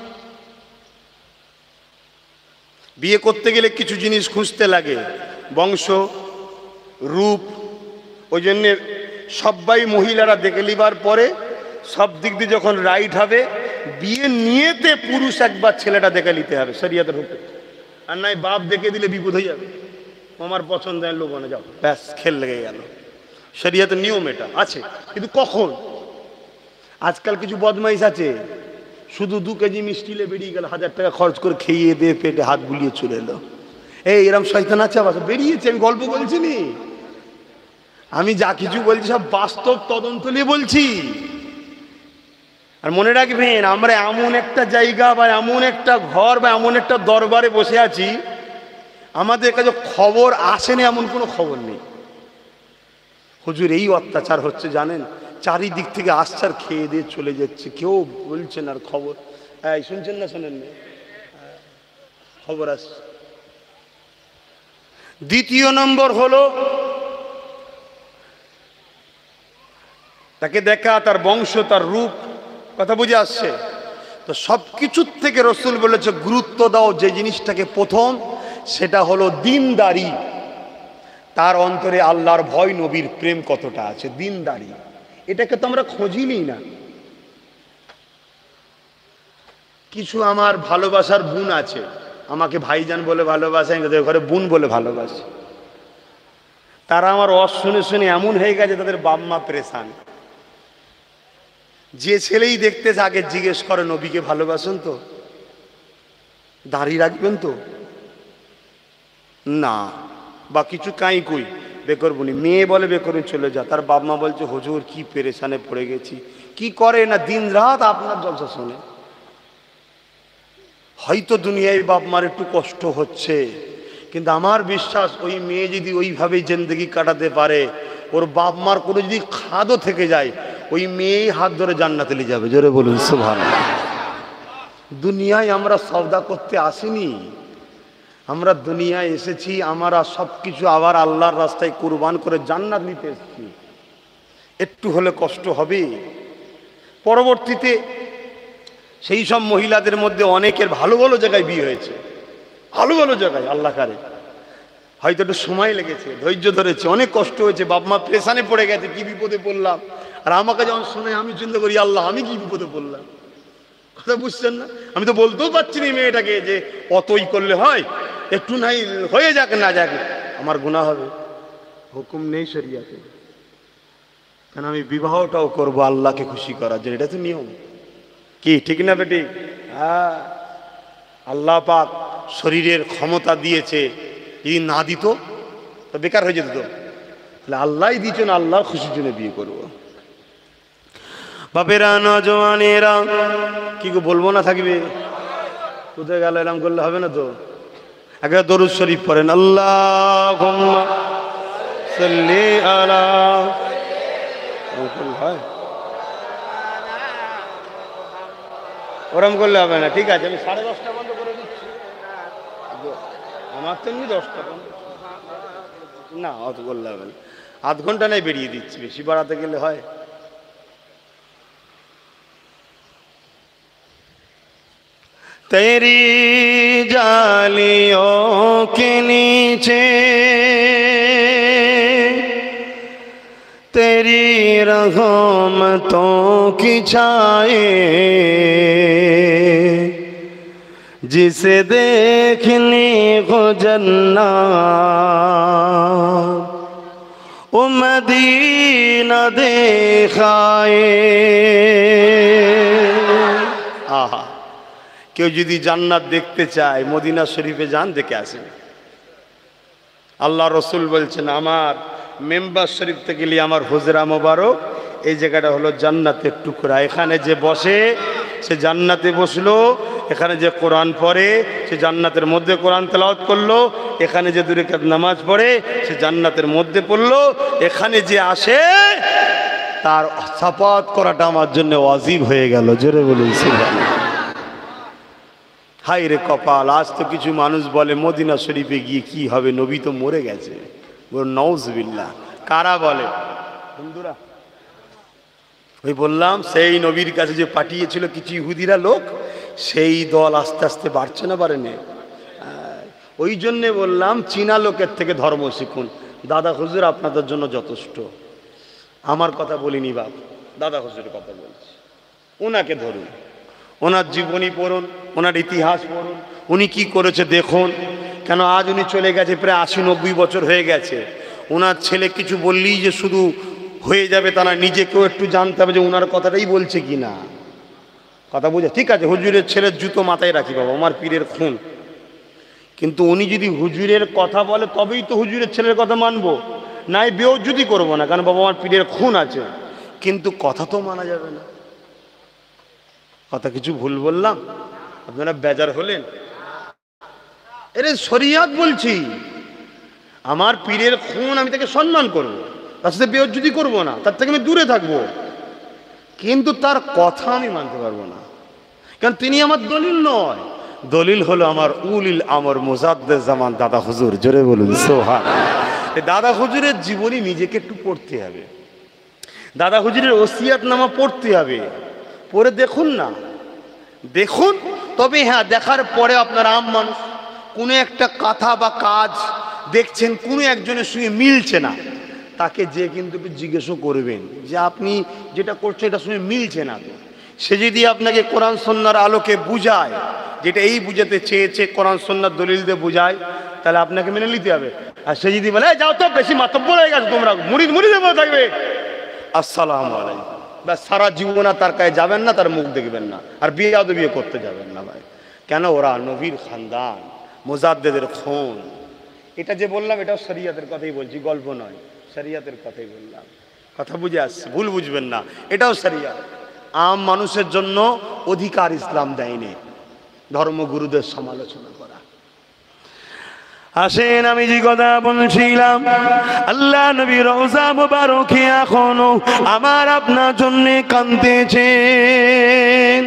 বিয়ে করতে গেলে কিছু জিনিস খুঁজতে লাগে, বংশ, রূপ। ওই জন্যে সবাই মহিলারা দেখে লিবার পরে সব দিক দিয়ে যখন রাইট হবে বিয়ে নিয়েতে পুরুষ একবার ছেলেটা দেখে নিতে হবে শরিয়তের হুকুম। আর নাই বাপ দেখে দিলে বিপদ হয়ে যাবে। আমার পছন্দ হয় লোক না, যাও ব্যাস খেল লেগে গেল। শরিয়তের নিয়ম এটা আছে, কিন্তু কখন? আজকাল কিছু বদমাইশ আছে শুধু দু কেজি মিষ্টি লে বেরিয়ে গেল, হাজার টাকা খরচ করে খেয়ে দিয়ে পেটে হাত বুলিয়ে চলে এলো। এই এরম শয়তান আছে আবার বেরিয়েছে। আমি গল্প বলছি নি, আমি যা কিছু বলছি সব বাস্তব তদন্ত নিয়ে বলছি। আর মনে রাখবেন, আমরা এমন একটা জায়গা বা এমন একটা ঘর বা এমন একটা দরবারে বসে আছি, আমাদের কাছে খবর আসেনি এমন কোনো খবর নেই। হুজুর এই অত্যাচার হচ্ছে জানেন, চারিদিক থেকে আশ্চার খেয়ে দিয়ে চলে যাচ্ছে, কেউ বলছেন আর খবর। হ্যাঁ শুনছেন না শোনেন না? খবর আসছে। দ্বিতীয় নম্বর হলো তাকে দেখা, তার বংশ, তার রূপ, কথা বুঝে আসছে তো সব কিছুর থেকে রসুল বলেছে গুরুত্ব দাও যে জিনিসটাকে প্রথম, সেটা হলো দিনদারি। তার অন্তরে আল্লাহর ভয়, নবীর প্রেম কতটা আছে, দিনদারি। এটাকে তো আমরা খোঁজই নিই না। কিছু আমার ভালোবাসার বোন আছে, আমাকে ভাইজান বলে ভালোবাসে, আমি তাদের ঘরে বোন বলে ভালোবাসি। তারা আমার অস শুনে শুনে এমন হয়ে গেছে তাদের বাপ মা প্রেশান। যে ছেলেই দেখতেছে আগে জিজ্ঞেস করে নবীকে ভালোবাসেন তো, দাড়ি রাখবেন তো, না বা কিছু কাই কই বেকরবুনি, মেয়ে বলে বেকরবুনি চলে যা। তার বাপ মা বলছে হুজুর কি পেরেশানে পড়ে গেছি। কি করে না, দিন রাত আপনার জলসা শোনে। হয়তো দুনিয়ায় বাপ মার একটু কষ্ট হচ্ছে, কিন্তু আমার বিশ্বাস ওই মেয়ে যদি ওইভাবেই জিন্দগি কাটাতে পারে, ওর বাপ মার কোনো যদি খাদও থেকে যায়, ওই মেয়েই হাত ধরে জান্নাতে নিয়ে যাবে। জোরে বলুন সুবহানাল্লাহ। দুনিয়ায় আমরা সওদা করতে আসিনি, আমরা দুনিয়ায় এসেছি আমরা সব কিছু আবার আল্লাহর রাস্তায় কুরবান করে জান্নাত নিতে এসেছি। একটু হলে কষ্ট হবে। পরবর্তীতে সেই সব মহিলাদের মধ্যে অনেকের ভালো ভালো জায়গায় বিয়ে হয়েছে, ভালো ভালো জায়গায়, আল্লাহ কারে হয়তো একটু সময় লেগেছে, ধৈর্য ধরেছে, অনেক কষ্ট হয়েছে, বাপ মা প্রেশানে পড়ে গেছে, কি বিপদে পড়লাম। আর আমাকে যখন শুনে আমি চিন্তা করি আল্লাহ আমি কি বিপদে পড়লাম। কথা বুঝছেন না? আমি তো বলতেও পারছি না মেয়েটাকে যে অতই করলে হয়, একটু নাই হয়ে যাক না যাক আমার গুনাহ হবে। হুকুম নেই শরিয়াতে, কেন আমি বিবাহটাও করবো আল্লাহকে খুশি করার জন্য, এটা তো নিয়ম। কি ঠিক না বেটি? হ্যাঁ, আল্লাহ পাক শরীরের ক্ষমতা দিয়েছে, যদি না দিত তো বেকার হয়ে যেত। তো তাহলে আল্লাহই দিয়েছেন, আল্লাহর খুশির জন্য বিয়ে করবো। বাপেরা নজওয়ানেরা কি গো বলবো না থাকবে? কোথায় গেল? এরকম করলে হবে না তো। আগে দরুদ শরীফ পড়েন, আল্লাহুম্মা সাল্লি আলা। হয় ওরম করলে হবে না, ঠিক আছে আমি সাড়ে দশটা বন্ধ করে দিচ্ছি। আমার তো এমনি দশটা বন্ধ না, অত করলে হবে না। আধ ঘন্টা নাই বেরিয়ে দিচ্ছি, বেশি বাড়াতে গেলে হয়। तेरी जालियों के नीचे तेरी रहमतों की छाए, जिसे देखने को जन्नत ओ मदीना देखाए। आहा, কেউ যদি জান্নাত দেখতে চায় মদিনা শরীফে যান, দেখে আসেন। আল্লাহ রসুল বলছেন আমার মেম্বার শরীফ থেকে গেলে আমার হুজরা মোবারক, এই জায়গাটা হলো জান্নাতের টুকরা। এখানে যে বসে সে জান্নাতে বসলো, এখানে যে কোরআন পড়ে সে জান্নাতের মধ্যে কোরআন তেলাওয়াত করলো, এখানে যে দুই রাকাত নামাজ পড়ে সে জান্নাতের মধ্যে পড়লো, এখানে যে আসে তার সাফাত করাটা আমার জন্য ওয়াজিব হয়ে গেল। জোরে বলুন সুবহানাল্লাহ। হাই রে কপাল, আজ তো কিছু মানুষ বলে মদিনা শরীফে গিয়ে কি হবে, নবী তো মরে গেছে। নাউজুবিল্লাহ। কারা বলে? বন্ধুরা ওই বললাম সেই নবীর কাছে যে পাঠিয়েছিল কিছু ইহুদিরা লোক, সেই দল আস্তে আস্তে বাড়ছে না, বাড়েনি? ওই জন্যে বললাম চীনা লোকের থেকে ধর্ম শিখুন। দাদা হুজুর আপনাদের জন্য যথেষ্ট। আমার কথা বলিনি বাপ, দাদা হুজুরের কথা বলছি। ওনাকে ধরুন, ওনার জীবনী পড়ুন, ওনার ইতিহাস পড়ুন, উনি কি করেছে দেখুন। কেন আজ উনি চলে গেছে, প্রায় আশি নব্বই বছর হয়ে গেছে। ওনার ছেলে কিছু বললেই যে শুধু হয়ে যাবে তা না, নিজেকেও একটু জানতে হবে যে ওনার কথাটাই বলছে কি না। কথা বুঝে? ঠিক আছে হুজুরের ছেলের জুতো মাথায় রাখি বাবা, আমার পীরের খুন, কিন্তু উনি যদি হুজুরের কথা বলে তবেই তো হুজুরের ছেলের কথা মানবো, নাই বেওজ্জুতি করবো না, কারণ বাবা আমার পীরের খুন আছে। কিন্তু কথা তো মানা যাবে না। কথা কিছু ভুল বললাম, আপনারা বেজার হলেন? এরে শরিয়াত বলছি, আমার পীরের খুন, আমি তাকে সম্মান করব, তার সাথে বেওজ্জুতি করবো না, তার থেকে আমি দূরে থাকবো, কিন্তু তার কথা আমি মানতে পারবো না, কারণ তিনি আমার দলিল নয়। দলিল হলো আমার উলিল আমর মুজাদ্দেদ জামান দাদা হুজুর। জোরে বলুন সুবহান। দাদা হুজুরের জীবনী নিজেকে একটু পড়তে হবে, দাদা হুজুরের ওসিয়াতনামা পড়তে হবে, পড়ে দেখুন না, দেখুন। তবে হ্যাঁ, দেখার পরে আপনার আম মানুষ কোনো একটা কথা বা কাজ দেখছেন কোনো একজনের সঙ্গে মিলছে না, তাকে যে কিন্তু জিজ্ঞেসও করবেন যে আপনি যেটা করছেন এটার সঙ্গে মিলছে না। তো সে যদি আপনাকে কোরআন সুন্নাহর আলোকে বুঝায়, যেটা এই বুঝাতে চেয়েছে কোরআন সুন্নাহর দলিল দিয়ে বুঝায়, তাহলে আপনাকে মেনে নিতে হবে। আর সে যদি বলে যাও তো বেশি মাতব্বর হয়ে গেছে তোমরা, মুড়ি মুড়ি দেবো থাকবে, আসসালামু আলাইকুম, ব্যাস সারা জীবন আর তার কাছে যাবেন না, তার মুখ দেখবেন না, আর বিয়ে আদৌ বিয়ে করতে যাবেন না ভাই। কেন? ওরা নবীর খানদান, মুজাদ্দেদের খুন। এটা যে বললাম এটাও শরিয়তের কথাই বলছি, গল্প নয়, শরিয়তের কথাই বললাম। কথা বুঝে আসছে, ভুল বুঝবেন না, এটাও শরিয়ত। আম মানুষের জন্য অধিকার ইসলাম দেয়নি ধর্মগুরুদের সমালোচনা করা। আসেন, আমি যে কথা বলছিলাম, আল্লাহ নবী রওজা মুবারকে এখনো আমার আপনার জন্য কাঁদতেছেন।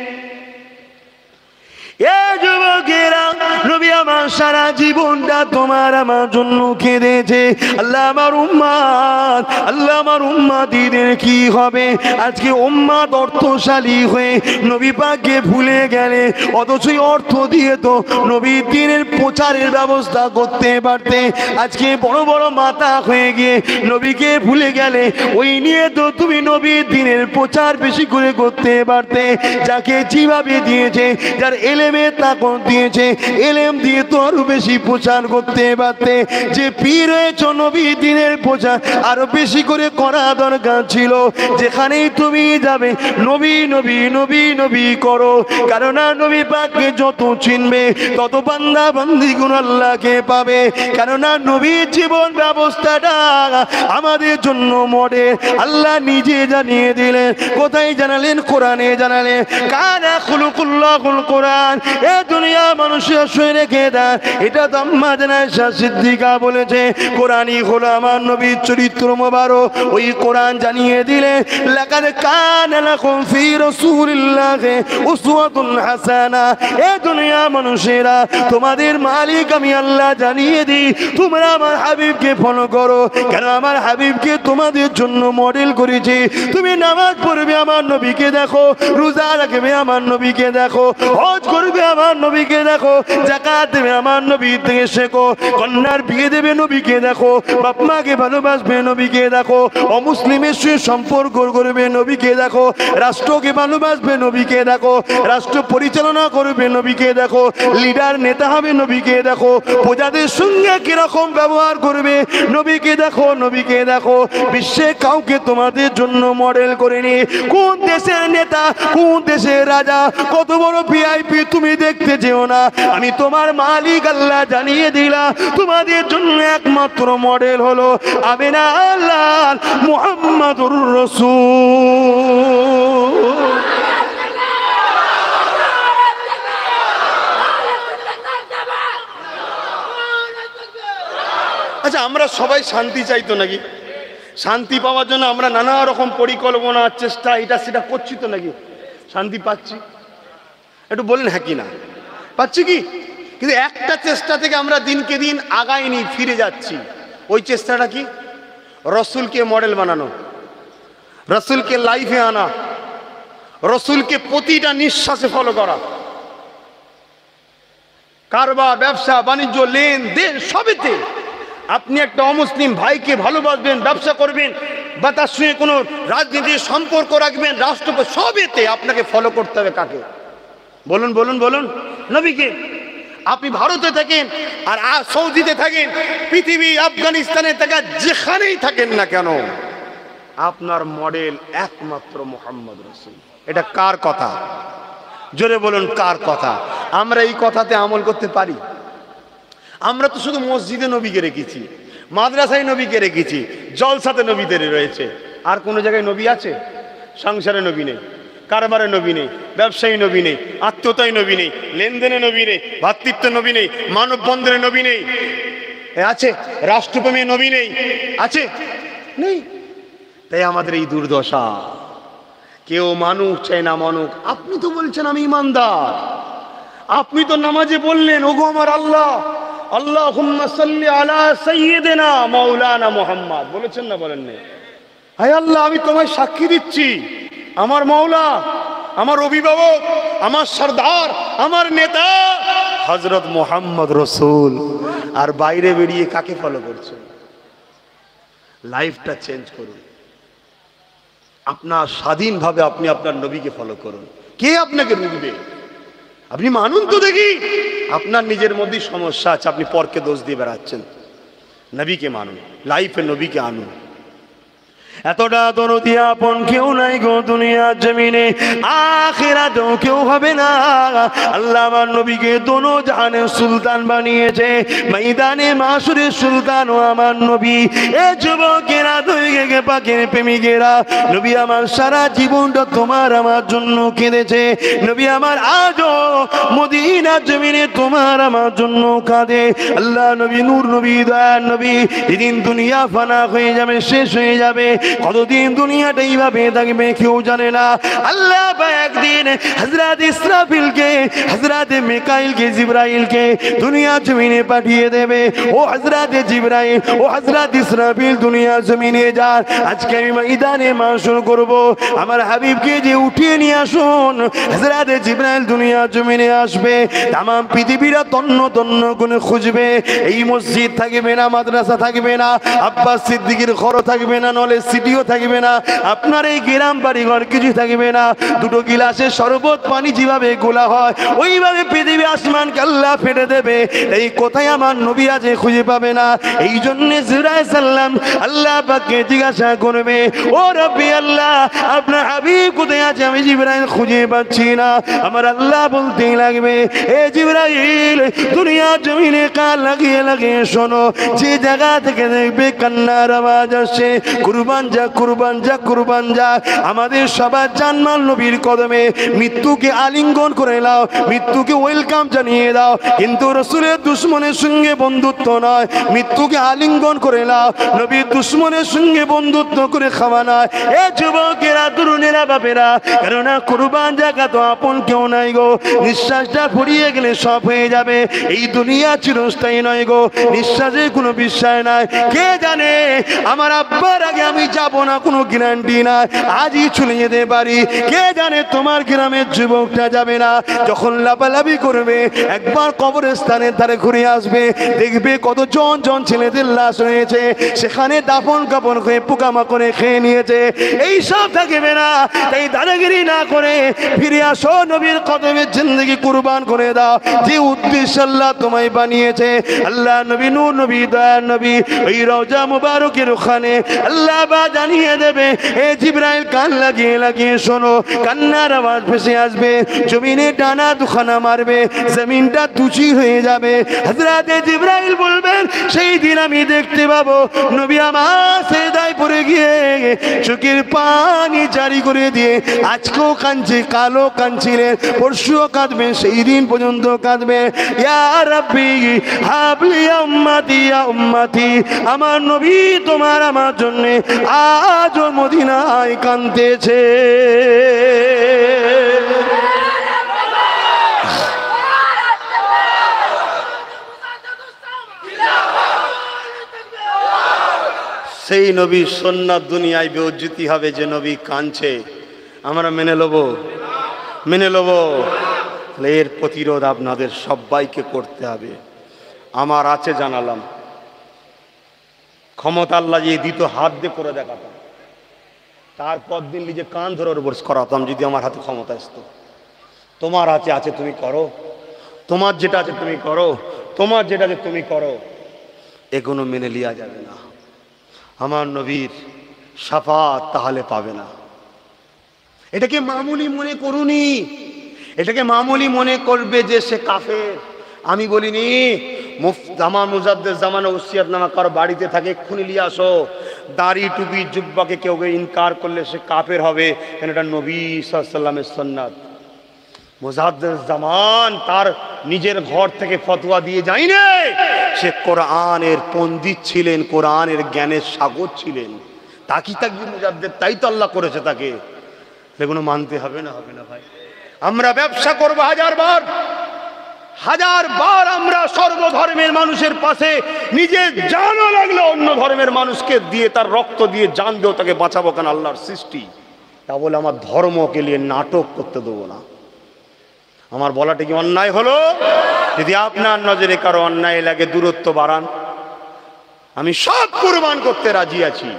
এ যুবকেরা, নবী আমার সারা জীবনটা তোমার আমার জন্য কেঁদেছে। আল্লাহ আমার উম্মাত, আল্লাহ আমার উম্মাতীদের কি হবে? আজকে উম্মাত অর্থশালী হয়ে নবী পাককে ভুলে গেলে, অথচ অর্থ দিয়ে তো নবী দ্বীনের প্রচারের ব্যবস্থা করতে পারতে। আজকে বড় বড় মাথা হয়ে গিয়ে নবীকে ভুলে গেলে, ওই নিয়ে তো তুমি নবীর দ্বীনের প্রচার বেশি করে করতে পারতে। যাকে যেভাবে দিয়েছে, যার এলেমে তাকত দিয়েছে, এলেম দিয়ে তো আরো বেশি প্রচার করতে পারতে। যে পীর হয়েছ, নবীর দ্বীনের প্রচার আরো বেশি করে করা দরকার ছিল। যেখানেই তুমি যাবে নবী নবী নবী নবী করো, কারণ নবী পাককে যত চিনবে তত বান্দা বান্দি গুণ আল্লাহকে পাবে। কেননা নবীর জীবন ব্যবস্থাটা আমাদের জন্য মডেল। আল্লাহ নিজে জানিয়ে দিলেন, কোথায় জানালেন? কোরআনে জানালেন। কানা খুলুকুল্লাহুল কোরআন। এ দুনিয়া মানুষের শুয়ে রেখে দেন, এটা তো আম্মা জান আয়েশা সিদ্দিকা বলেছে। কোরআনই হলো আমার নবীর চরিত্র মোবারক। ওই কোরআন জানিয়ে দিলে, লাকাদ কানা লাকুম ফি রাসূলিল্লাহি উসওয়াতুন হাসানা। এ দুনিয়া মানুষেরা, তোমাদের মালিক আমি আল্লাহ জানিয়ে দিই, তোমরা আমার হাবিবকে ফলো করো। কেন? আমার হাবিবকে তোমাদের জন্য মডেল করেছি। তুমি নামাজ পড়বে, আমার নবীকে দেখো। রোজা রাখবে, আমার নবীকে দেখো। হজ করবে, আমার নবীকে দেখো। যাকাত দেবে, আমার নবী থেকে শেখো। কন্যার বিয়ে দেবে, নবীকে দেখো। বাপ মাকে ভালোবাসবে, নবীকে দেখো। অমুসলিমের সঙ্গে সম্পর্ক করবে, নবীকে দেখো। রাষ্ট্রকে ভালোবাসবে, নবীকে দেখো। রাষ্ট্র পরিচালনা করবে, নবীকে দেখো। লিডার নেতা হবে, নবীকে দেখো। প্রজাদের সঙ্গে কিরকম ব্যবহার করবে, নবীকে দেখো, নবীকে দেখো। বিশ্বে কাউকে তোমাদের জন্য মডেল করেনি। কোন দেশের নেতা, কোন দেশের রাজা, কত বড় ভিআইপি তুমি দেখতে যেও না। আমি তোমার মালিক আল্লাহ জানিয়ে দিলাম, তোমাদের জন্য একমাত্র মডেল হলো আমিনা আল্লাহ মুহাম্মাদুর রাসূল। আচ্ছা, আমরা সবাই শান্তি চাইতো নাকি? শান্তি পাওয়ার জন্য আমরা নানা রকম পরিকল্পনা, চেষ্টা, এটা সেটা করছি তো নাকি? শান্তি পাচ্ছি? একটু বললেন হ্যাঁ কি না? পাচ্ছি কি? কিন্তু একটা চেষ্টা থেকে আমরা দিনকে দিন আগাইনি, ফিরে যাচ্ছি। ওই চেষ্টাটা কি? রসুলকে মডেল বানানো, রসুলকে লাইফে আনা, রসুলকে প্রতিটা নিঃশ্বাসে ফলো করা। কারবার, ব্যবসা বাণিজ্য, লেনদেন সবেতে আপনি একটা অমুসলিম ভাইকে ভালোবাসবেন, ব্যবসা করবেন, বা তার সঙ্গে কোনো রাজনীতির সম্পর্ক রাখবেন, রাষ্ট্র, সবেতে আপনাকে ফলো করতে হবে কাকে? বলুন বলুন বলুন, নবীকে। আপনি ভারতে থাকেন আর সৌদিতে থাকেন, পৃথিবী আফগানিস্তানে থাকেন, যেখানেই থাকেন না কেন, আপনার মডেল একমাত্র মুহাম্মদ রাসূল। এটা কার কথা? জোরে বলুন, কার কথা? আমরা এই কথাতে আমল করতে পারি? আমরা তো শুধু মসজিদে নবীকে রেখেছি, মাদ্রাসায় নবীকে রেখেছি, জলসাতে নবীদের রয়েছে। আর কোনো জায়গায় নবী আছে? সংসারে নবী নেই, কারবারে নবী নেই, ব্যবসায়ী নবী নেই, আত্মীয়তায় নবী নেই, লেনদেনে নবী নেই, ভাতৃত্ব নবী নেই, মানববন্ধনে নবী নেই। আছে রাষ্ট্রপ্রেমী নবী নেই? আছে? নেই। তাই আমাদের এই দুর্দশা। কেউ মানুক চাই না মানুক। আপনি তো বলছেন আমি ইমানদার, আপনি তো নামাজে বললেন, ওগো আমার আল্লাহ, আল্লাহুম্মা সাল্লি আলা সাইয়্যিদিনা মাওলানা মুহাম্মদ, বলেছেন না বলেন না? হায় আল্লাহ, আমি তোমায় সাক্ষী দিচ্ছি, আমার মাওলা, আমার অভিভাবক, আমার সরদার, আমার নেতা হযরত মুহাম্মদ রাসূল। আর বাইরে বেরিয়ে কাকে ফলো করছেন? লাইফটা চেঞ্জ করুন, আপনার স্বাধীনভাবে আপনি আপনার নবীকে ফলো করুন। কে আপনাকে রুখবে? আপনি মানুন তো দেখি। আপনার নিজের মধ্যেই সমস্যা আছে, আপনি পরকে দোষ দিয়ে বেড়াচ্ছেন। নবীকে মানুন, লাইফে নবীকে আনুন। এতটা দরদি আপন কেউ নাই গো দুনিয়ার জমিনে, আখিরাতেও কেউ হবে না। আল্লাহ আমার নবীকে দোনো জাহানের সুলতান বানিয়েছে, ময়দানে মাশরের সুলতান ও আমার নবী। এ যুবকেরা, দৈগে পাকের প্রেমিকেরা, নবী আমার সারা জীবনটা তোমার আমার জন্য কেঁদেছে। নবী আমার আজও মদিনার জমিনে তোমার আমার জন্য কাঁদে। আল্লাহ নবী, নূর নবী, দয়ার নবী, যেদিন দুনিয়া ফানা হয়ে যাবে, শেষ হয়ে যাবে, কতদিন দুনিয়াটা এইভাবে থাকবে কেউ জানে না। আল্লাহ একদিন হযরত ইসরাফিলকে, হযরত মিকাইলকে, জিবরাইলকে দুনিয়া জমিনে পাঠিয়ে দেবে। ও হযরত জিবরাইল, ও হযরত ইসরাফিল, দুনিয়া জমিনে যান, আজকে আমি ময়দানে মাশর করব, আমার হাবিবকে যে উঠিয়ে নিয়ে আসুন। হযরত জিবরাইল দুনিয়া জমিনে আসবে, তামাম পৃথিবীরা তন্ন তন্ন করে খুঁজবে। এই মসজিদ থাকবে না, মাদ্রাসা থাকবে না, আব্বাস সিদ্দিকীর ঘর থাকবে না, নলে সিটিও থাকবে না, আপনার এই গ্রাম বাড়ি ঘর কিছু থাকবে না। দুটো গিলাসে শরবত পানি যেভাবে গোলা হয়, ওইভাবে পৃথিবী আসমানকে আল্লাহ ফেটে দেবে। এই কোথায় আমার নবী আছে খুঁজে পাবে না। এই জন্য জিবরাইল সাল্লাম আল্লাহ পাককে জিজ্ঞাসা করবে, ও রব্বি আল্লাহ, আপনার হাবিব কোথায় আছে? আমি জিবরাইল খুঁজে পাচ্ছি না। আমার আল্লাহ বলতেই লাগবে, এ জিবরাইল, দুনিয়া জমিনে কান লাগিয়ে লাগিয়ে শোনো, যে জায়গা থেকে দেখবে কান্নার আওয়াজ আসছে, কুরবান যা, কুরবান যা, কুরবান যা। আমাদের সবার জানমাল নবীর কদমে, মৃত্যুকে আলিঙ্গন করে নাও, মৃত্যুকে ওয়েলকাম জানিয়ে দাও। কিন্তু রাসূলের দুশমনের সঙ্গে বন্ধুত্ব নয়, মৃত্যুকে আলিঙ্গন করে নাও, নবীর দুশমনের সঙ্গে বন্ধুত্ব করে খাওয়া নয়। এ যুবকেরা, তরুণেরা, বাপেরা, কেননা কুরবান জায়গা তো আপন কেউ নাই গো। নিঃশ্বাসটা ফুরিয়ে গেলে সব হয়ে যাবে। এই দুনিয়া চিরস্থায়ী নয় গো, নিঃশ্বাসে কোনো বিশ্বাস নাই। কে জানে আমার আব্বার আগে আমি যাব না, কোনো গ্যারান্টি নাই, আজই চলে যেতে পারি। কে জানে তোমার গ্রামের যুবকটা যাবে না, যখন লাফালাফি করবে একবার কবরস্থানের ধারে ঘুরে আসবে, দেখবে কত জন জন ছেলেদের লাশ রয়েছে, সেখানে দাফন কাপন হয়ে পোকামাকড়ে খেয়ে নিয়েছে। এই সব থাকবে না, তাই দাদাগিরি না করে ফিরে আসো, নবীর কদমে জিন্দেগি কুরবান করে দাও। যে উদ্দেশ্য আল্লাহ তোমায় বানিয়েছে, আল্লাহ নবী, নূর নবী, দয়ার নবী, ওই রওজা মুবারকের ওখানে আল্লাহ বা জানিয়ে দেবে, এ জিবরাইল কান লাগিয়ে লাগিয়ে শোনো, কান্নার আওয়াজ ভেসে আসবে, জমিনে টানা দুখানা মারবে, জমিনটা তুচি হয়ে যাবে। হযরত জিবরাইল বলবেন, সেই দিন আমি দেখতে পাবো নবী আমার সেজদায় পড়ে গিয়ে চোখের পানি জারি করে দিয়ে আজকেও কাঁদছে, কালো কাঁদছিলেন, পরশুও কাঁদবেন, সেই দিন পর্যন্ত কাঁদবে। ইয়া রাব্বি হাবলি উম্মতি, ইয়া উম্মতি, আমার নবী তোমার আমার জন্য আজও মদিনায় কাঁদতেছে। সেই নবীর সুন্নাত দুনিয়ায় বেউজ্জতি হবে, যে নবী কাঁদছে, আমরা মেনে নেব, মেনে নেব। এর প্রতিরোধ আপনাদের সবাইকে করতে হবে। আমার আছে জানালাম, ক্ষমতা আল্লাহ যে দিত হাত দিয়ে করে দেখাতাম, তারপর দিন নিজে কান ধরে ওর করাতাম, যদি আমার হাতে ক্ষমতা আসতো। তোমার হাতে আছে, তুমি করো, তোমার যেটা আছে তুমি করো, তোমার যেটা আছে তুমি করো, এগুলো মেনে লিয়া যাবে না। আমার নবীর শাফাত তাহলে পাবে না। এটাকে মামুলি মনে করুনি, এটাকে মামুলি মনে করবে যে সে কাফের। আমি বলিনি আমার মুজাদ্দেদ জামানা ওসিয়াতনামা কারো বাড়িতে থাকে, এক্ষুনি নিয়ে আসো। দাড়ি টুপি জুব্বাকে কেউ ইনকার করলে সে কাফের হবে, কেন এটা নবী সাল্লাল্লাহু আলাইহি ওয়াসাল্লামের সুন্নাত। মুজাদ্দেদ জামান তার নিজের ঘর থেকে ফতোয়া দিয়ে যায়নি, সে কোরআনের পণ্ডিত ছিলেন, কোরআনের জ্ঞানের সাগর ছিলেন। তাকি তাকি মুজাদ্দেদ, তাই তো আল্লাহ করেছে তাকে। সেগুলো মানতে হবে না, হবে না ভাই। আমরা ব্যবসা করবো হাজার বার, হাজার বার আমরা সর্বধর্মের মানুষের পাশে নিজের জানও লাগলে অন্য ধর্মের মানুষকে দিয়ে তার রক্ত দিয়ে জান দেও তাকে বাঁচাবো, কেন আল্লাহর সৃষ্টি। তা বলে আমার ধর্মকে নিয়ে নাটক করতে দেবো না। আমার বলাটা কি অন্যায় হলো? যদি আপনার নজরে কারো অন্যায় লাগে দূরত্ব বাড়ান, আমি সব কুরবান করতে রাজি আছি।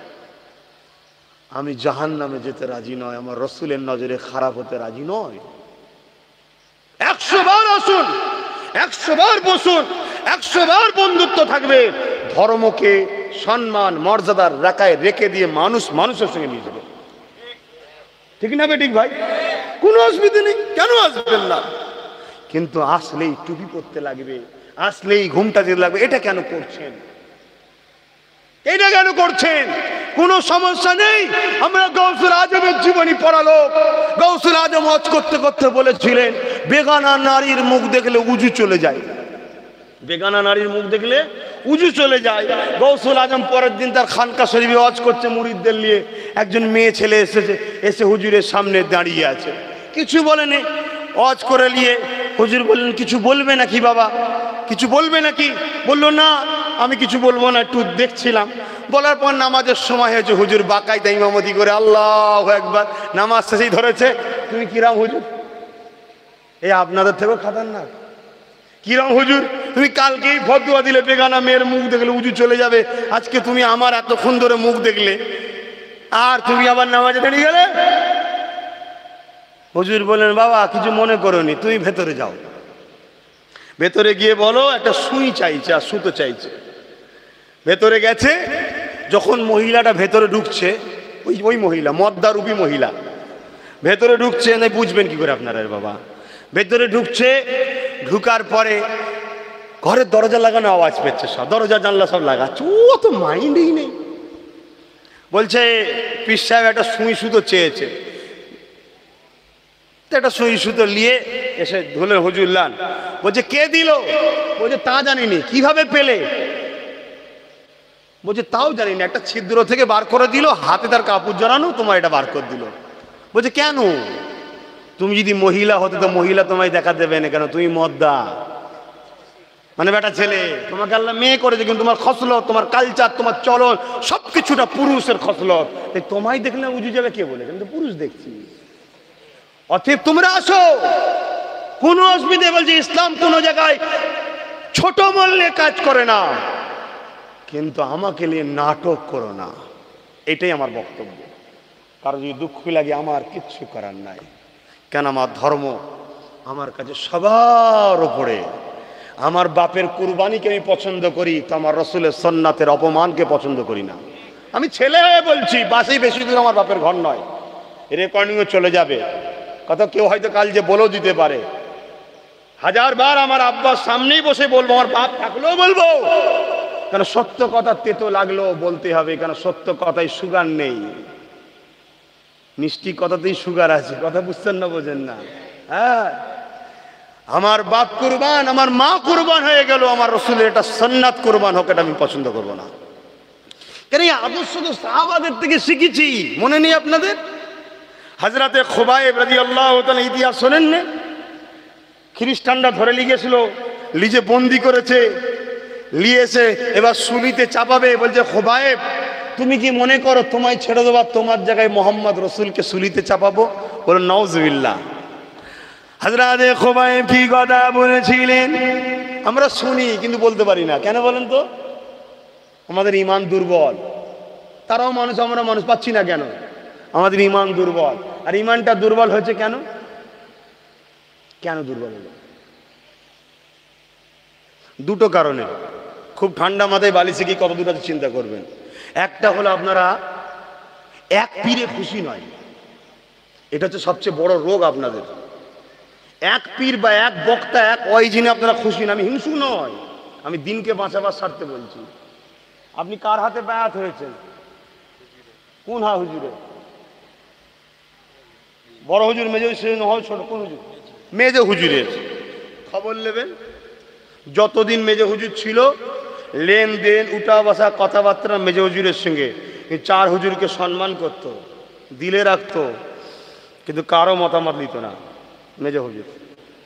আমি জাহান্নামে যেতে রাজি নয়, আমার রসুলের নজরে খারাপ হতে রাজি নয়। একশো বার আসুন, একশো বার বসুন, একশো বার বন্ধুত্ব থাকবে, ধর্মকে সম্মান মর্যাদার রাখায় রেখে দিয়ে মানুষ মানুষের সঙ্গে নিয়ে যাবে। ঠিক না বেঠিক ভাই? কোনো অসুবিধা নেই, কেন আসবেন না? কিন্তু আসলেই টুপি পরতে লাগবে, আসলেই ঘুমটা দিতে লাগবে, এটা কেন করছেন? এটা কেন করছেন? কোনো সমস্যা নেই। আমরা গৌসুল আজমের জীবনী পড়ালো, গৌসুল আজম হজ করতে করতে বলেছিলেন বেগানা নারীর মুখ দেখলে উজু চলে যায়, বেগানা নারীর মুখ দেখলে উজু চলে যায়। গৌসুল আজম পরের দিন তার খানকা শরীফে হজ করছে মুরিদদের নিয়ে, একজন মেয়ে ছেলে এসেছে, এসে হুজুরের সামনে দাঁড়িয়ে আছে, কিছু বলেনি। হজ করে নিয়ে হুজুর বললেন কিছু বলবে নাকি বাবা, কিছু বলবে নাকি? বললো না আমি কিছু বলবো না, একটু দেখছিলাম। বলার পর নামাজের সময় হয়েছে, হুজুর বাকায়দা ইমামতি করে আল্লাহু আকবার, নামাজ শেষেই ধরেছে তুমি কিরাম হুজুর? এই আপনাদের থেকেও খাতারনাক। কিরাম হুজুর, তুমি কালকেই ফতোয়া দিলে বেগানা মেয়ের মুখ দেখলে উজু চলে যাবে, আজকে তুমি আমার এতক্ষণ ধরে মুখ দেখলে আর তুমি আবার নামাজে দাঁড়িয়ে গেলে। হুজুর বলেন বাবা কিছু মনে করোনি, তুমি ভেতরে যাও, ভেতরে গিয়ে বলো একটা সুই চাইছে আর সুতো চাইছে। ভেতরে গেছে, যখন মহিলাটা ভেতরে ঢুকছে, ওই ওই মহিলা মদ্দারূপী মহিলা ভেতরে ঢুকছে, না বুঝবেন কি করে আপনারা বাবা? ভেতরে ঢুকছে, ঢুকার পরে ঘরের দরজা লাগানো আওয়াজ পেচ্ছে, সব দরজা জানলা সব লাগাচ্ছে, ও তো মাইন্ডই নেই। বলছে পীর সাহেব একটা সুই সুতো চেয়েছে, একটা সুই সুতো নিয়ে এসে ধুলেন হুজুর লান। বলছে কে দিল? বলছে তা জানিনি। কিভাবে পেলে? বলছে তাও জানি না, একটা ছিদ্র থেকে বার করে দিল, হাতে তার কাপড় জড়ানো, তোমার এটা বার করে দিল। বলছে কেন? তুমি যদি মহিলা হতে তো মহিলা তোমায় দেখা দেবে না, কেন তুমি মদ্দা, মানে বেটা ছেলে, তোমাকে আল্লাহ মেয়ে করেছে, কিন্তু তোমার খসলত, তোমার কালচার, তোমার চলন সবকিছুটা পুরুষের খসলত, তাই তোমায় দেখলে উজু যাবে কে বলে? কিন্তু পুরুষ দেখছি। অতএব তোমরা আসো, কোন অসুবিধা। বলছে ইসলাম কোন জায়গায় ছোট মূল্যে কাজ করে না, কিন্তু আমাকে নিয়ে নাটক করো না, এটাই আমার বক্তব্য। কারো যদি দুঃখ লাগে আমার কিচ্ছু করার নাই, কেন আমার ধর্ম আমার কাছে সবার উপরে। আমার বাপের কুরবানিকে আমি পছন্দ করি, তো আমার রসুলের সন্ন্যাতের অপমানকে পছন্দ করি না। আমি ছেলে হয়ে বলছি, বাসেই বেশি দূর আমার বাপের ঘর নয়, রেকর্ডিংও চলে যাবে, কত কেউ হয়তো কাল যে বলেও দিতে পারে। হাজার বার আমার আব্বার সামনেই বসে বলবো, আমার বাপ থাকলেও বলবো, কেন সত্য কথা তেতো লাগলেও বলতে হবে, কেন সত্য কথায় সুগার নেই, মিষ্টি কথাতেই সুগার আছে। কথা বুঝছেন না, বোঝেন না? হ্যাঁ, আমার বাপ কুরবান, আমার মা কুরবান হয়ে গেল, আমার রসুলের এটা সুন্নাত কুরবান হোক, এটা আমি পছন্দ করবো না। কেন এই আদর্শ তো সাহাবাদের থেকে শিখেছি, মনে নেই আপনাদের? হযরতে খুবাইব রাদিয়াল্লাহু তাআলা ইতিহাস শোনেন না? খ্রিস্টানরা ধরে নিয়ে গেছিল, লিজে বন্দি করেছে, নিয়ে এসে এবার সুলিতে চাপাবে। বলছে খুবাইব তুমি কি মনে করো তোমায় ছেড়ে দেবো, তোমার জায়গায় মোহাম্মদ রসুলকে সুলিতে চাপাবো? বলো নাউজুবিল্লাহ। হযরতে খুবাইব কি কথা বলেছিলেন আমরা শুনি, কিন্তু বলতে পারি না। কেন বলেন তো? আমাদের ঈমান দুর্বল। তারাও মানুষ, আমরা মানুষ, পাচ্ছি না কেন? আমাদের ঈমান দুর্বল। আর ঈমানটা দুর্বল হয়েছে কেন? কেন দুর্বল হলো? দুটো কারণে। খুব ঠান্ডা মাথায় বালিশে কি কত দূর আছে চিন্তা করবেন। একটা হলো আপনারা এক পীরে খুশি নয়, এটা হচ্ছে সবচেয়ে বড় রোগ আপনাদের। এক পীর বা এক বক্তা, এক ওয়াইজিনে আপনারা খুশি না। আমি হিংসুক নয়, আমি দিনকে বাঁচাবার স্বার্থে বলছি। আপনি কার হাতে বায়াত হয়েছেন? কোন হা হুজুরে? বড় হুজুর, মেজো হুজুর, ছোট কোন হুজুর? মেজো হুজুরের খবর নেবেন। যতদিন মেজো হুজুর ছিল, লেনদেন, উঠা বসা, কথাবার্তা মেজো হুজুরের সঙ্গে। এই চার হুজুরকে সম্মান করত, দিলে রাখতো, কিন্তু কারো মতামত নিত না মেজো হুজুর।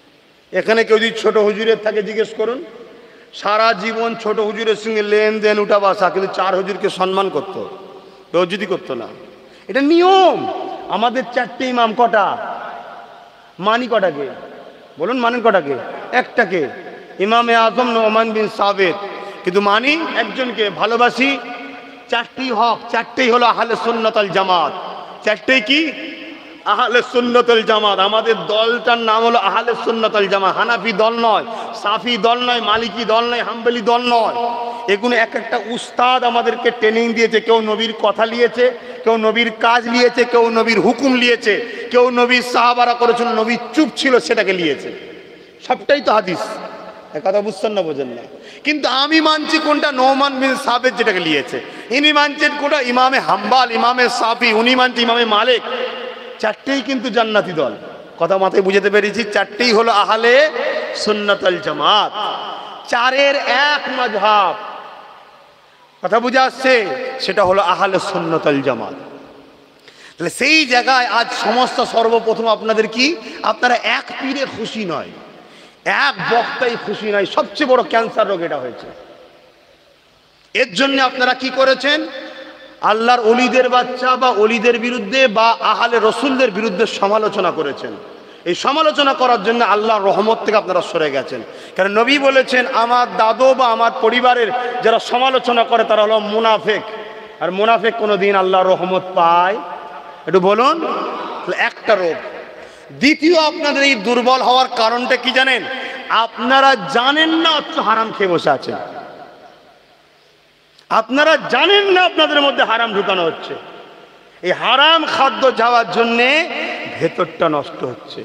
এখানে কেউ যদি ছোট হুজুরের থাকে জিজ্ঞেস করুন, সারা জীবন ছোট হুজুরের সঙ্গে লেনদেন উঠা বসা, কিন্তু চার হুজুরকে সম্মান করতো, বেজ্জতি করতো না। এটা নিয়ম। আমাদের চারটে ইমাম কটা? মানি কটাকে? বলুন মানেন কটাকে? একটাকে, ইমামে আজম নোমান বিন সাবেত। কিন্তু মানি একজনকে, ভালোবাসি। চারটি হক, চারটেই হলো আহলে সুন্নাত ওয়াল জামাত। চারটেই কি? আহলে সুন্নাত ওয়াল জামাত। আমাদের দলটার নাম হলো আহলে সুন্নাত ওয়াল জামাত। হানাফি দল নয়, সাফি দল নয়, মালিকি দল নয়, হাম্বলি দল নয়। এগুলো এক একটা উস্তাদ আমাদেরকে ট্রেনিং দিয়েছে। কেউ নবীর কথা নিয়েছে, কেউ নবীর কাজ নিয়েছে, কেউ নবীর হুকুম নিয়েছে, কেউ নবীর সাহাবারা করেছিল, নবী চুপ ছিল সেটাকে নিয়েছে। সবটাই তো হাদিস। কথা বুঝছেন না? বোঝেন না? কিন্তু আমি মানছি কোনটা? নোমান বিন সাবেত যেটাকে নিয়েছে। ইনি মানছেন কোনটা? ইমামে হাম্বাল, ইমামে সাফি, উনি মানছে ইমামে মালিক। চারটেই কিন্তু জান্নাতি দল। কথা মাথায় বুঝতে পেরেছি? চারটেই হলো আহলে সুন্নাত ওয়াল জামাত। চারের এক মাযহাব, কথা বুঝে আসছে? সেটা হলো আহলে সুন্নাত ওয়াল জামাত। তাহলে সেই জায়গায় আজ সমস্যা সর্বপ্রথম আপনাদের কি? আপনারা এক পীরে খুশি নয়, এক বক্তাই খুশি নয়। সবচেয়ে বড় ক্যান্সার রোগ এটা হয়েছে। এর জন্য আপনারা কি করেছেন? আল্লাহর অলিদের বাচ্চা বা অলিদের বিরুদ্ধে বা আহলে রসুলদের বিরুদ্ধে সমালোচনা করেছেন। এই সমালোচনা করার জন্য আল্লাহর রহমত থেকে আপনারা সরে গেছেন। কারণ নবী বলেছেন, আমার দাদু বা আমার পরিবারের যারা সমালোচনা করে তারা হলো মুনাফেক। আর মুনাফেক কোনোদিন আল্লাহর রহমত পায়? একটু বলুন। একটা রোগ। দ্বিতীয়, আপনাদের এই দুর্বল হওয়ার কারণটা কি জানেন? আপনারা জানেন না অথচ হারাম খেয়ে বসে আছেন। আপনারা জানেন না আপনাদের মধ্যে হারাম ঢুকানো হচ্ছে। এই হারাম খাদ্য যাওয়ার জন্যে ভেতরটা নষ্ট হচ্ছে।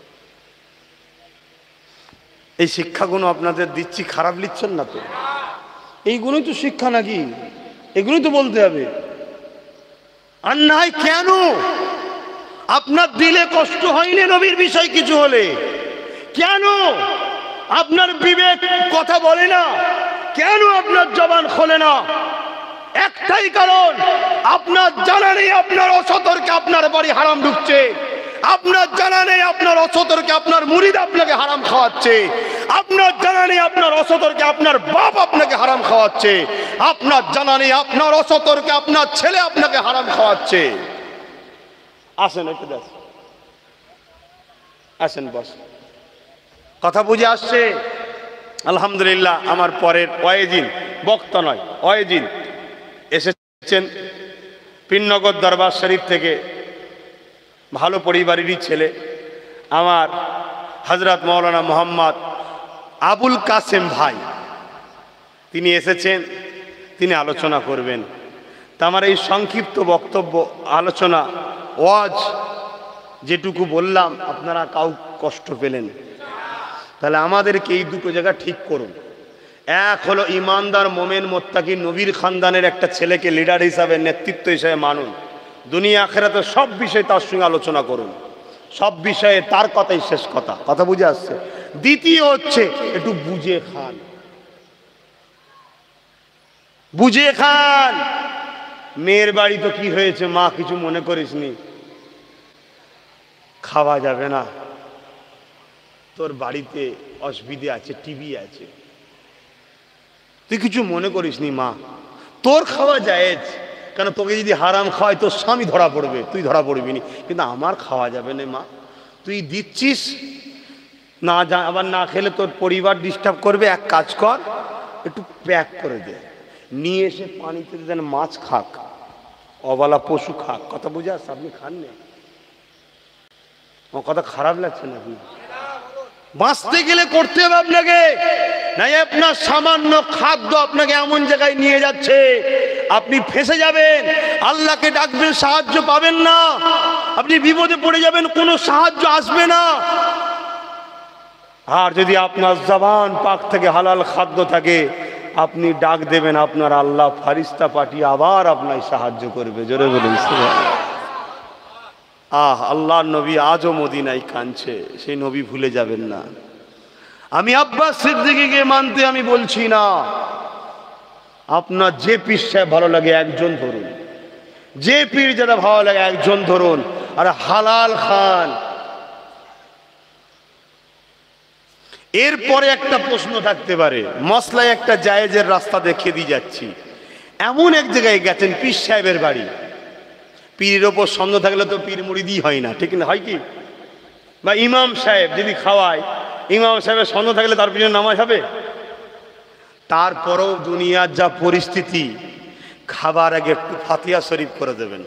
এই শিক্ষাগুলো আপনাদের দিচ্ছি, খারাপ লিখছেন না তো? এইগুলোই তো শিক্ষা নাকি? এগুলোই তো বলতে হবে। আর নাই কেন? আপনার দিলে কষ্ট হয়নি নবীর বিষয় কিছু হলে? কেন আপনার বিবেক কথা বলে না? কেন আপনার জবান খোলে না? একটাই কারণ, আপনার জানা নেই আপনার অসতর্কে আপনার বাড়ি হারাম ঢুকছে। আপনার জানা নেই আপনার অসতর্কে আপনার মুরিদ আপনাকে হারাম খাওয়াচ্ছে। আপনার জানা নেই আপনার অসতর্কে আপনার বাপ আপনাকে হারাম খাওয়াচ্ছে। আপনার জানা নেই আপনার অসতর্কে আপনার ছেলে আপনাকে হারাম খাওয়াচ্ছে। আসেন একটু দেখ, আসেন বস। কথা বুঝে আসছে? আলহামদুলিল্লাহ। আমার পরের ওয়াইজিন, বক্তা নয় ওয়াইজিন, এসেছেন পীরনগর দরবার শরীফ থেকে। ভালো পরিবারেরই ছেলে আমার হযরত মাওলানা মোহাম্মদ আবুল কাসেম ভাই, তিনি এসেছেন, তিনি আলোচনা করবেন। তা আমার এই সংক্ষিপ্ত বক্তব্য, আলোচনা, ওয়াজ যেটুকু বললাম, আপনারা কাউ কষ্ট পেলেন? তাহলে আমাদেরকে এই দুটো জায়গা ঠিক করুন। এক হলো ইমানদার মোমেন মোত্তাকি নবীর খানদানের একটা ছেলেকে লিডার হিসাবে, নেতৃত্ব হিসাবে মানুন। দুনিয়া আখিরাতে সব বিষয়ে তার সঙ্গে আলোচনা করুন, সব বিষয়ে তার কথাই শেষ কথা। কথা বুঝে আসছে? দ্বিতীয় হচ্ছে একটু বুঝে খান, বুঝে খান। মেয়ের বাড়ি তো কি হয়েছে মা, কিছু মনে করিসনি, খাওয়া যাবে না, তোর বাড়িতে অসুবিধে আছে, টিভি আছে, তুই কিছু মনে করিসনি মা, তোর খাওয়া জায়েজ। কেন? তোকে যদি হারাম খাওয়ায় তোর স্বামী ধরা পড়বে, তুই ধরা পড়বি নি, কিন্তু আমার খাওয়া যাবে না মা। তুই দিচ্ছিস না, যা আবার না খেলে তোর পরিবার ডিস্টার্ব করবে। এক কাজ কর, একটু প্যাক করে দে, নিয়ে এসে পানিতে দেন, মাছ খাক, অবলা পশু খাক। কথা বুঝে আসছে? আপনি খান না? আমার কথা খারাপ লাগছে নাকি? বাঁচতে গেলে করতে হবে আপনাকে, নাই আপনার সামান্য খাদ্য আপনাকে এমন জায়গায় নিয়ে যাচ্ছে আপনি ফেঁসে যাবেন। আল্লাহকে ডাকবেন, সাহায্য পাবেন না, আপনি বিপদে পড়ে যাবেন, কোনো সাহায্য আসবে না। আর যদি আপনার জবান পাক থেকে হালাল খাদ্য থাকে, আপনি ডাক দেবেন, আপনার আল্লাহ ফারিস্তা পাঠিয়ে আবার আপনাকে সাহায্য করবে। জোরে বলুন সুবহানাল্লাহ। আহ, আল্লাহর নবী আজও মদিনায় কাঁদছে, সেই নবী ভুলে যাবেন না। আমি আব্বাস সিদ্দিকীকে মানতে আমি বলছি না, আপনার যে পীর সাহেব ভালো লাগে একজন ধরুন, যে পীর যেটা ভালো লাগে একজন ধরুন, আর হালাল খান। এরপরে একটা প্রশ্ন থাকতে পারে, মসলায় একটা জায়েজের রাস্তা দেখিয়ে দিয়ে যাচ্ছি। এমন এক জায়গায় গেছেন পীর সাহেবের বাড়ি, পীরের ওপর সন্দেহ থাকলে তো পীর মুরিদি হয় না, ঠিক না? হয় কি? বা ইমাম সাহেব যদি খাওয়ায়, ইমাম সাহেবের সন্দেহ থাকলে তার পিছনে নামাজ হবে? তারপরেও দুনিয়ার যা পরিস্থিতি, খাবার আগে একটু ফাতিহা শরীফ করে দেবেন,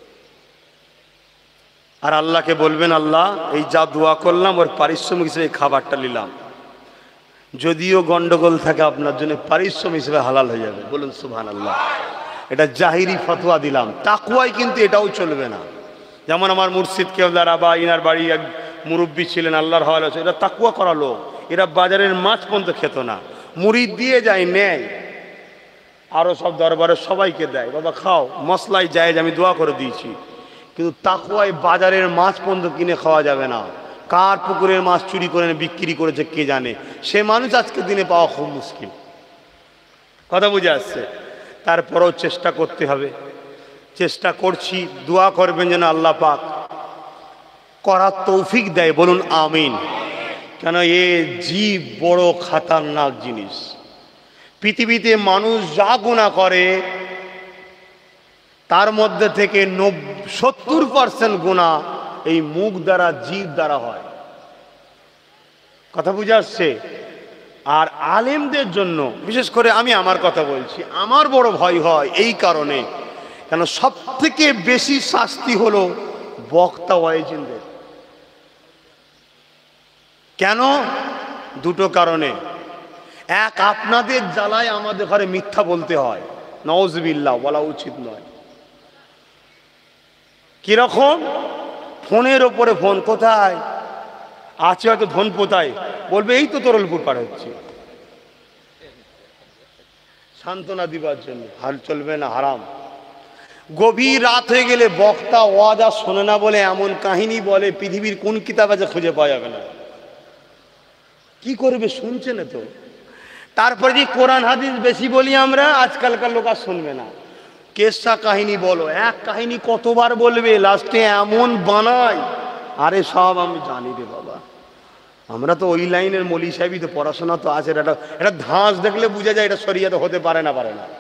আর আল্লাহকে বলবেন, আল্লাহ এই যা দোয়া করলাম ওর পারিশ্রমিক হিসেবে খাবারটা নিলাম, যদিও গন্ডগোল থাকে আপনার জন্য পারিশ্রমিক হিসেবে হালাল হয়ে যাবে। বলুন সুবহানাল্লাহ। এটা জাহিরি ফতোয়া দিলাম, তাকওয়াই কিন্তু এটাও চলবে না। যেমন আমার মুর্শিদ কেওলারা বা ইনার বাড়ি এক মুরব্বী ছিলেন, আল্লাহর হাওয়ালা, এটা তাকওয়া করা লোক, এরা বাজারের মাছ পর্যন্ত খেত না, মুড়ি দিয়ে যায় নেয়, আরও সব দরবারে সবাইকে দেয়, বাবা খাও, মশলাই জায়েজ আমি দোয়া করে দিয়েছি, কিন্তু তাকওয়ায় বাজারের মাছ পর্যন্ত কিনে খাওয়া যাবে না। কার পুকুরের মাছ চুরি করে বিক্রি করেছে কে জানে, সে মানুষ আজকে দিনে পাওয়া খুব মুশকিল। কথা বুঝে আসছে? তারপরেও চেষ্টা করতে হবে, চেষ্টা করছি, দোয়া করবেন যেন আল্লাহ পাক করার তৌফিক দেয়। বলুন আমিন। কেন এ জীব বড় খাতারনাক জিনিস। পৃথিবীতে মানুষ যা গুনাহ করে তার মধ্যে থেকে সত্তর পার্সেন্ট গুনাহ এই মুখ দ্বারা, জীব দ্বারা হয়। কথা বুঝে আসছে? আর আলেমদের জন্য বিশেষ করে আমি আমার কথা বলছি, আমার বড় ভয় হয় এই কারণে, কেন সব থেকে বেশি শাস্তি হলো বক্তা ওয়াইজিনদের। কেন? দুটো কারণে। এক, আপনাদের জ্বালায় আমাদের ঘরে মিথ্যা বলতে হয়, নাউজুবিল্লাহ, বলা উচিত নয়। কিরকম? ফোনের ওপরে ফোন, কোথায় আছে হয়তো ধন পোতায়, বলবে এই তো তরলপুর পার হচ্ছে, সান্ত্বনা দিবার জন্য। হাল চলবে না, হারাম। গভীর রাত হয়ে গেলে বক্তা ওয়াজ আর শোনে না বলে এমন কাহিনী বলে, পৃথিবীর কোন কিতাব আছে খুঁজে পাওয়া যাবে না। কি করবে? শুনছে না তো। তারপরে যে কোরআন হাদিস বেশি বলি আমরা, আজকালকার লোক আর শুনবে না। কেসা কাহিনী বলো, এক কাহিনী কতবার বলবে, লাস্টে এমন বানায়, আরে সব আমি জানি রে বাবা, আমরা তো ওই লাইনের মলি সাহেবই তো, পড়াশোনা তো আছে। এটা এটা ধাঁচ দেখলে বোঝা যায় এটা শরিয়াতে হতে পারে না, পারে না।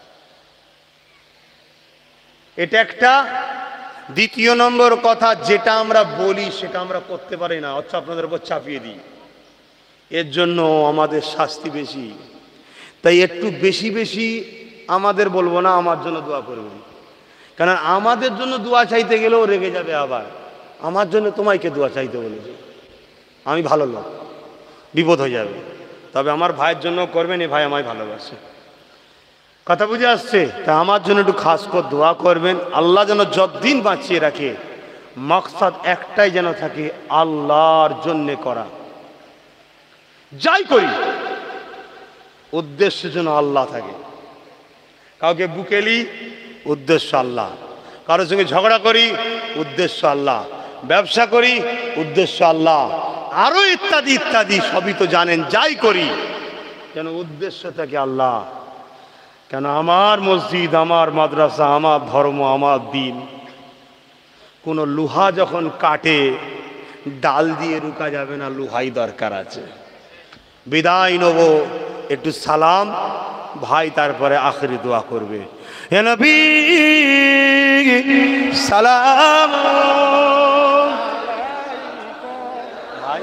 এটা একটা। দ্বিতীয় নম্বর কথা, যেটা আমরা বলি সেটা আমরা করতে পারি না, অথচ আপনাদের উপর চাপিয়ে দিই, এর জন্য আমাদের শাস্তি বেশি। তাই একটু বেশি বেশি আমাদের বলবো না, আমার জন্য দোয়া করবেন। কারণ আমাদের জন্য দোয়া চাইতে গেলেও রেগে যাবে আবার, আমার জন্য তোমাকে দোয়া চাইতে বলেছে, আমি ভালো লোক, বিপদ হয়ে যাবে। তবে আমার ভাইয়ের জন্য করবেন, এ ভাই আমায় ভালোবাসে। কথা বুঝে আসছে? তা আমার জন্য একটু খাস করে দোয়া করবেন, আল্লাহ যেন যতদিন বাঁচিয়ে রাখে, মকসদ একটাই যেন থাকে, আল্লাহর জন্যে করা। যাই করি উদ্দেশ্য যেন আল্লাহ থাকে। কাউকে বুকেলি, উদ্দেশ্য আল্লাহ। কারোর সঙ্গে ঝগড়া করি, উদ্দেশ্য আল্লাহ। ব্যবসা করি, উদ্দেশ্য আল্লাহ। আরো ইত্যাদি ইত্যাদি সবই তো জানেন। যাই করি যেন উদ্দেশ্য থাকে আল্লাহ। কেন আমার মসজিদ, আমার মাদ্রাসা, আমার ধর্ম, আমার দিন, কোনো লোহা যখন কাটে ডাল দিয়ে রুকা যাবে না, লোহাই দরকার আছে। বিদায় নেব, একটু সালাম ভাই, তারপরে আখেরি দোয়া করবে। হে নবী সালাম। ভাই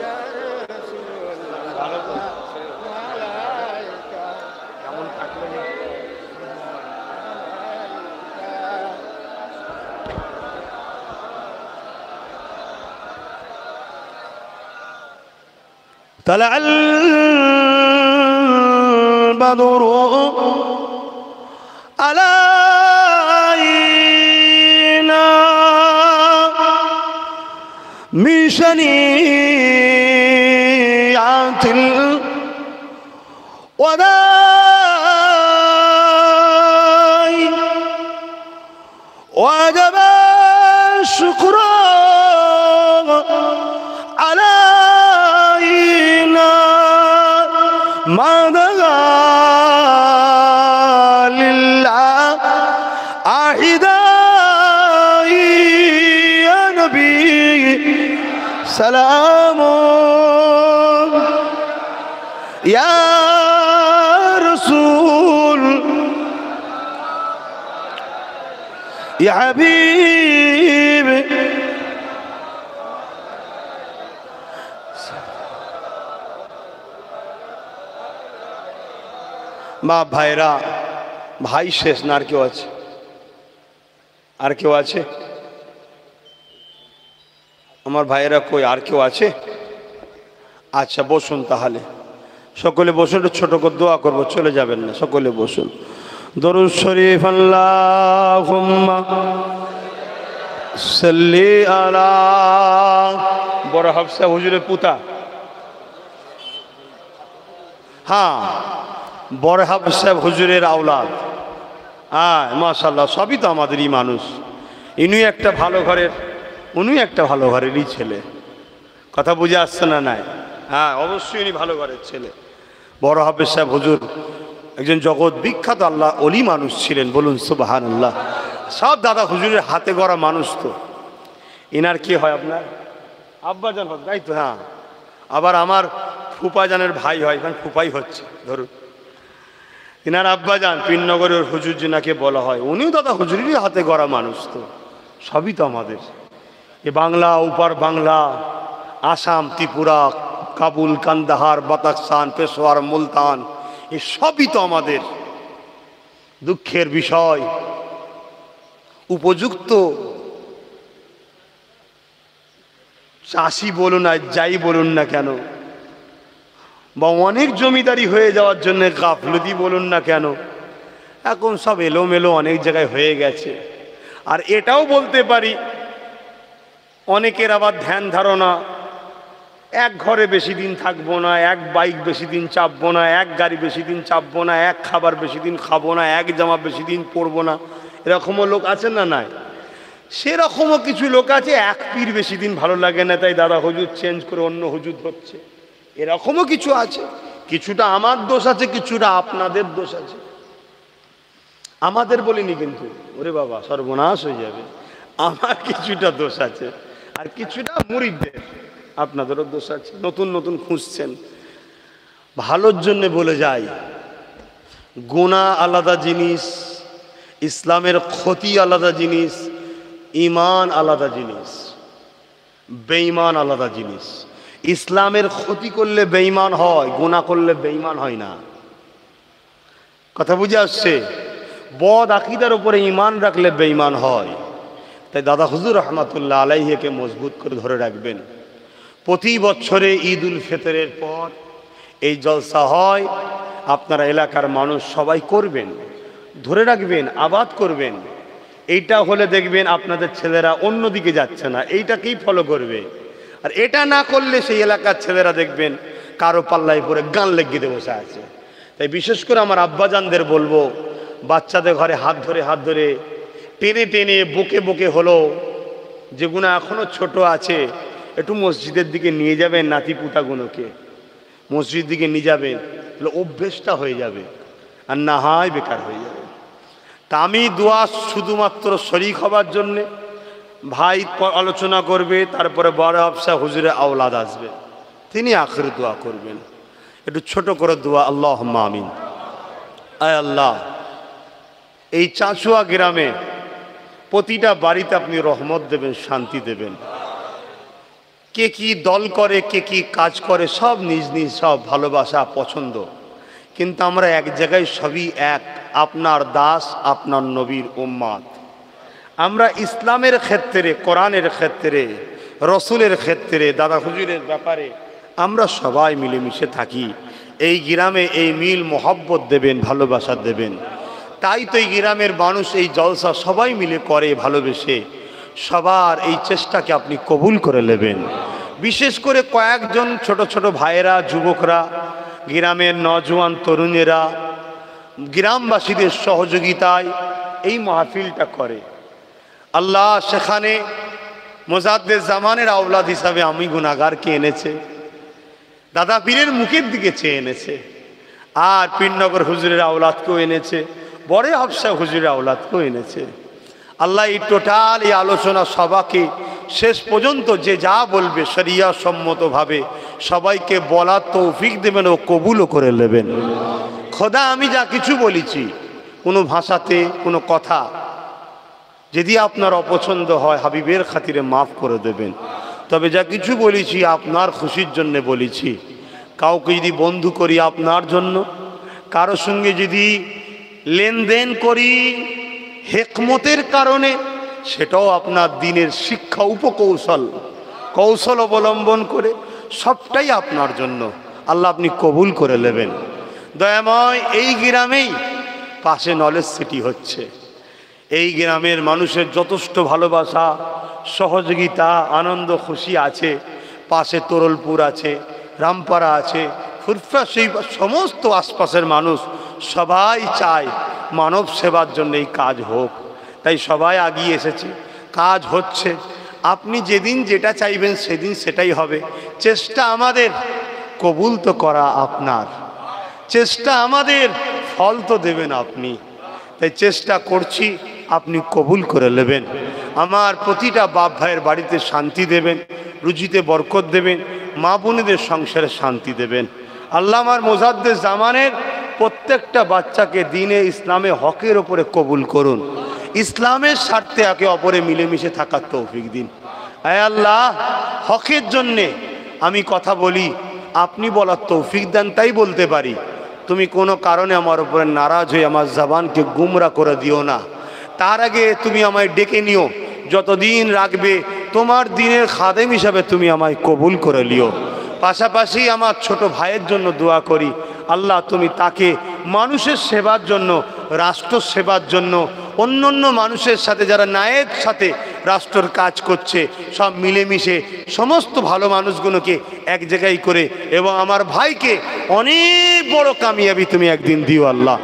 কেমন থাকলেন? طلع البدر علينا من شنيعة الوداع وجب الشكر علينا ما دعا لله أحداء يا نبي سلام ইয়া রাসূল ইয়া হাবিব মা ভাইরা ভাই শেষ না আর কেউ আছে আর কেউ আছে আমার ভাইরা কই আর কেউ আছে আচ্ছা বসুন তাহলে সকলে বসুন ছোট করে দোয়া করবো চলে যাবেন না সকলে বসুন দরুদ শরীফ আল্লাহুম্মা সাল্লি আলা বড় হাফসা হুজুরের পুতা হ্যাঁ বড় হাফসা হুজুরের আওলাদ হ্যাঁ মাশাআল্লাহ সবই তো আমাদেরই মানুষ ইনি একটা ভালো ঘরের উনি একটা ভালো ঘরেরই ছেলে কথা বুঝে আসছে না নাই হ্যাঁ অবশ্যই উনি ভালো ঘরের ছেলে বড় হাফেজ সাহেব হুজুর একজন জগৎ বিখ্যাত আল্লাহ অলি মানুষ ছিলেন বলুন সুবহানাল্লাহ সব দাদা হুজুরের হাতে গড়া মানুষ তো ইনার কি হয় আপনার আব্বাজান হয় তাই তো হ্যাঁ আবার আমার ফুপাজানের ভাই হয় কারণ ফুপাই হচ্ছে ধরুন ইনার আব্বাজান পীরনগরের হুজুর জিনাকে বলা হয় উনিও দাদা হুজুরেরই হাতে গড়া মানুষ তো সবই তো আমাদের এ বাংলা উপার বাংলা আসাম ত্রিপুরা কাবুল কান্দাহার বাতাকসান পেশোয়ার মুলতান এ সবই তো আমাদের দুঃখের বিষয় উপযুক্ত চাষি বলুন আর যাই বলুন না কেন বা অনেক জমিদারি হয়ে যাওয়ার জন্য গাফলতি বলুন না কেন এখন সব এলোমেলো অনেক জায়গায় হয়ে গেছে আর এটাও বলতে পারি অনেকের আবার ধ্যান ধারণা এক ঘরে বেশি দিন থাকবো না এক বাইক বেশি দিন চাপবো না এক গাড়ি বেশি দিন চাপবো না এক খাবার বেশি দিন খাবো না এক জামা বেশি দিন পরবো না এরকমও লোক আছেন না নাই সেরকমও কিছু লোক আছে এক পীর বেশি দিন ভালো লাগে না তাই দাদা হুজুর চেঞ্জ করে অন্য হুজুর হচ্ছে এরকমও কিছু আছে কিছুটা আমার দোষ আছে কিছুটা আপনাদের দোষ আছে আমাদের বলিনি কিন্তু ওরে বাবা সর্বনাশ হয়ে যাবে আমার কিছুটা দোষ আছে আর কিছুটা মুরিদদের আপনাদেরও দোষ আছে নতুন নতুন খুঁজছেন ভালোর জন্য বলে যাই গুনাহ আলাদা জিনিস ইসলামের ক্ষতি আলাদা জিনিস ঈমান আলাদা জিনিস বেঈমান আলাদা জিনিস ইসলামের ক্ষতি করলে বেঈমান হয় গুনাহ করলে বেঈমান হয় না কথা বুঝে আসছে বদ আকীদার উপরে ঈমান রাখলে বেঈমান হয় তাই দাদা হুজুর রহমাতুল্লাহ আলাইহিকে মজবুত করে ধরে রাখবেন প্রতি বছরে ঈদ উল ফিতরের পর এই জলসা হয় আপনারা এলাকার মানুষ সবাই করবেন ধরে রাখবেন আবাদ করবেন এইটা হলে দেখবেন আপনাদের ছেলেরা অন্যদিকে যাচ্ছে না এইটাকেই ফলো করবে আর এটা না করলে সেই এলাকার ছেলেরা দেখবেন কারো পাল্লায় পরে গান লেগে বসে আছে তাই বিশেষ করে আমার আব্বাজানদের বলবো বাচ্চাদের ঘরে হাত ধরে হাত ধরে টেনে টেনে বুকে বুকে হলো যেগুলো এখনো ছোট আছে একটু মসজিদের দিকে নিয়ে যাবেন নাতি পুতাগুলোকে মসজিদ দিকে নিয়ে যাবেন তাহলে অভ্যেসটা হয়ে যাবে আর না হয় বেকার হয়ে যাবে তা আমি দোয়া শুধুমাত্র শরীক হবার জন্যে ভাই আলোচনা করবে তারপরে বড় হাফসা হুজুরে আওলাদ আসবে তিনি আখির দোয়া করবেন একটু ছোট করে দোয়া আল্লাহুম্মা আমিন আয় আল্লাহ এই চাঁচুয়া গ্রামে প্রতিটা বাড়িতে আপনি রহমত দেবেন শান্তি দেবেন কে কি দল করে কে কি কাজ করে সব নিজ নিজ সব ভালোবাসা পছন্দ কিন্তু আমরা এক জায়গায় সবই এক আপনার দাস আপনার নবীর উম্মাত আমরা ইসলামের ক্ষেত্রে কোরআনের ক্ষেত্রে রসুলের ক্ষেত্রে দাদা হুজুরের ব্যাপারে আমরা সবাই মিলেমিশে থাকি এই গ্রামে এই মিল মোহব্বত দেবেন ভালোবাসা দেবেন তাই তো এই গ্রামের মানুষ এই জলসা সবাই মিলে করে ভালোবেসে সবার এই চেষ্টাকে আপনি কবুল করে নেবেন বিশেষ করে কয়েকজন ছোট ছোট ভাইয়েরা যুবকরা গ্রামের নজওয়ান তরুণেরা গ্রামবাসীদের সহযোগিতায় এই মাহফিলটা করে আল্লাহ সেখানে মোজাদ্দেদ জামানের আওলাদ হিসাবে আমি গুনাহগারকে এনেছে দাদা পীরের মুখের দিকে চেয়ে এনেছে আর পীরনগর হুজুরের আওলাদকেও এনেছে বড় হাফসা হুজুরের আওলাদকেও এনেছে আল্লাহ এই টোটাল এই আলোচনা সভাকে শেষ পর্যন্ত যে যা বলবে শরিয়া সম্মতভাবে সবাইকে বলার তৌফিক দেবেন ও কবুলও করে নেবেন। খোদা আমি যা কিছু বলেছি কোনো ভাষাতে কোনো কথা যদি আপনার অপছন্দ হয় হাবিবের খাতিরে মাফ করে দেবেন। তবে যা কিছু বলেছি আপনার খুশির জন্য বলেছি। কাউকে যদি বন্ধু করি আপনার জন্য, কারো সঙ্গে যদি লেনদেন করি হেকমতের কারণে, সেটাও আপনার দিনের শিক্ষা উপকৌশল কৌশল অবলম্বন করে, সবটাই আপনার জন্য। আল্লাহ আপনি কবুল করে নেবেন। দয়াময় এই গ্রামেই পাশে নলেজ সিটি হচ্ছে। এই গ্রামের মানুষের যথেষ্ট ভালোবাসা, সহযোগিতা, আনন্দ খুশি আছে। পাশে তোরলপুর আছে, রামপাড়া আছে, ফুরফা, সেই সমস্ত আশপাশের মানুষ সবাই চায় মানব সেবার জন্য এই কাজ হোক। তাই সবাই আগিয়ে এসেছে, কাজ হচ্ছে। আপনি যেদিন যেটা চাইবেন সেদিন সেটাই হবে। চেষ্টা আমাদের, কবুল তো করা আপনার। চেষ্টা আমাদের, ফল তো দেবেন আপনি। তাই চেষ্টা করছি, আপনি কবুল করে নেবেন। আমার প্রতিটা বাপ ভাইয়ের বাড়িতে শান্তি দেবেন, রুজিতে বরকত দেবেন, মা বোনেদের সংসারে শান্তি দেবেন। আল্লাহ আমার মোজাদ্দেদ জামানের প্রত্যেকটা বাচ্চাকে দিনে ইসলামে হকের ওপরে কবুল করুন। ইসলামের স্বার্থে একে অপরে মিলেমিশে থাকার তৌফিক দিন। আয় আল্লাহ, হকের জন্যে আমি কথা বলি, আপনি বলার তৌফিক দেন, তাই বলতে পারি। তুমি কোনো কারণে আমার উপরে নারাজ হয়ে আমার জবানকে গুমরা করে দিও না। তার আগে তুমি আমায় ডেকে নিও, যতদিন রাখবে তোমার দিনের খাদেম হিসাবে তুমি আমায় কবুল করে লিও। পাশাপাশি আমার ছোট ভাইয়ের জন্য দোয়া করি, আল্লাহ তুমি তাকে মানুষের সেবার জন্য, রাষ্ট্র সেবার জন্য, অন্য অন্য মানুষের সাথে যারা ন্যায়ের সাথে রাষ্ট্রের কাজ করছে সব মিলেমিশে সমস্ত ভালো মানুষগুলোকে এক জায়গায় করে, এবং আমার ভাইকে অনেক বড় কামিয়াবি তুমি একদিন দিও আল্লাহ।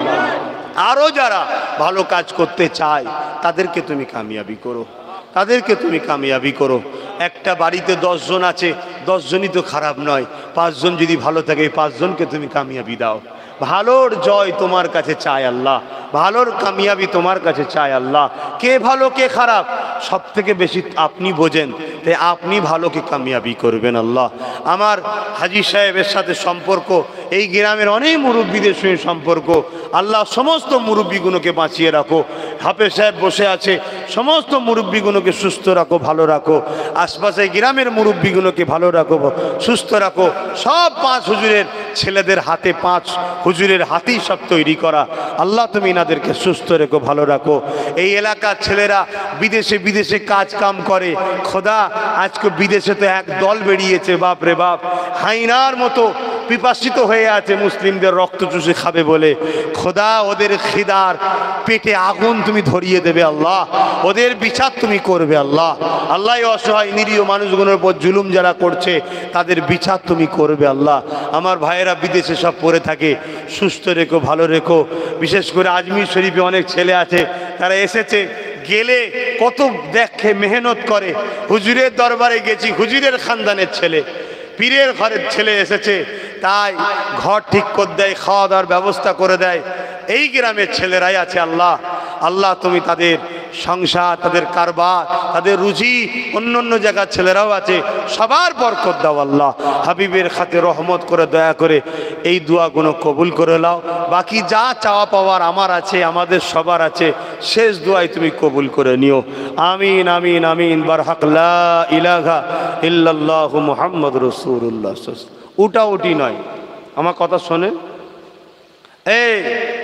আরও যারা ভালো কাজ করতে চায় তাদেরকে তুমি কামিয়াবি করো, তাদেরকে তুমি কামিয়াবি করো। একটা বাড়িতে দশজন আছে, দশজনই তো খারাপ নয়। পাঁচজন যদি ভালো থাকে, পাঁচজনকে তুমি কামিয়াবি দাও। ভালোর জয় তোমার কাছে চায় আল্লাহ, ভালোর কামিয়াবি তোমার কাছে চায় আল্লাহ। কে ভালো কে খারাপ সব থেকে বেশি আপনি বোঝেন, তাই আপনি ভালোকে কামিয়াবি করবেন আল্লাহ। আমার হাজি সাহেবের সাথে সম্পর্ক, এই গ্রামের অনেক মুরব্বীদের সঙ্গে সম্পর্ক, আল্লাহ সমস্ত মুরব্বীগুলোকে বাঁচিয়ে রাখো। হাফেজ সাহেব বসে আছে, সমস্ত মুরব্বীগুলোকে সুস্থ রাখো, ভালো রাখো। আশপাশে গ্রামের মুরব্বীগুলোকে ভালো রাখো, সুস্থ রাখো। সব পাঁচ হুজুরের ছেলেদের হাতে, পাঁচ হুজুরের হাতেই সব তৈরি করা। আল্লাহ তুমি এনাদেরকে সুস্থ রেখো, ভালো রাখো। এই এলাকার ছেলেরা বিদেশে বিদেশে কাজ কাম করে। খোদা আজকে বিদেশে তো এক দল বেরিয়েছে, বাপ রে বাপ, হাইনার মতো পিপাসিত হয়ে আছে মুসলিমদের রক্ত চুষে খাবে বলে। খোদা ওদের খিদার পেটে আগুন তুমি ধরিয়ে দেবে আল্লাহ, ওদের বিচার তুমি করবে আল্লাহ। আল্লাহ অসহায় নিরীহ মানুষগুলোর উপর জুলুম যারা করছে তাদের বিচার তুমি করবে আল্লাহ। আমার ভাইয়েরা বিদেশে সব পড়ে থাকে, সুস্থ রেখো, ভালো রেখো। বিশেষ করে আজমির শরীফে অনেক ছেলে আছে, তারা এসেছে, গেলে কত দেখে মেহনত করে। হুজুরের দরবারে গেছি, হুজুরের খানদানের ছেলে, পীরের ঘরের ছেলে এসেছে, তাই ঘর ঠিক করে দেয়, খাওয়া দাওয়ার ব্যবস্থা করে দেয়। এই গ্রামের ছেলেরাই আছে আল্লাহ। আল্লাহ তুমি তাদের সংসার, তাদের কারবার, তাদের রুজি, অন্য অন্য জায়গার ছেলেরাও আছে, সবার বরকত দাও আল্লাহ। হাবিবের খাতে রহমত করে দয়া করে এই দোয়াগুলো কবুল করে নাও। বাকি যা চাওয়া পাওয়ার আমার আছে, আমাদের সবার আছে, শেষ দোয়াই তুমি কবুল করে নিও। আমিন আমিন আমিন। বারহাক লা ইলাহা ইল্লাল্লাহু মুহাম্মদ রাসূলুল্লাহ। উটা উটি নয়, আমার কথা শোনে। এই